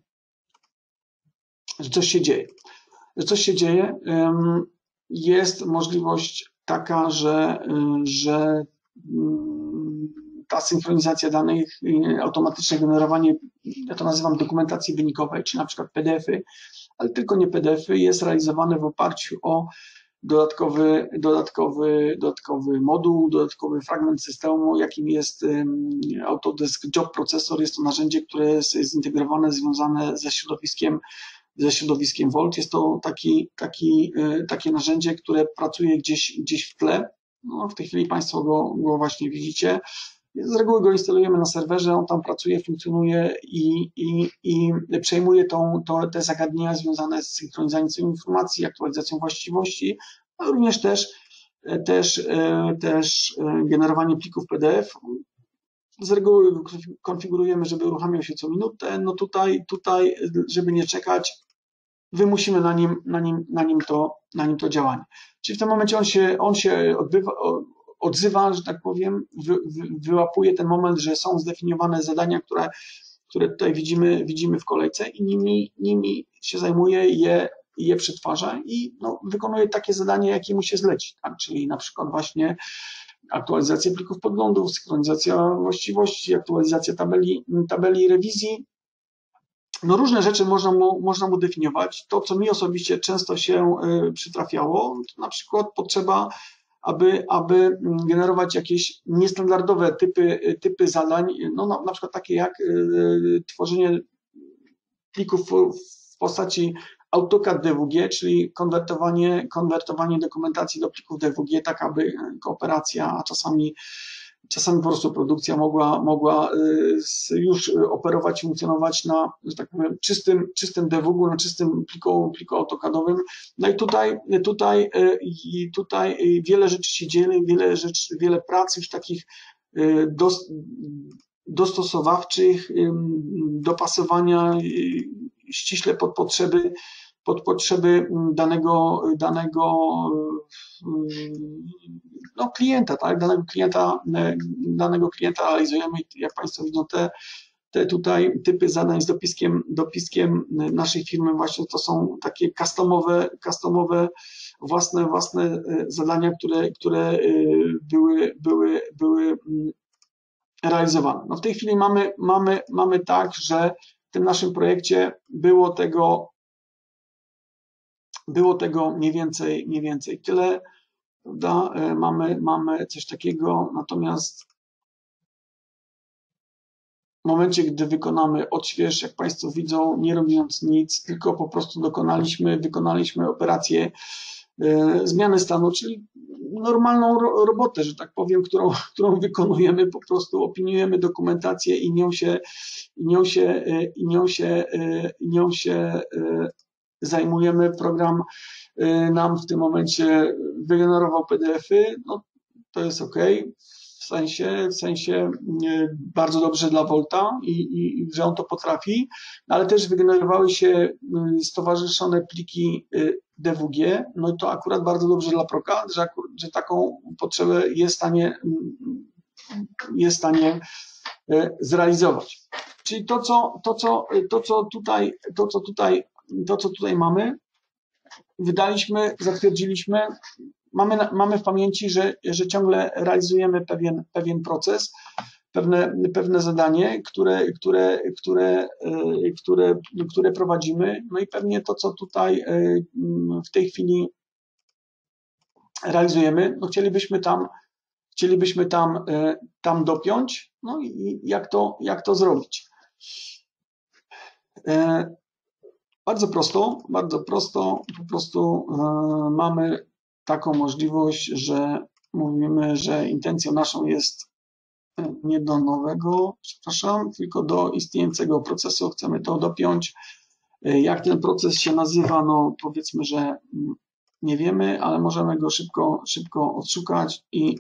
że coś się dzieje. Że coś się dzieje. Jest możliwość taka, że, że ta synchronizacja danych, automatyczne generowanie, ja to nazywam dokumentacje wynikowej, czy na przykład P D F-y, ale tylko nie P D F-y, jest realizowane w oparciu o dodatkowy, dodatkowy, dodatkowy moduł, dodatkowy fragment systemu, jakim jest Autodesk Job Processor. Jest to narzędzie, które jest zintegrowane, związane ze środowiskiem, ze środowiskiem Volt. Jest to taki, taki, takie narzędzie, które pracuje gdzieś, gdzieś w tle. No, w tej chwili Państwo go, go właśnie widzicie. Z reguły go instalujemy na serwerze, on tam pracuje, funkcjonuje i, i, i przejmuje tą, tą, te zagadnienia związane z synchronizacją informacji, aktualizacją właściwości, a również też, też, też generowanie plików P D F. Z reguły konfigurujemy, żeby uruchamiał się co minutę. No tutaj, tutaj żeby nie czekać, wymusimy na nim, na nim, na nim, to, na nim to działanie. Czyli w tym momencie on się, on się odbywa, odzywa, że tak powiem, wy, wy, wyłapuje ten moment, że są zdefiniowane zadania, które, które tutaj widzimy, widzimy w kolejce i nimi, nimi się zajmuje, je, je przetwarza i no, wykonuje takie zadanie, jakie mu się zleci, tak? Czyli na przykład właśnie aktualizacja plików podglądów, synchronizacja właściwości, aktualizacja tabeli, tabeli rewizji. No różne rzeczy można mu, można mu definiować. To, co mi osobiście często się y, przytrafiało, to na przykład potrzeba, aby, aby generować jakieś niestandardowe typy, typy zadań, no na, na przykład takie jak y, tworzenie plików w postaci AutoCAD D W G, czyli konwertowanie, konwertowanie dokumentacji do plików D W G, tak aby kooperacja, a czasami, czasami po prostu produkcja mogła, mogła już operować, funkcjonować na, że tak powiem, czystym, czystym D W G, na czystym pliku, pliku AutoCADowym. No i tutaj, tutaj, i tutaj wiele rzeczy się dzieje, wiele rzeczy, wiele prac już takich dos, dostosowawczych, dopasowania ściśle pod potrzeby, pod potrzeby danego, danego no, klienta, tak? Danego klienta, danego klienta analizujemy. Jak Państwo widzą, te, te tutaj typy zadań z dopiskiem, dopiskiem naszej firmy właśnie to są takie customowe, customowe własne, własne zadania, które, które były, były, były realizowane. No w tej chwili mamy, mamy, mamy tak, że w tym naszym projekcie było tego, było tego mniej więcej, mniej więcej tyle, prawda? Mamy, mamy coś takiego, natomiast w momencie, gdy wykonamy odśwież, jak Państwo widzą, nie robiąc nic, tylko po prostu dokonaliśmy, wykonaliśmy operację e, zmiany stanu, czyli normalną ro, robotę, że tak powiem, którą, którą wykonujemy, po prostu opiniujemy dokumentację i nią się, i nią się, e, i nią się, e, i nią się e, zajmujemy. Program e, nam w tym momencie wygenerował P D F-y, no to jest OK. W sensie, w sensie bardzo dobrze dla Volta i, i że on to potrafi, ale też wygenerowały się stowarzyszone pliki D W G, no to akurat bardzo dobrze dla Proka, że, że taką potrzebę jest w stanie, jest w stanie zrealizować. Czyli to, co, to, co, to, co tutaj, to, co tutaj, to, co tutaj mamy, wydaliśmy, zatwierdziliśmy. Mamy, mamy w pamięci, że, że ciągle realizujemy pewien, pewien proces, pewne, pewne zadanie, które, które, które, które, które prowadzimy. No i pewnie to, co tutaj w tej chwili realizujemy, no chcielibyśmy tam, chcielibyśmy tam, tam dopiąć. No i jak to, jak to zrobić? Bardzo prosto, bardzo prosto, po prostu mamy taką możliwość, że mówimy, że intencją naszą jest nie do nowego, przepraszam, tylko do istniejącego procesu. Chcemy to dopiąć. Jak ten proces się nazywa, no powiedzmy, że nie wiemy, ale możemy go szybko, szybko odszukać i,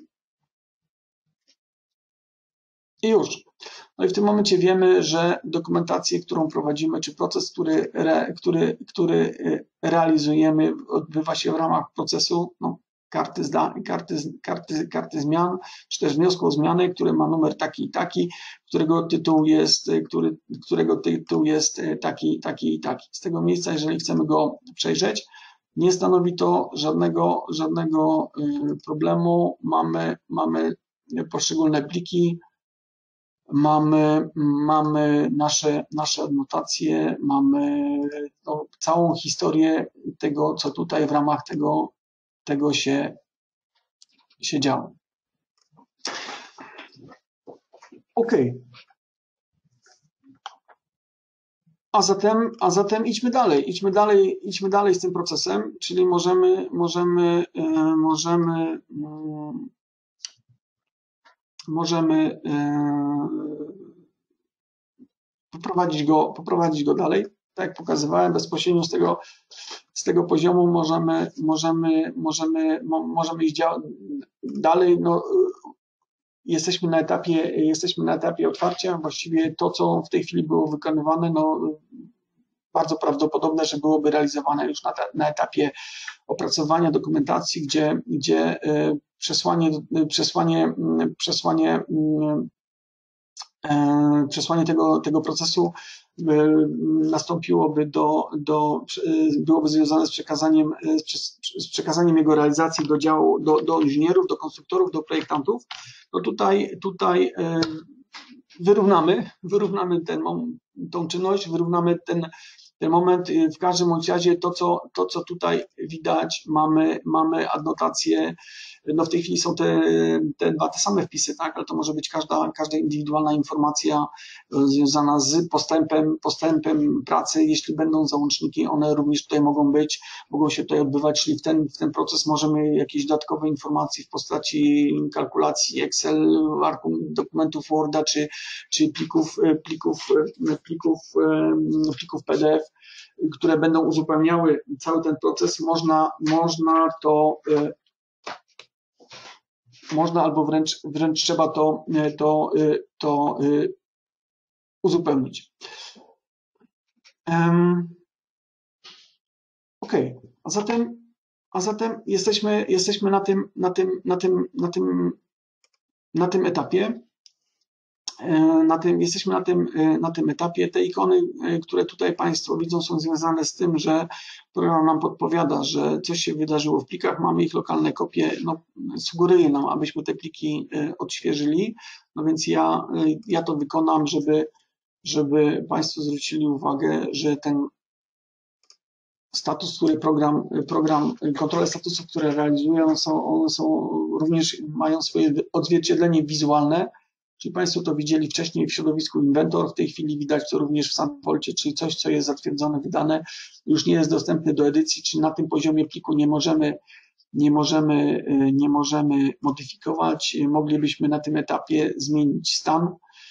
i już. No i w tym momencie wiemy, że dokumentację, którą prowadzimy, czy proces, który, re, który, który realizujemy, odbywa się w ramach procesu no, karty, zda, karty, karty, karty zmian, czy też wniosku o zmianę, który ma numer taki i taki, którego tytuł jest, który, którego tytuł jest taki, taki i taki. Z tego miejsca, jeżeli chcemy go przejrzeć, nie stanowi to żadnego, żadnego problemu. Mamy, mamy poszczególne pliki, Mamy, mamy nasze, nasze adnotacje, mamy no, całą historię tego, co tutaj w ramach tego, tego się, się działo. OK. A zatem, a zatem idźmy dalej, idźmy dalej, idźmy dalej z tym procesem, czyli możemy, możemy, możemy, możemy poprowadzić go, poprowadzić go dalej. Tak jak pokazywałem, bezpośrednio z tego, z tego poziomu możemy, możemy, możemy, możemy iść dalej. No, jesteśmy na etapie, jesteśmy na etapie otwarcia. Właściwie to, co w tej chwili było wykonywane, no, bardzo prawdopodobne, że byłoby realizowane już na, na etapie opracowania dokumentacji, gdzie, gdzie przesłanie, przesłanie, przesłanie Przesłanie tego, tego procesu nastąpiłoby do, do, byłoby związane z przekazaniem, z przekazaniem jego realizacji do działu, do, do inżynierów, do konstruktorów, do projektantów. No tutaj, tutaj wyrównamy, wyrównamy ten, tą czynność, wyrównamy ten, ten moment. W każdym bądź razie to, co, to, co tutaj widać, mamy, mamy adnotacje. No w tej chwili są te, te dwa te same wpisy, tak, ale to może być każda, każda indywidualna informacja związana z postępem, postępem pracy. Jeśli będą załączniki, one również tutaj mogą być, mogą się tutaj odbywać, czyli w ten, w ten proces możemy jakieś dodatkowe informacje w postaci kalkulacji Excel, dokumentów Worda, czy, czy plików, plików, plików, plików P D F, które będą uzupełniały cały ten proces, można, można to Można albo wręcz, wręcz trzeba to, to, to uzupełnić. Um, OK, a zatem, a zatem jesteśmy, jesteśmy na tym, na tym, na tym, na tym, na tym etapie. Na tym, jesteśmy na tym, na tym etapie. Te ikony, które tutaj Państwo widzą, są związane z tym, że program nam podpowiada, że coś się wydarzyło w plikach, mamy ich lokalne kopie, no, sugeruje nam, abyśmy te pliki odświeżyli, no więc ja, ja to wykonam, żeby, żeby Państwo zwrócili uwagę, że ten status, który program, program kontrole statusów, które realizuje, one są, one są również, mają swoje odzwierciedlenie wizualne, czyli Państwo to widzieli wcześniej w środowisku Inventor, w tej chwili widać to również w SunVaulcie, czyli coś, co jest zatwierdzone, wydane, już nie jest dostępne do edycji, czyli na tym poziomie pliku nie możemy, nie możemy, nie możemy modyfikować, moglibyśmy na tym etapie zmienić stan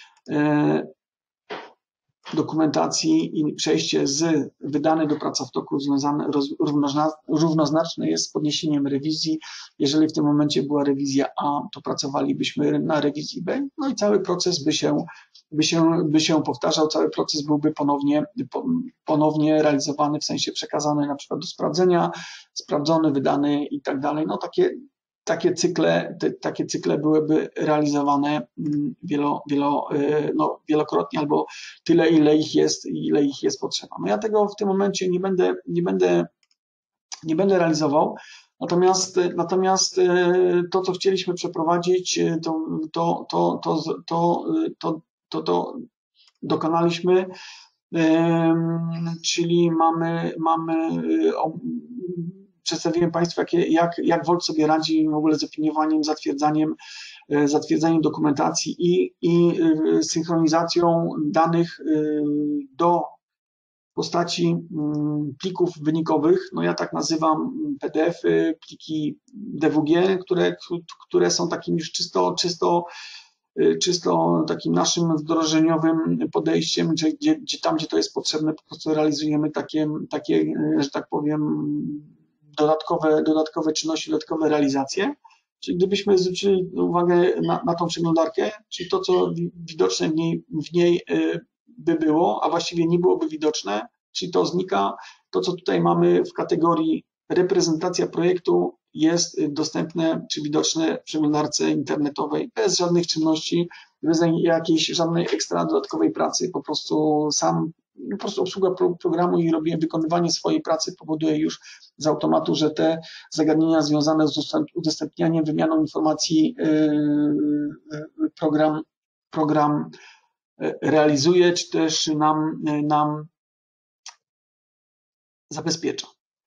dokumentacji i przejście z wydane do pracowtoku związane, równoznaczne jest z podniesieniem rewizji. Jeżeli w tym momencie była rewizja A, to pracowalibyśmy na rewizji B, no i cały proces by się, by się, by się powtarzał, cały proces byłby ponownie, ponownie realizowany, w sensie przekazany na przykład do sprawdzenia, sprawdzony, wydany i tak dalej. No takie Takie cykle, te, takie cykle byłyby realizowane wielo, wielo, no, wielokrotnie albo tyle, ile ich jest, ile ich jest potrzeba. No ja tego w tym momencie nie będę, nie będę, nie będę realizował, natomiast, natomiast to, co chcieliśmy przeprowadzić, to, to, to, to, to, to, to, to dokonaliśmy, czyli mamy, mamy przedstawiłem Państwu, jak, jak, jak Vault sobie radzi w ogóle z opiniowaniem, zatwierdzaniem, zatwierdzaniem dokumentacji i, i synchronizacją danych do postaci plików wynikowych. No ja tak nazywam P D F-y, pliki D W G, które, które są takim już czysto, czysto czysto takim naszym wdrożeniowym podejściem, gdzie, gdzie, gdzie tam, gdzie to jest potrzebne, po prostu realizujemy takie, takie, że tak powiem, dodatkowe, dodatkowe czynności, dodatkowe realizacje. Czyli gdybyśmy zwrócili uwagę na, na tą przeglądarkę, czyli to, co widoczne w niej, w niej by było, a właściwie nie byłoby widoczne, czyli to znika, to, co tutaj mamy w kategorii reprezentacja projektu, jest dostępne czy widoczne w przeglądarce internetowej bez żadnych czynności, bez jakiejś żadnej ekstra dodatkowej pracy, po prostu sam po prostu obsługa programu i robienie, wykonywanie swojej pracy powoduje już z automatu, że te zagadnienia związane z udostępnianiem, wymianą informacji program, program realizuje, czy też nam, nam zabezpiecza.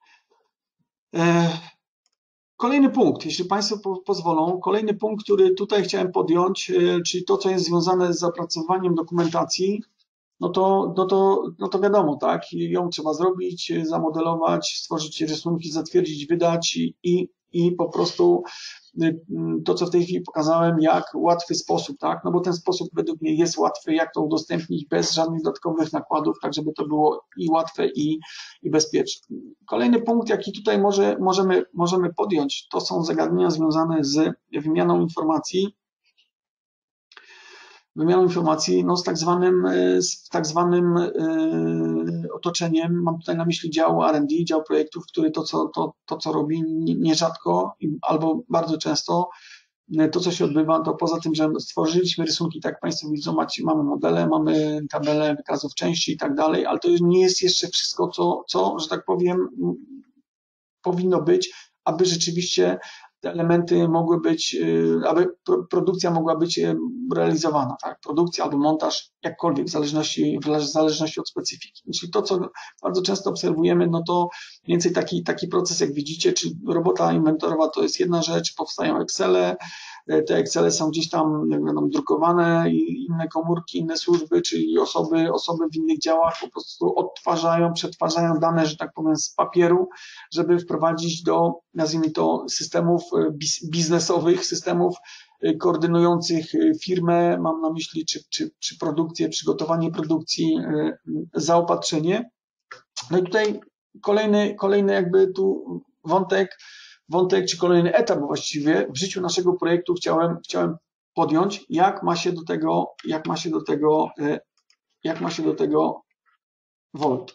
Kolejny punkt, jeśli Państwo pozwolą, kolejny punkt, który tutaj chciałem podjąć, czyli to, co jest związane z zapracowaniem dokumentacji, no to, no to, no to wiadomo, tak, ją trzeba zrobić, zamodelować, stworzyć rysunki, zatwierdzić, wydać i, i, i po prostu to, co w tej chwili pokazałem, jak łatwy sposób, tak, no bo ten sposób według mnie jest łatwy, jak to udostępnić bez żadnych dodatkowych nakładów, tak żeby to było i łatwe i, i bezpieczne. Kolejny punkt, jaki tutaj może, możemy, możemy podjąć, to są zagadnienia związane z wymianą informacji, wymianą informacji no, z tak zwanym, z tak zwanym yy, otoczeniem, mam tutaj na myśli dział R and D, dział projektów, który to, co, to, to, co robi nierzadko albo bardzo często, to, co się odbywa, to poza tym, że stworzyliśmy rysunki, tak jak Państwo widzą, macie, mamy modele, mamy tabelę wykazów części i tak dalej, ale to nie jest jeszcze wszystko, co, co, że tak powiem, powinno być, aby rzeczywiście te elementy mogły być, aby produkcja mogła być realizowana, tak? Produkcja albo montaż, jakkolwiek, w zależności, w zależności od specyfiki. Czyli to, co bardzo często obserwujemy, no to mniej więcej taki, taki proces, jak widzicie, czy robota inwentorowa to jest jedna rzecz, powstają Excele, te Excele są gdzieś tam, jak będą drukowane i inne komórki, inne służby, czyli osoby, osoby w innych działach po prostu odtwarzają, przetwarzają dane, że tak powiem, z papieru, żeby wprowadzić do, nazwijmy to, systemów biznesowych, systemów koordynujących firmę, mam na myśli czy, czy, czy produkcję, przygotowanie produkcji, zaopatrzenie. No i tutaj kolejny, kolejny jakby tu wątek, wątek czy kolejny etap właściwie w życiu naszego projektu chciałem, chciałem podjąć, jak ma się do tego, jak ma się do tego, jak ma się do tego Vault.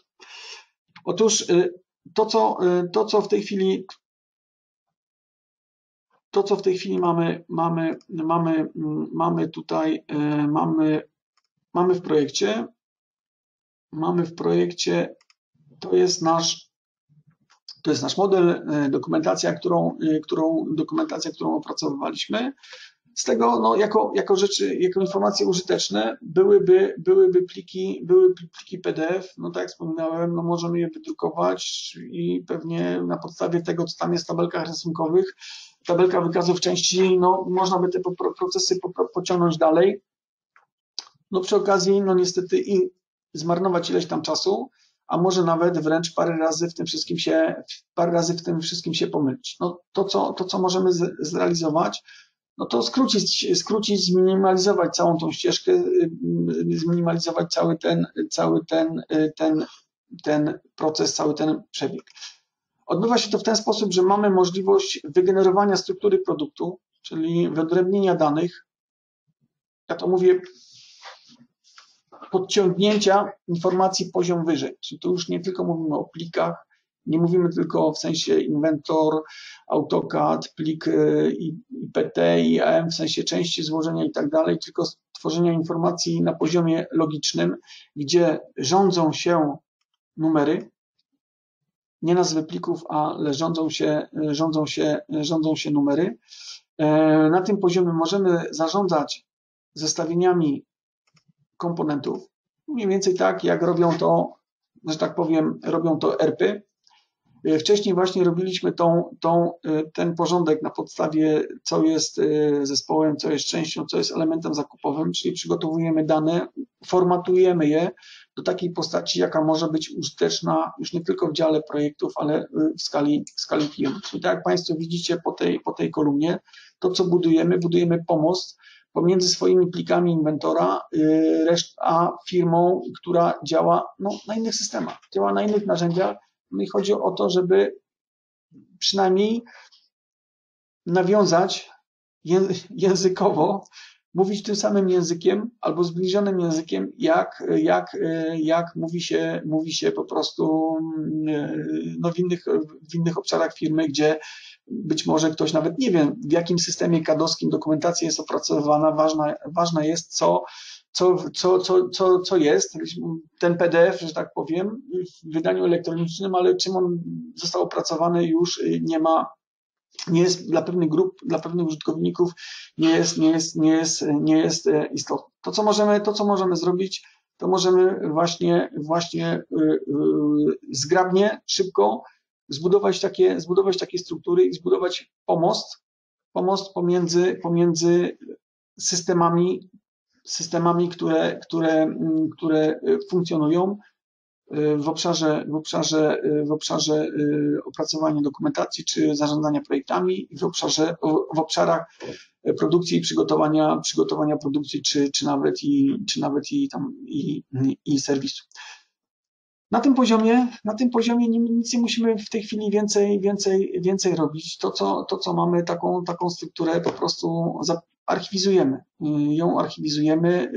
Otóż to, co, to, co w tej chwili to, co w tej chwili mamy, mamy, mamy, mamy tutaj, mamy, mamy w projekcie, mamy w projekcie, to jest nasz, to jest nasz model, dokumentacja, którą, którą, dokumentacja, którą opracowywaliśmy. Z tego, no, jako, jako rzeczy, jako informacje użyteczne byłyby, byłyby pliki, były pliki P D F, no tak jak wspominałem, no możemy je wydrukować i pewnie na podstawie tego, co tam jest w tabelkach rysunkowych, tabelka wykazów części, no można by te procesy pociągnąć dalej. No przy okazji, no niestety i zmarnować ileś tam czasu, a może nawet wręcz parę razy w tym wszystkim się, parę razy w tym wszystkim się pomylić. No to, co, to, co możemy zrealizować, no to skrócić, skrócić, zminimalizować całą tą ścieżkę, zminimalizować cały ten, cały ten, ten, ten proces, cały ten przebieg. Odbywa się to w ten sposób, że mamy możliwość wygenerowania struktury produktu, czyli wyodrębnienia danych. Ja to mówię, podciągnięcia informacji poziom wyżej. Czyli tu już nie tylko mówimy o plikach, nie mówimy tylko w sensie inwentor, AutoCAD, plik I P T, I A M w sensie części złożenia i tak dalej, tylko tworzenia informacji na poziomie logicznym, gdzie rządzą się numery, nie nazwy plików, ale rządzą się, rządzą się, rządzą się numery. Na tym poziomie możemy zarządzać zestawieniami komponentów, mniej więcej tak, jak robią to, że tak powiem, robią to E R P-y. Wcześniej właśnie robiliśmy tą, tą, ten porządek na podstawie, co jest zespołem, co jest częścią, co jest elementem zakupowym, czyli przygotowujemy dane, formatujemy je do takiej postaci, jaka może być użyteczna już nie tylko w dziale projektów, ale w skali, w skali firm. Czyli tak jak Państwo widzicie po tej, po tej kolumnie, to co budujemy, budujemy pomost pomiędzy swoimi plikami inwentora a firmą, która działa no, na innych systemach, działa na innych narzędziach. No i chodzi o to, żeby przynajmniej nawiązać językowo, mówić tym samym językiem albo zbliżonym językiem, jak, jak, jak mówi się, mówi się po prostu no, w, innych, w innych obszarach firmy, gdzie być może ktoś nawet nie wie, w jakim systemie kadowskim dokumentacja jest opracowywana. Ważna, ważna jest, co, co, co, co, co, co jest ten P D F, że tak powiem, w wydaniu elektronicznym, ale czym on został opracowany, już nie ma, nie jest dla pewnych grup, dla pewnych użytkowników nie jest, nie jest, nie jest, nie jest istotne. To, co możemy, to, co możemy zrobić, to możemy właśnie, właśnie zgrabnie, szybko zbudować takie, zbudować takie struktury i zbudować pomost, pomost pomiędzy, pomiędzy systemami, systemami, które, które, które funkcjonują w obszarze, w obszarze, w obszarze opracowania dokumentacji czy zarządzania projektami i w obszarze, w obszarach produkcji i przygotowania, przygotowania produkcji, czy, czy nawet i, czy nawet i tam i, i serwisu. Na tym poziomie, na tym poziomie nic nie musimy w tej chwili więcej, więcej, więcej robić. To, co, to, co mamy, taką, taką strukturę po prostu archiwizujemy. Ją archiwizujemy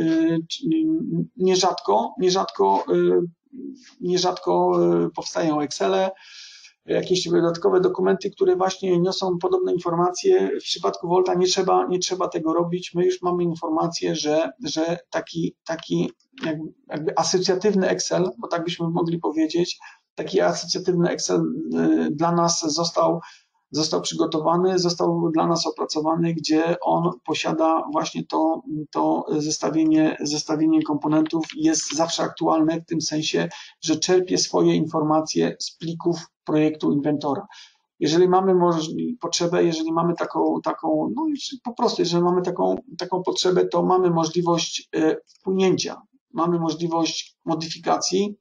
nierzadko, nierzadko, nierzadko powstają Excele, jakieś dodatkowe dokumenty, które właśnie niosą podobne informacje. W przypadku Volta nie trzeba, nie trzeba tego robić. My już mamy informację, że, że taki, taki jakby asocjatywny Excel, bo tak byśmy mogli powiedzieć, taki asocjatywny Excel dla nas został, został przygotowany, został dla nas opracowany, gdzie on posiada właśnie to, to zestawienie, zestawienie komponentów, jest zawsze aktualne w tym sensie, że czerpie swoje informacje z plików projektu inwentora. Jeżeli mamy potrzebę, jeżeli mamy taką, taką no po prostu, jeżeli mamy taką, taką potrzebę, to mamy możliwość wpłynięcia, mamy możliwość modyfikacji,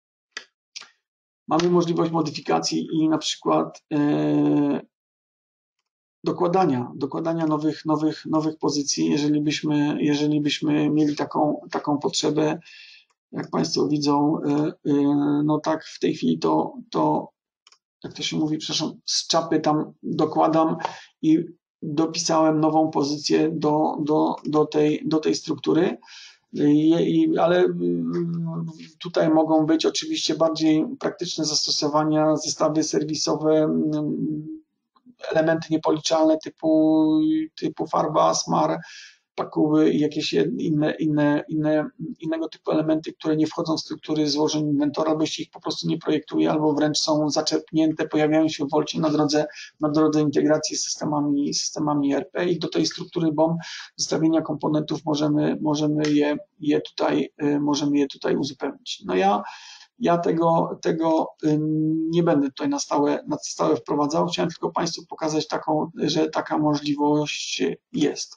mamy możliwość modyfikacji i na przykład e, dokładania, dokładania nowych, nowych, nowych pozycji, jeżeli byśmy, jeżeli byśmy mieli taką, taką potrzebę, jak Państwo widzą, e, e, no tak w tej chwili to, to jak to się mówi, przepraszam, z czapy tam dokładam i dopisałem nową pozycję do, do, do, tej, do tej struktury. I, ale tutaj mogą być oczywiście bardziej praktyczne zastosowania, zestawy serwisowe, elementy niepoliczalne typu, typu farba, smar, pakuły i jakieś inne, inne, inne, innego typu elementy, które nie wchodzą w struktury złożeń inwentora, bo się ich po prostu nie projektuje, albo wręcz są zaczerpnięte, pojawiają się w Wolcie na drodze, na drodze integracji z systemami, systemami E R P i do tej struktury B O M zestawienia komponentów możemy, możemy je, je tutaj, możemy je tutaj uzupełnić. No ja Ja tego, tego nie będę tutaj na stałe, na stałe wprowadzał. Chciałem tylko Państwu pokazać taką, że taka możliwość jest.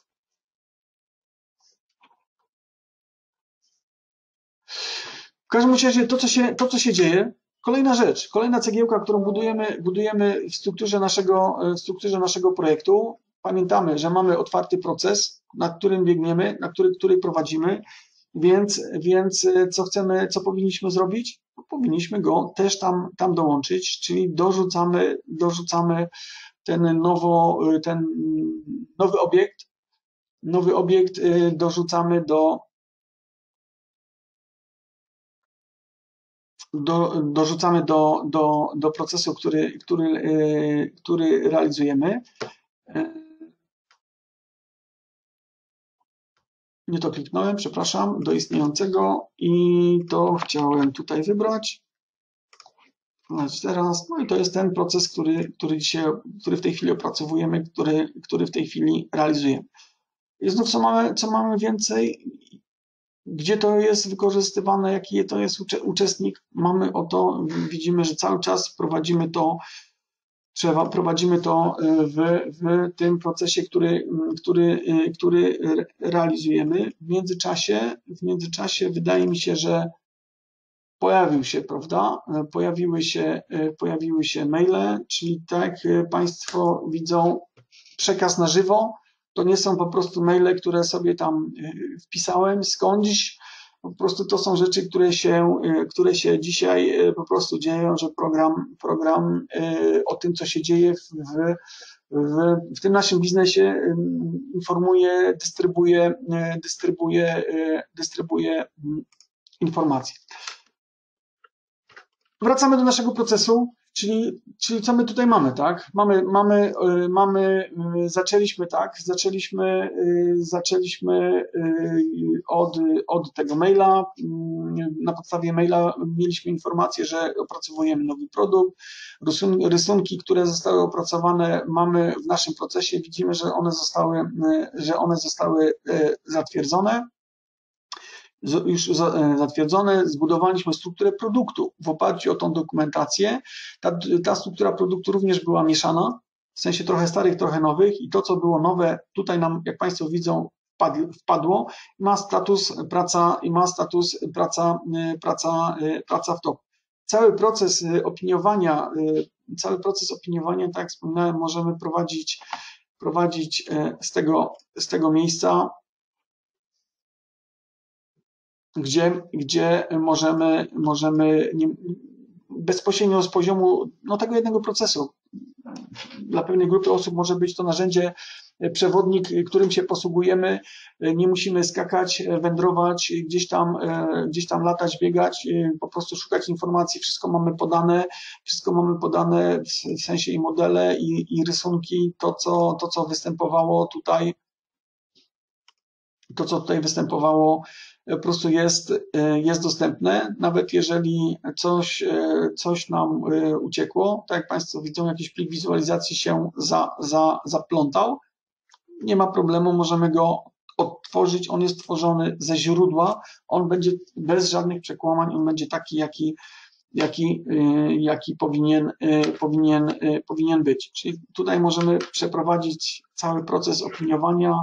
W każdym razie to, co się, to, co się dzieje, kolejna rzecz, kolejna cegiełka, którą budujemy, budujemy w strukturze naszego, w strukturze naszego projektu. Pamiętamy, że mamy otwarty proces, nad którym biegniemy, na który, który prowadzimy, więc, więc co chcemy, co powinniśmy zrobić? Powinniśmy go też tam, tam dołączyć, czyli dorzucamy, dorzucamy ten, nowo, ten nowy obiekt, nowy obiekt dorzucamy do, do dorzucamy do, do, do procesu, który, który, który realizujemy. Nie to kliknąłem, przepraszam, do istniejącego i to chciałem tutaj wybrać. Teraz, no i to jest ten proces, który, który dzisiaj, który w tej chwili opracowujemy, który, który w tej chwili realizujemy. I znów co mamy, co mamy więcej, gdzie to jest wykorzystywane, jaki to jest uczestnik, mamy o to, widzimy, że cały czas prowadzimy to, trzeba, prowadzimy to w, w tym procesie, który, który, który realizujemy. W międzyczasie, w międzyczasie wydaje mi się, że pojawił się, prawda? Pojawiły się, pojawiły się maile, czyli tak jak Państwo widzą, przekaz na żywo. To nie są po prostu maile, które sobie tam wpisałem skądś. Po prostu to są rzeczy, które się, które się dzisiaj po prostu dzieją, że program, program o tym, co się dzieje w, w, w tym naszym biznesie, informuje, dystrybuuje, dystrybuuje, dystrybuuje informacje. Wracamy do naszego procesu, czyli, czyli co my tutaj mamy, tak? Mamy, mamy, mamy, zaczęliśmy tak, zaczęliśmy, zaczęliśmy od, od tego maila. Na podstawie maila mieliśmy informację, że opracowujemy nowy produkt. Rysunki, które zostały opracowane, mamy w naszym procesie, widzimy, że one zostały, że one zostały zatwierdzone. Już zatwierdzone, zbudowaliśmy strukturę produktu w oparciu o tą dokumentację. Ta, ta struktura produktu również była mieszana, w sensie trochę starych, trochę nowych i to, co było nowe, tutaj nam, jak Państwo widzą, wpadło i ma status praca, i ma status praca, praca, praca w toku. Cały proces opiniowania, cały proces opiniowania, tak jak wspominałem, możemy prowadzić, prowadzić z tego, z tego miejsca, gdzie, gdzie możemy, możemy nie, bezpośrednio z poziomu no, tego jednego procesu. Dla pewnej grupy osób może być to narzędzie, przewodnik, którym się posługujemy. Nie musimy skakać, wędrować, gdzieś tam, gdzieś tam latać, biegać, po prostu szukać informacji. Wszystko mamy podane, wszystko mamy podane w sensie i modele, i, i rysunki, to co, to, co występowało tutaj, to, co tutaj występowało, po prostu jest, jest dostępne, nawet jeżeli coś, coś nam uciekło, tak jak Państwo widzą, jakiś plik wizualizacji się za, za, zaplątał, nie ma problemu, możemy go odtworzyć, on jest tworzony ze źródła, on będzie bez żadnych przekłamań, on będzie taki, jaki, jaki, jaki powinien, powinien, powinien być. Czyli tutaj możemy przeprowadzić cały proces opiniowania,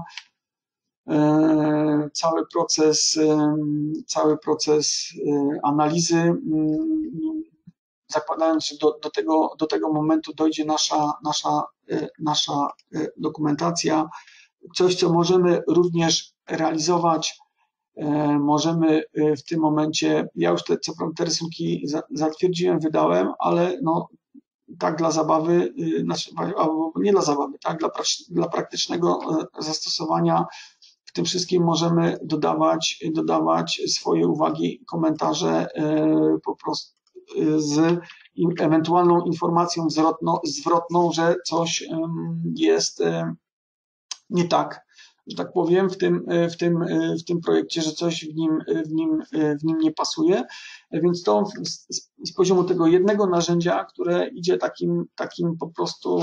cały proces, cały proces analizy, zakładając, że do, do, tego, do tego momentu dojdzie nasza, nasza, nasza dokumentacja. Coś, co możemy również realizować, możemy w tym momencie, ja już te, co prawda te rysunki zatwierdziłem, wydałem, ale no, tak dla zabawy, znaczy, albo nie dla zabawy, tak dla, dla praktycznego zastosowania w tym wszystkim możemy dodawać, dodawać swoje uwagi, komentarze po prostu z ewentualną informacją zwrotną, zwrotną, że coś jest nie tak, że tak powiem, w tym, w tym, w tym projekcie, że coś w nim, w nim, w nim nie pasuje. Więc to z, z poziomu tego jednego narzędzia, które idzie takim, takim po prostu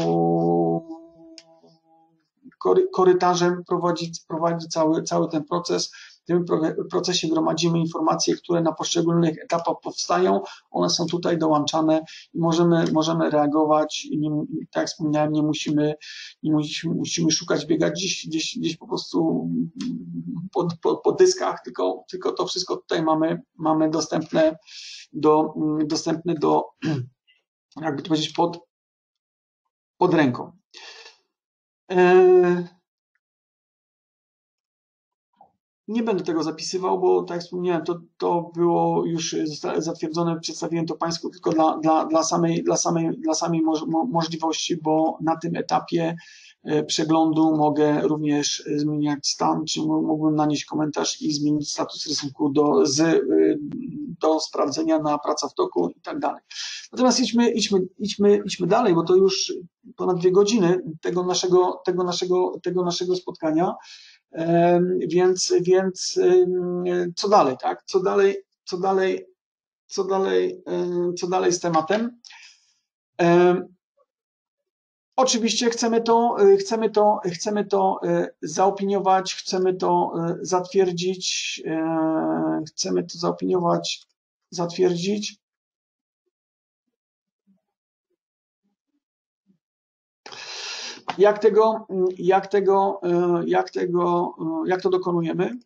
korytarzem, prowadzi, prowadzi cały, cały ten proces. W tym procesie gromadzimy informacje, które na poszczególnych etapach powstają, one są tutaj dołączane i możemy, możemy reagować i nie, tak jak wspomniałem, nie musimy, nie musimy, musimy szukać, biegać gdzieś, gdzieś, gdzieś po prostu po, po, po dyskach, tylko, tylko to wszystko tutaj mamy, mamy dostępne do, dostępne do, jakby to powiedzieć, pod, pod ręką. Nie będę tego zapisywał, bo tak jak wspomniałem, to, to było już zatwierdzone, przedstawiłem to Państwu tylko dla, dla, dla samej, dla samej, dla samej możliwości, bo na tym etapie przeglądu mogę również zmieniać stan, czy mógłbym nanieść komentarz i zmienić status rysunku do, z, do sprawdzenia na praca w toku i tak dalej. Natomiast idźmy, idźmy, idźmy, idźmy dalej, bo to już ponad dwie godziny tego naszego, tego naszego, tego naszego spotkania. Więc, więc co dalej, tak? Co dalej, co dalej, co dalej, co dalej z tematem? Oczywiście chcemy to, chcemy to, chcemy to zaopiniować, chcemy to zatwierdzić, chcemy to zaopiniować, zatwierdzić. Jak tego, jak tego, jak tego, jak to dokonujemy?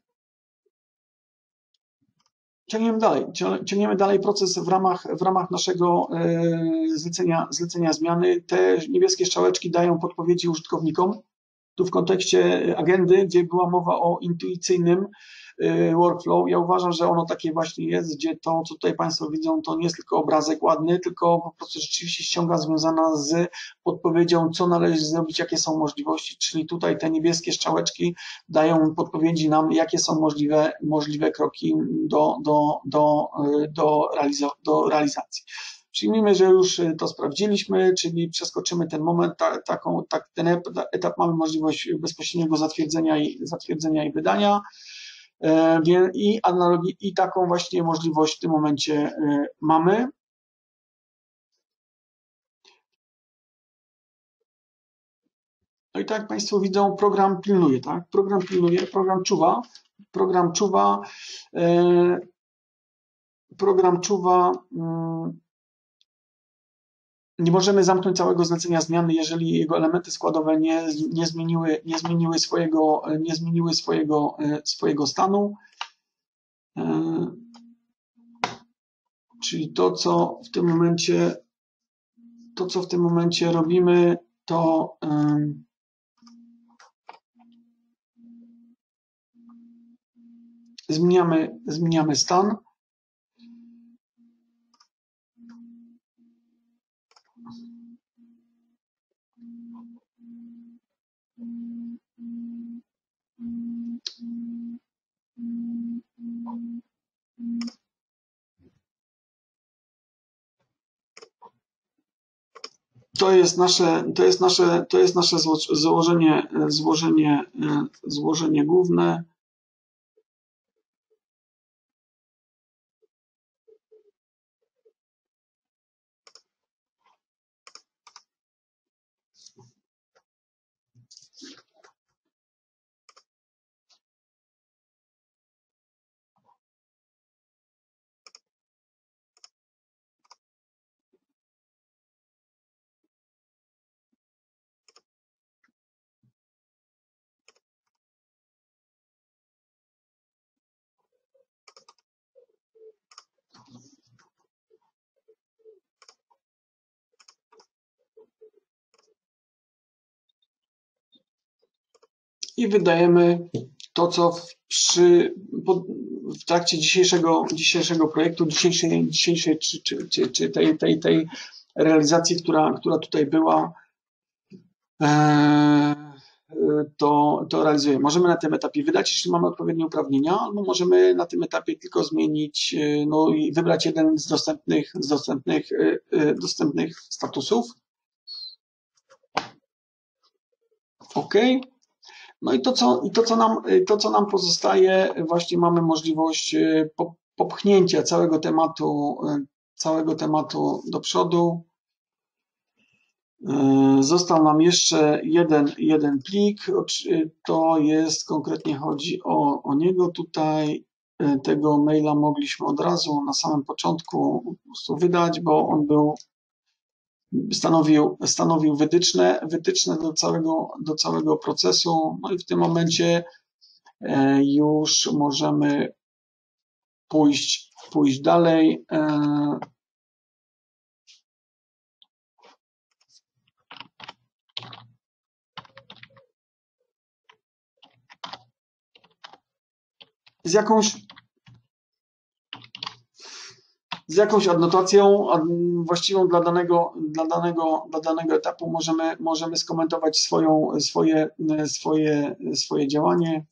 Ciągniemy dalej, ciągniemy dalej proces w ramach, w ramach naszego zlecenia, zlecenia zmiany. Te niebieskie strzałeczki dają podpowiedzi użytkownikom. Tu w kontekście agendy, gdzie była mowa o intuicyjnym workflow, ja uważam, że ono takie właśnie jest, gdzie to, co tutaj Państwo widzą, to nie jest tylko obrazek ładny, tylko po prostu rzeczywiście ściąga związana z podpowiedzią, co należy zrobić, jakie są możliwości, czyli tutaj te niebieskie strzałeczki dają podpowiedzi nam, jakie są możliwe, możliwe kroki do, do, do, do, realiza do realizacji. Przyjmijmy, że już to sprawdziliśmy, czyli przeskoczymy ten moment, ta, taką, tak, ten etap mamy możliwość bezpośredniego zatwierdzenia i, zatwierdzenia i wydania e, i analogii, i taką właśnie możliwość w tym momencie e, mamy. No i tak jak Państwo widzą, program pilnuje, tak? Program pilnuje, program czuwa, program czuwa, e, program czuwa, mm, nie możemy zamknąć całego zlecenia zmiany, jeżeli jego elementy składowe nie, nie zmieniły, nie zmieniły swojego, nie zmieniły swojego, swojego stanu. Czyli to, co w tym momencie, to, co w tym momencie robimy, to zmieniamy, zmieniamy stan. To jest nasze, to jest nasze, to jest nasze złożenie, złożenie, złożenie główne. I wydajemy to, co w, przy, pod, w trakcie dzisiejszego, dzisiejszego projektu, dzisiejszej, dzisiejszej czy, czy, czy, czy tej, tej, tej realizacji, która, która tutaj była, e, to, to realizujemy. Możemy na tym etapie wydać, jeśli mamy odpowiednie uprawnienia, albo możemy na tym etapie tylko zmienić, no i wybrać jeden z dostępnych, z dostępnych, dostępnych statusów. OK. No i to, co, i to, co nam, to, co nam pozostaje, właśnie mamy możliwość popchnięcia całego tematu, całego tematu do przodu. Został nam jeszcze jeden, jeden plik, to jest, konkretnie chodzi o, o niego tutaj. Tego maila mogliśmy od razu na samym początku po prostu wydać, bo on był, stanowił, stanowił wytyczne, wytyczne do całego, do całego procesu. No i w tym momencie już możemy pójść, pójść dalej. Z jakąś, z jakąś adnotacją właściwą dla danego, dla danego, dla danego etapu możemy, możemy skomentować swoją, swoje, swoje, swoje działanie.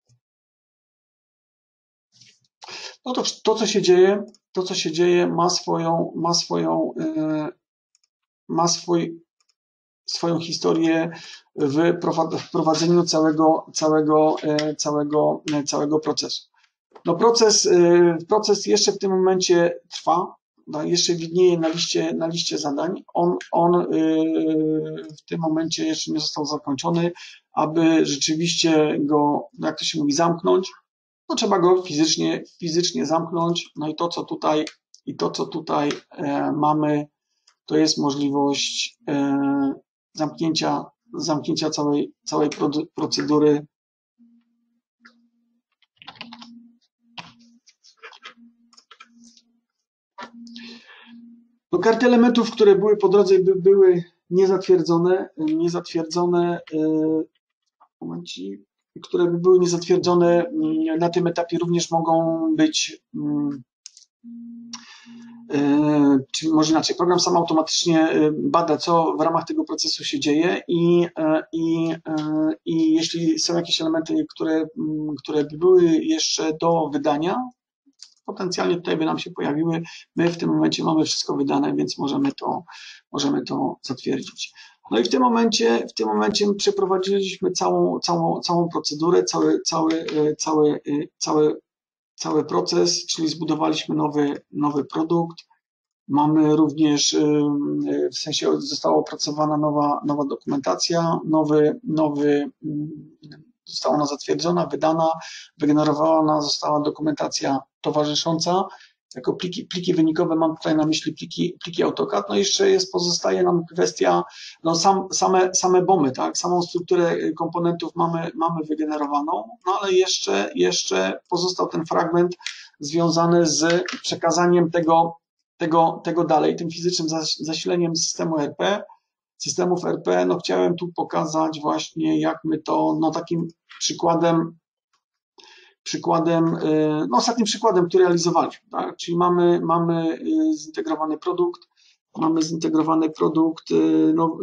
No to, to, co się dzieje, to, co się dzieje, ma swoją, ma swoją, ma swój, swoją historię w wprowadzeniu całego, całego, całego, całego procesu. No proces, proces jeszcze w tym momencie trwa, jeszcze widnieje na liście, na liście zadań. On, on w tym momencie jeszcze nie został zakończony. Aby rzeczywiście go, jak to się mówi, zamknąć, no trzeba go fizycznie, fizycznie zamknąć. No i to, co tutaj, i to, co tutaj mamy, to jest możliwość zamknięcia, zamknięcia całej, całej procedury. No, karty elementów, które były po drodze, by były niezatwierdzone, niezatwierdzone, momencik, które by były niezatwierdzone na tym etapie również mogą być, czy może inaczej, program sam automatycznie bada, co w ramach tego procesu się dzieje i, i, i jeśli są jakieś elementy, które, które by były jeszcze do wydania, potencjalnie tutaj by nam się pojawiły. My w tym momencie mamy wszystko wydane, więc możemy to, możemy to zatwierdzić. No i w tym momencie, w tym momencie przeprowadziliśmy całą, całą, całą procedurę, cały, cały, cały, cały, cały proces, czyli zbudowaliśmy nowy, nowy produkt. Mamy również, w sensie została opracowana nowa, nowa dokumentacja, nowy, nowy, została ona zatwierdzona, wydana, wygenerowana została dokumentacja towarzysząca. Jako pliki, pliki wynikowe mam tutaj na myśli pliki, pliki AutoCAD. No i jeszcze jest, pozostaje nam kwestia, no sam, same, same bomy, tak? Samą strukturę komponentów mamy, mamy wygenerowaną, no ale jeszcze, jeszcze pozostał ten fragment związany z przekazaniem tego, tego, tego dalej, tym fizycznym zasileniem systemu R P, systemów R P. No chciałem tu pokazać właśnie, jak my to, no takim przykładem, przykładem, no ostatnim przykładem, który realizowaliśmy, tak? Czyli mamy, mamy zintegrowany produkt, mamy zintegrowany produkt, no,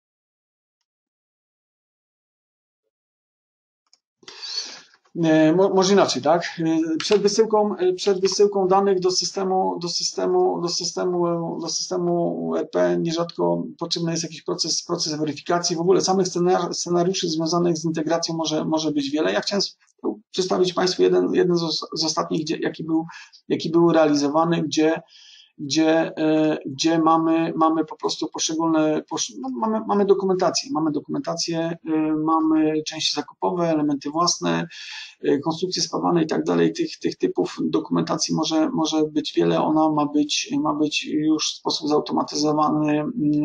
może inaczej, tak? Przed wysyłką, przed wysyłką danych do systemu, do systemu, do systemu, do systemu R P nierzadko potrzebny jest jakiś proces, proces weryfikacji. W ogóle samych scenariuszy związanych z integracją może, może być wiele. Ja chciałem przedstawić Państwu jeden, jeden z ostatnich, gdzie, jaki był, jaki był realizowany, gdzie Gdzie, gdzie mamy, mamy po prostu poszczególne, no mamy, mamy dokumentację, mamy dokumentację, mamy części zakupowe, elementy własne, konstrukcje spawane i tak dalej. Tych, tych typów dokumentacji może, może być wiele. Ona ma być, ma być już w sposób zautomatyzowany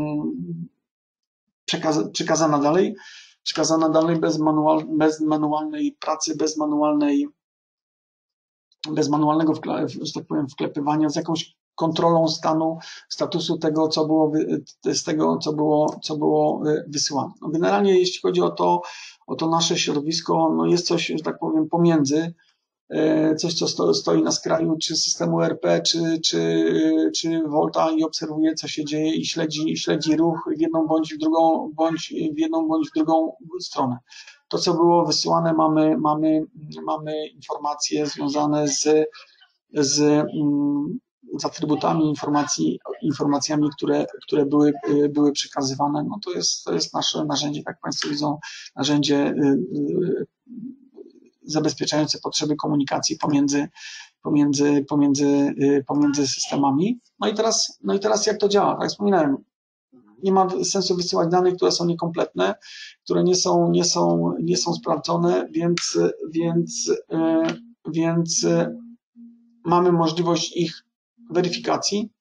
przekaz, przekazana dalej, przekazana dalej bez, manual, bez manualnej pracy, bez manualnej, bez manualnego, że tak powiem, wklepywania, z jakąś kontrolą stanu, statusu tego, co było, z tego, co było, co było wysyłane. No generalnie, jeśli chodzi o to, o to nasze środowisko, no jest coś, że tak powiem, pomiędzy, coś, co sto, stoi na skraju, czy systemu E R P, czy, czy, czy Volta i obserwuje, co się dzieje i śledzi, śledzi ruch w jedną bądź w drugą, bądź w jedną bądź w drugą stronę. To, co było wysyłane, mamy, mamy, mamy informacje związane z, z, z atrybutami informacji, informacjami, które, które były, były przekazywane. No to jest, to jest nasze narzędzie, tak Państwo widzą, narzędzie zabezpieczające potrzeby komunikacji pomiędzy, pomiędzy, pomiędzy, pomiędzy systemami. No i teraz, no i teraz jak to działa? Tak jak wspominałem, nie ma sensu wysyłać danych, które są niekompletne, które nie są, nie są, nie są sprawdzone, więc, więc, więc mamy możliwość ich weryfikacji.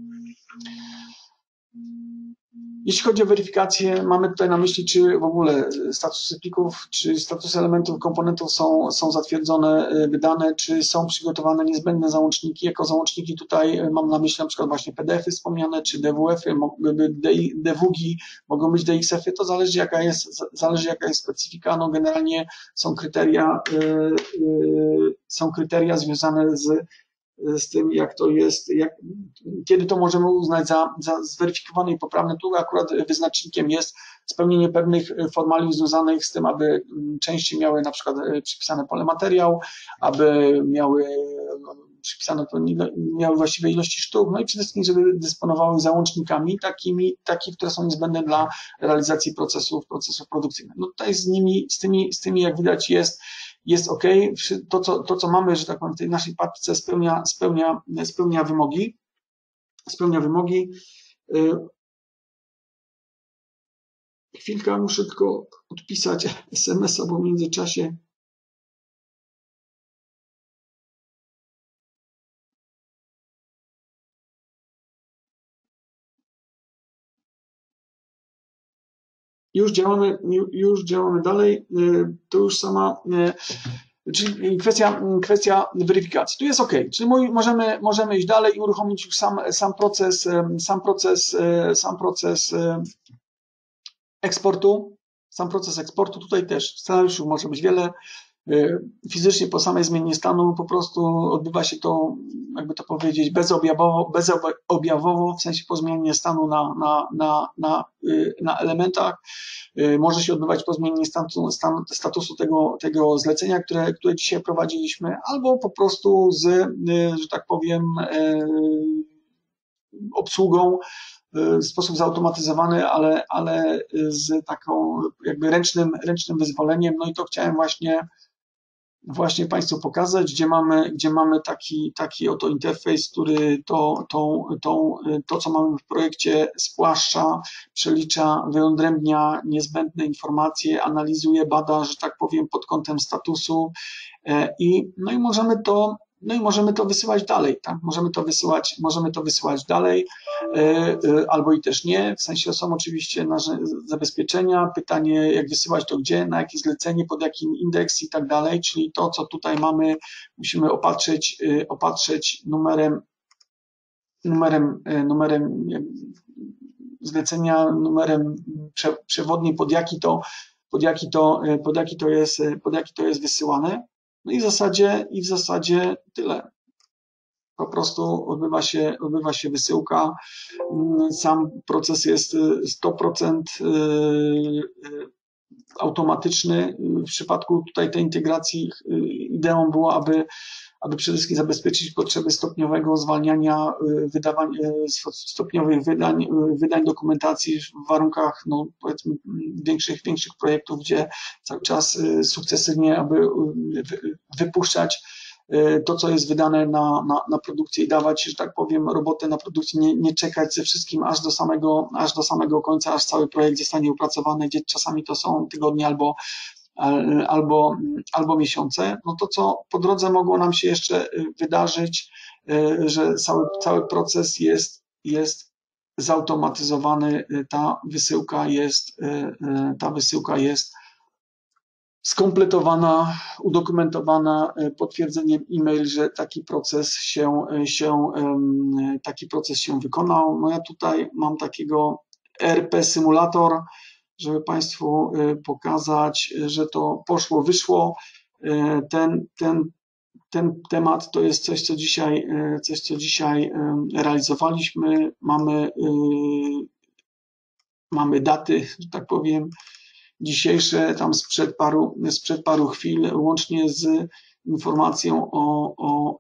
Jeśli chodzi o weryfikację, mamy tutaj na myśli, czy w ogóle statusy plików, czy statusy elementów, komponentów są, są zatwierdzone, wydane, czy są przygotowane niezbędne załączniki. Jako załączniki tutaj mam na myśli na przykład właśnie P D F-y wspomniane, czy D W F-y, D W G-i, mogą być D X F-y, to zależy jaka jest, zależy jaka jest specyfika. No generalnie są kryteria, yy, yy, są kryteria związane z z tym, jak to jest, jak, kiedy to możemy uznać za, za zweryfikowane i poprawne. Tu akurat wyznacznikiem jest spełnienie pewnych formaliów związanych z tym, aby części miały na przykład przypisane pole materiał, aby miały przypisane, miały właściwe ilości sztuk, no i przede wszystkim, żeby dysponowały załącznikami takimi, takich, które są niezbędne dla realizacji procesów, procesów produkcyjnych. No tutaj z nimi, z tymi, z tymi jak widać jest jest ok, to co, to co mamy, że tak powiem, w tej naszej papce spełnia, spełnia, spełnia wymogi, spełnia wymogi. Chwilkę, muszę tylko odpisać es em es a, bo w międzyczasie już działamy, już działamy dalej, to już sama, czyli kwestia, kwestia weryfikacji. Tu jest ok, czyli możemy, możemy iść dalej i uruchomić już sam, sam proces, sam proces, sam proces eksportu, sam proces eksportu. Tutaj też scenariuszy może być wiele. Fizycznie po samej zmianie stanu po prostu odbywa się to, jakby to powiedzieć, bezobjawowo, bezobjawowo, w sensie po zmianie stanu na, na, na, na, na elementach. Może się odbywać po zmianie stanu, stan, statusu tego, tego zlecenia, które, które dzisiaj prowadziliśmy, albo po prostu z, że tak powiem, obsługą w sposób zautomatyzowany, ale, ale z taką jakby ręcznym, ręcznym wyzwoleniem. No i to chciałem właśnie właśnie Państwu pokazać, gdzie mamy, gdzie mamy taki, taki oto interfejs, który to, to, to, to, co mamy w projekcie, spłaszcza, przelicza, wyodrębnia niezbędne informacje, analizuje, bada, że tak powiem, pod kątem statusu i, no i możemy to No i możemy to wysyłać dalej, tak? Możemy to wysyłać, możemy to wysyłać dalej, albo i też nie. W sensie są oczywiście zabezpieczenia, pytanie jak wysyłać to gdzie, na jakie zlecenie, pod jakim indeks i tak dalej, czyli to, co tutaj mamy, musimy opatrzyć, opatrzyć numerem, numerem, numerem zlecenia, numerem przewodnim, pod jaki to, pod jaki to, pod jaki to jest, pod jaki to jest wysyłane. No i w zasadzie, i w zasadzie tyle. Po prostu odbywa się, odbywa się wysyłka. Sam proces jest sto procent automatyczny. W przypadku tutaj tej integracji ideą było, aby, aby przede wszystkim zabezpieczyć potrzeby stopniowego zwalniania wydawań, stopniowych wydań, wydań dokumentacji w warunkach, no, powiedzmy, większych, większych projektów, gdzie cały czas sukcesywnie, aby wypuszczać to, co jest wydane na, na, na produkcję i dawać, że tak powiem, robotę na produkcję, nie, nie czekać ze wszystkim aż do samego, aż do samego końca, aż cały projekt zostanie opracowany, gdzie czasami to są tygodnie albo, albo, albo miesiące. No to, co po drodze mogło nam się jeszcze wydarzyć, że cały, cały proces jest, jest zautomatyzowany, ta wysyłka jest, ta wysyłka jest skompletowana, udokumentowana potwierdzeniem e-mail, że taki proces się, się, taki proces się wykonał. No ja tutaj mam takiego E R P symulator, żeby Państwu pokazać, że to poszło, wyszło. Ten, ten ten temat to jest coś, co dzisiaj, coś, co dzisiaj realizowaliśmy. Mamy, mamy daty, że tak powiem, dzisiejsze, tam sprzed paru, sprzed paru chwil, łącznie z informacją o, o,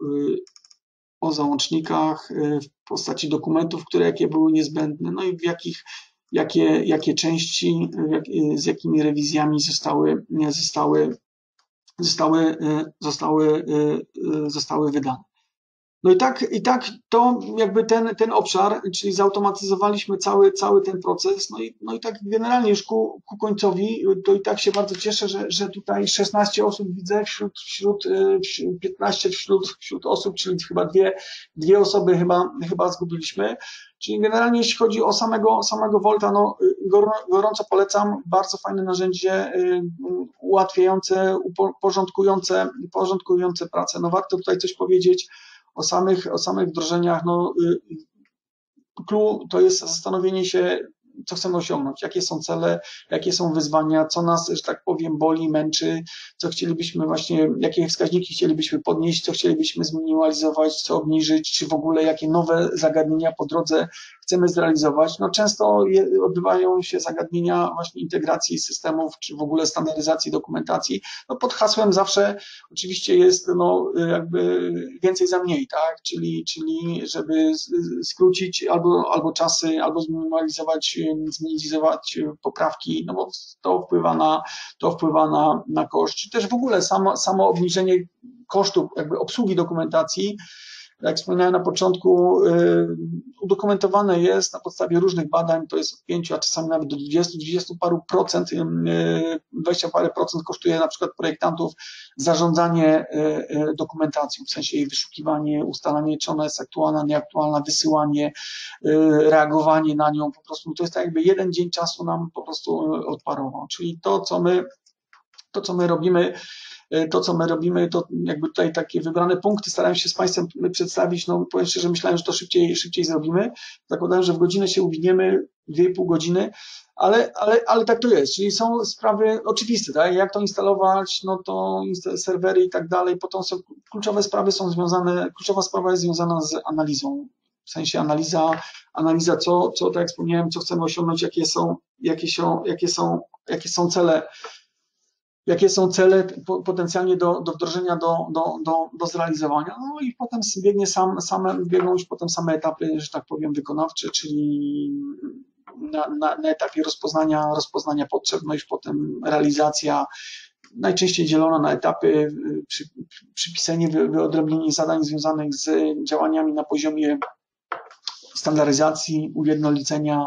o załącznikach w postaci dokumentów, które jakie były niezbędne, no i w jakich, jakie, jakie części, jak, z jakimi rewizjami zostały, zostały, zostały, zostały, zostały wydane. No i tak, i tak to jakby ten, ten obszar, czyli zautomatyzowaliśmy cały, cały ten proces, no i, no i tak generalnie już ku, ku końcowi, to i tak się bardzo cieszę, że, że tutaj szesnaście osób widzę wśród, wśród, wśród piętnaście wśród, wśród osób, czyli chyba dwie, dwie osoby chyba, chyba zgubiliśmy. Czyli generalnie jeśli chodzi o samego, samego Volta, no gorąco polecam, bardzo fajne narzędzie, ułatwiające, porządkujące, porządkujące pracę. No warto tutaj coś powiedzieć o samych, o samych wdrożeniach. No, clue to jest zastanowienie się, co chcemy osiągnąć, jakie są cele, jakie są wyzwania, co nas, że tak powiem, boli, męczy, co chcielibyśmy właśnie, jakie wskaźniki chcielibyśmy podnieść, co chcielibyśmy zminimalizować, co obniżyć, czy w ogóle jakie nowe zagadnienia po drodze chcemy zrealizować. No często je, odbywają się zagadnienia właśnie integracji systemów, czy w ogóle standaryzacji dokumentacji. No pod hasłem zawsze oczywiście jest no jakby więcej za mniej, tak? Czyli, czyli żeby skrócić albo, albo czasy, albo zminimalizować zminimalizować poprawki, no bo to wpływa na, to wpływa na, na koszt, czy też w ogóle samo, samo obniżenie kosztów jakby obsługi dokumentacji. Jak wspomniałem na początku, yy, udokumentowane jest na podstawie różnych badań, to jest od pięciu, a czasami nawet do dwudziestu, dwudziestu paru procent, yy, dwadzieścia parę procent kosztuje na przykład projektantów zarządzanie yy, dokumentacją, w sensie jej wyszukiwanie, ustalanie, czy ona jest aktualna, nieaktualna, wysyłanie, yy, reagowanie na nią, po prostu to jest tak jakby jeden dzień czasu nam po prostu odparował, czyli to, co my, to, co my robimy, To, co my robimy, to jakby tutaj takie wybrane punkty starałem się z Państwem przedstawić. No powiem szczerze, myślałem, że to szybciej, szybciej zrobimy. Zakładałem, że w godzinę się uwiniemy, dwie i pół godziny, ale, ale, ale tak to jest. Czyli są sprawy oczywiste, tak? Jak to instalować, no to serwery i tak dalej. Potem są kluczowe sprawy są związane, kluczowa sprawa jest związana z analizą. W sensie analiza, analiza co, co, tak jak wspomniałem, co chcemy osiągnąć, jakie są, jakie są, jakie są, jakie są cele, jakie są cele potencjalnie do, do wdrożenia, do, do, do, do zrealizowania. No i potem biegnie sam, same, biegną już potem same etapy, że tak powiem, wykonawcze, czyli na, na, na etapie rozpoznania, rozpoznania potrzeb, no i potem realizacja, najczęściej dzielona na etapy, przy, przypisanie, wyodrębnienie zadań związanych z działaniami na poziomie standaryzacji, ujednolicenia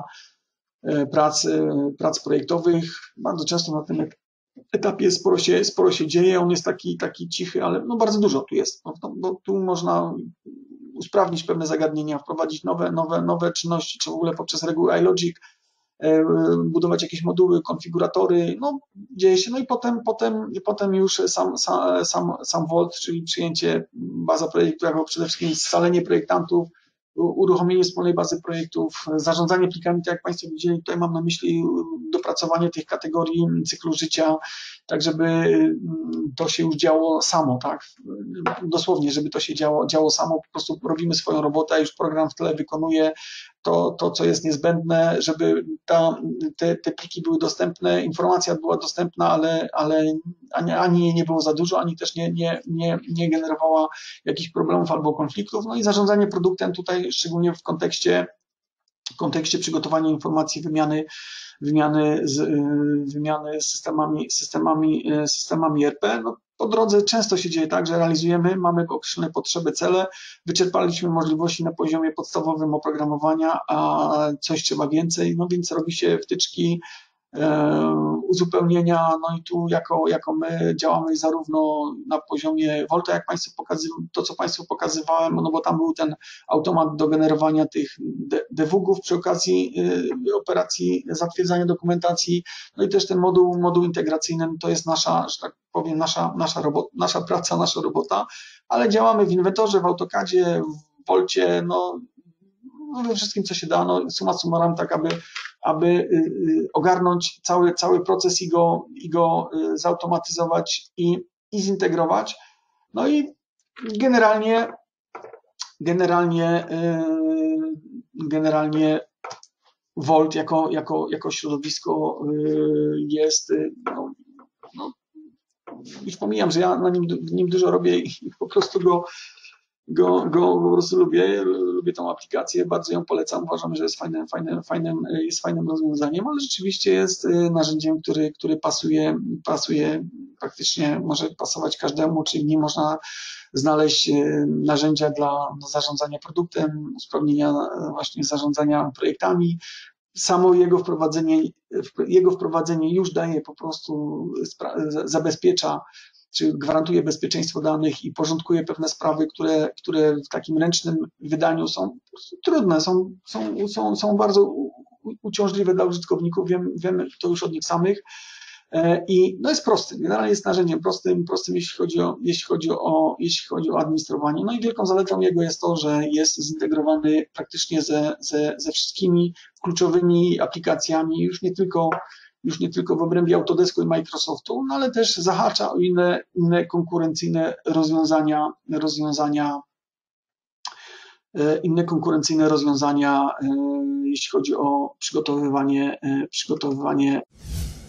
prac, prac projektowych. Bardzo często na tym etapie sporo się, sporo się dzieje, on jest taki, taki cichy, ale no bardzo dużo tu jest. No, no, tu można usprawnić pewne zagadnienia, wprowadzić nowe, nowe, nowe czynności, czy w ogóle poprzez reguły iLogic, e, budować jakieś moduły, konfiguratory, no dzieje się, no i potem, potem, potem już sam, sam, sam, sam Volt, czyli przyjęcie baza projektu, jako przede wszystkim scalenie projektantów, uruchomienie wspólnej bazy projektów, zarządzanie plikami, tak jak Państwo widzieli, tutaj mam na myśli dopracowanie tych kategorii cyklu życia, tak żeby to się już działo samo, tak, dosłownie, żeby to się działo, działo samo, po prostu robimy swoją robotę, już program w tle wykonuje to, to co jest niezbędne, żeby ta, te, te pliki były dostępne, informacja była dostępna, ale, ale ani, ani nie było za dużo, ani też nie, nie, nie, nie generowała jakichś problemów albo konfliktów, no i zarządzanie produktem tutaj, szczególnie w kontekście w kontekście przygotowania informacji, wymiany, wymiany, z, wymiany z systemami, systemami, systemami E R P. No, po drodze często się dzieje tak, że realizujemy, mamy określone potrzeby, cele, wyczerpaliśmy możliwości na poziomie podstawowym oprogramowania, a coś trzeba więcej, no więc robi się wtyczki, uzupełnienia, no i tu jako, jako my działamy zarówno na poziomie Volta, jak Państwu pokazywałem, to co Państwu pokazywałem, no bo tam był ten automat do generowania tych debugów przy okazji operacji zatwierdzania dokumentacji, no i też ten moduł, moduł integracyjny, to jest nasza, że tak powiem, nasza, nasza, robota, nasza praca, nasza robota, ale działamy w Inventorze, w AutoCADzie, w Volcie, no we wszystkim, co się da, no summa summarum, tak aby, aby ogarnąć cały, cały proces i go, i go zautomatyzować i, i zintegrować. No i generalnie, generalnie, generalnie Volt jako, jako, jako środowisko jest, no, no, już pomijam, że ja na nim, w nim dużo robię i po prostu go, go, go po prostu lubię, lubię tą aplikację, bardzo ją polecam, uważam, że jest fajnym, fajnym, fajnym, jest fajnym rozwiązaniem, ale rzeczywiście jest narzędziem, który, który pasuje, pasuje praktycznie, może pasować każdemu, czyli nie można znaleźć narzędzia dla zarządzania produktem, usprawnienia właśnie zarządzania projektami. Samo jego wprowadzenie, jego wprowadzenie już daje po prostu, zabezpiecza, czy gwarantuje bezpieczeństwo danych i porządkuje pewne sprawy, które, które w takim ręcznym wydaniu są trudne, są, są, są, są bardzo uciążliwe dla użytkowników, wiem, wiemy to już od nich samych. I no jest prosty, generalnie jest narzędziem prostym, prostym jeśli chodzi o, jeśli chodzi o, jeśli chodzi o administrowanie. No i wielką zaletą jego jest to, że jest zintegrowany praktycznie ze, ze, ze wszystkimi kluczowymi aplikacjami, już nie tylko, już nie tylko w obrębie Autodesku i Microsoftu, no ale też zahacza o inne, inne konkurencyjne rozwiązania, rozwiązania, inne konkurencyjne rozwiązania, jeśli chodzi o przygotowywanie, przygotowywanie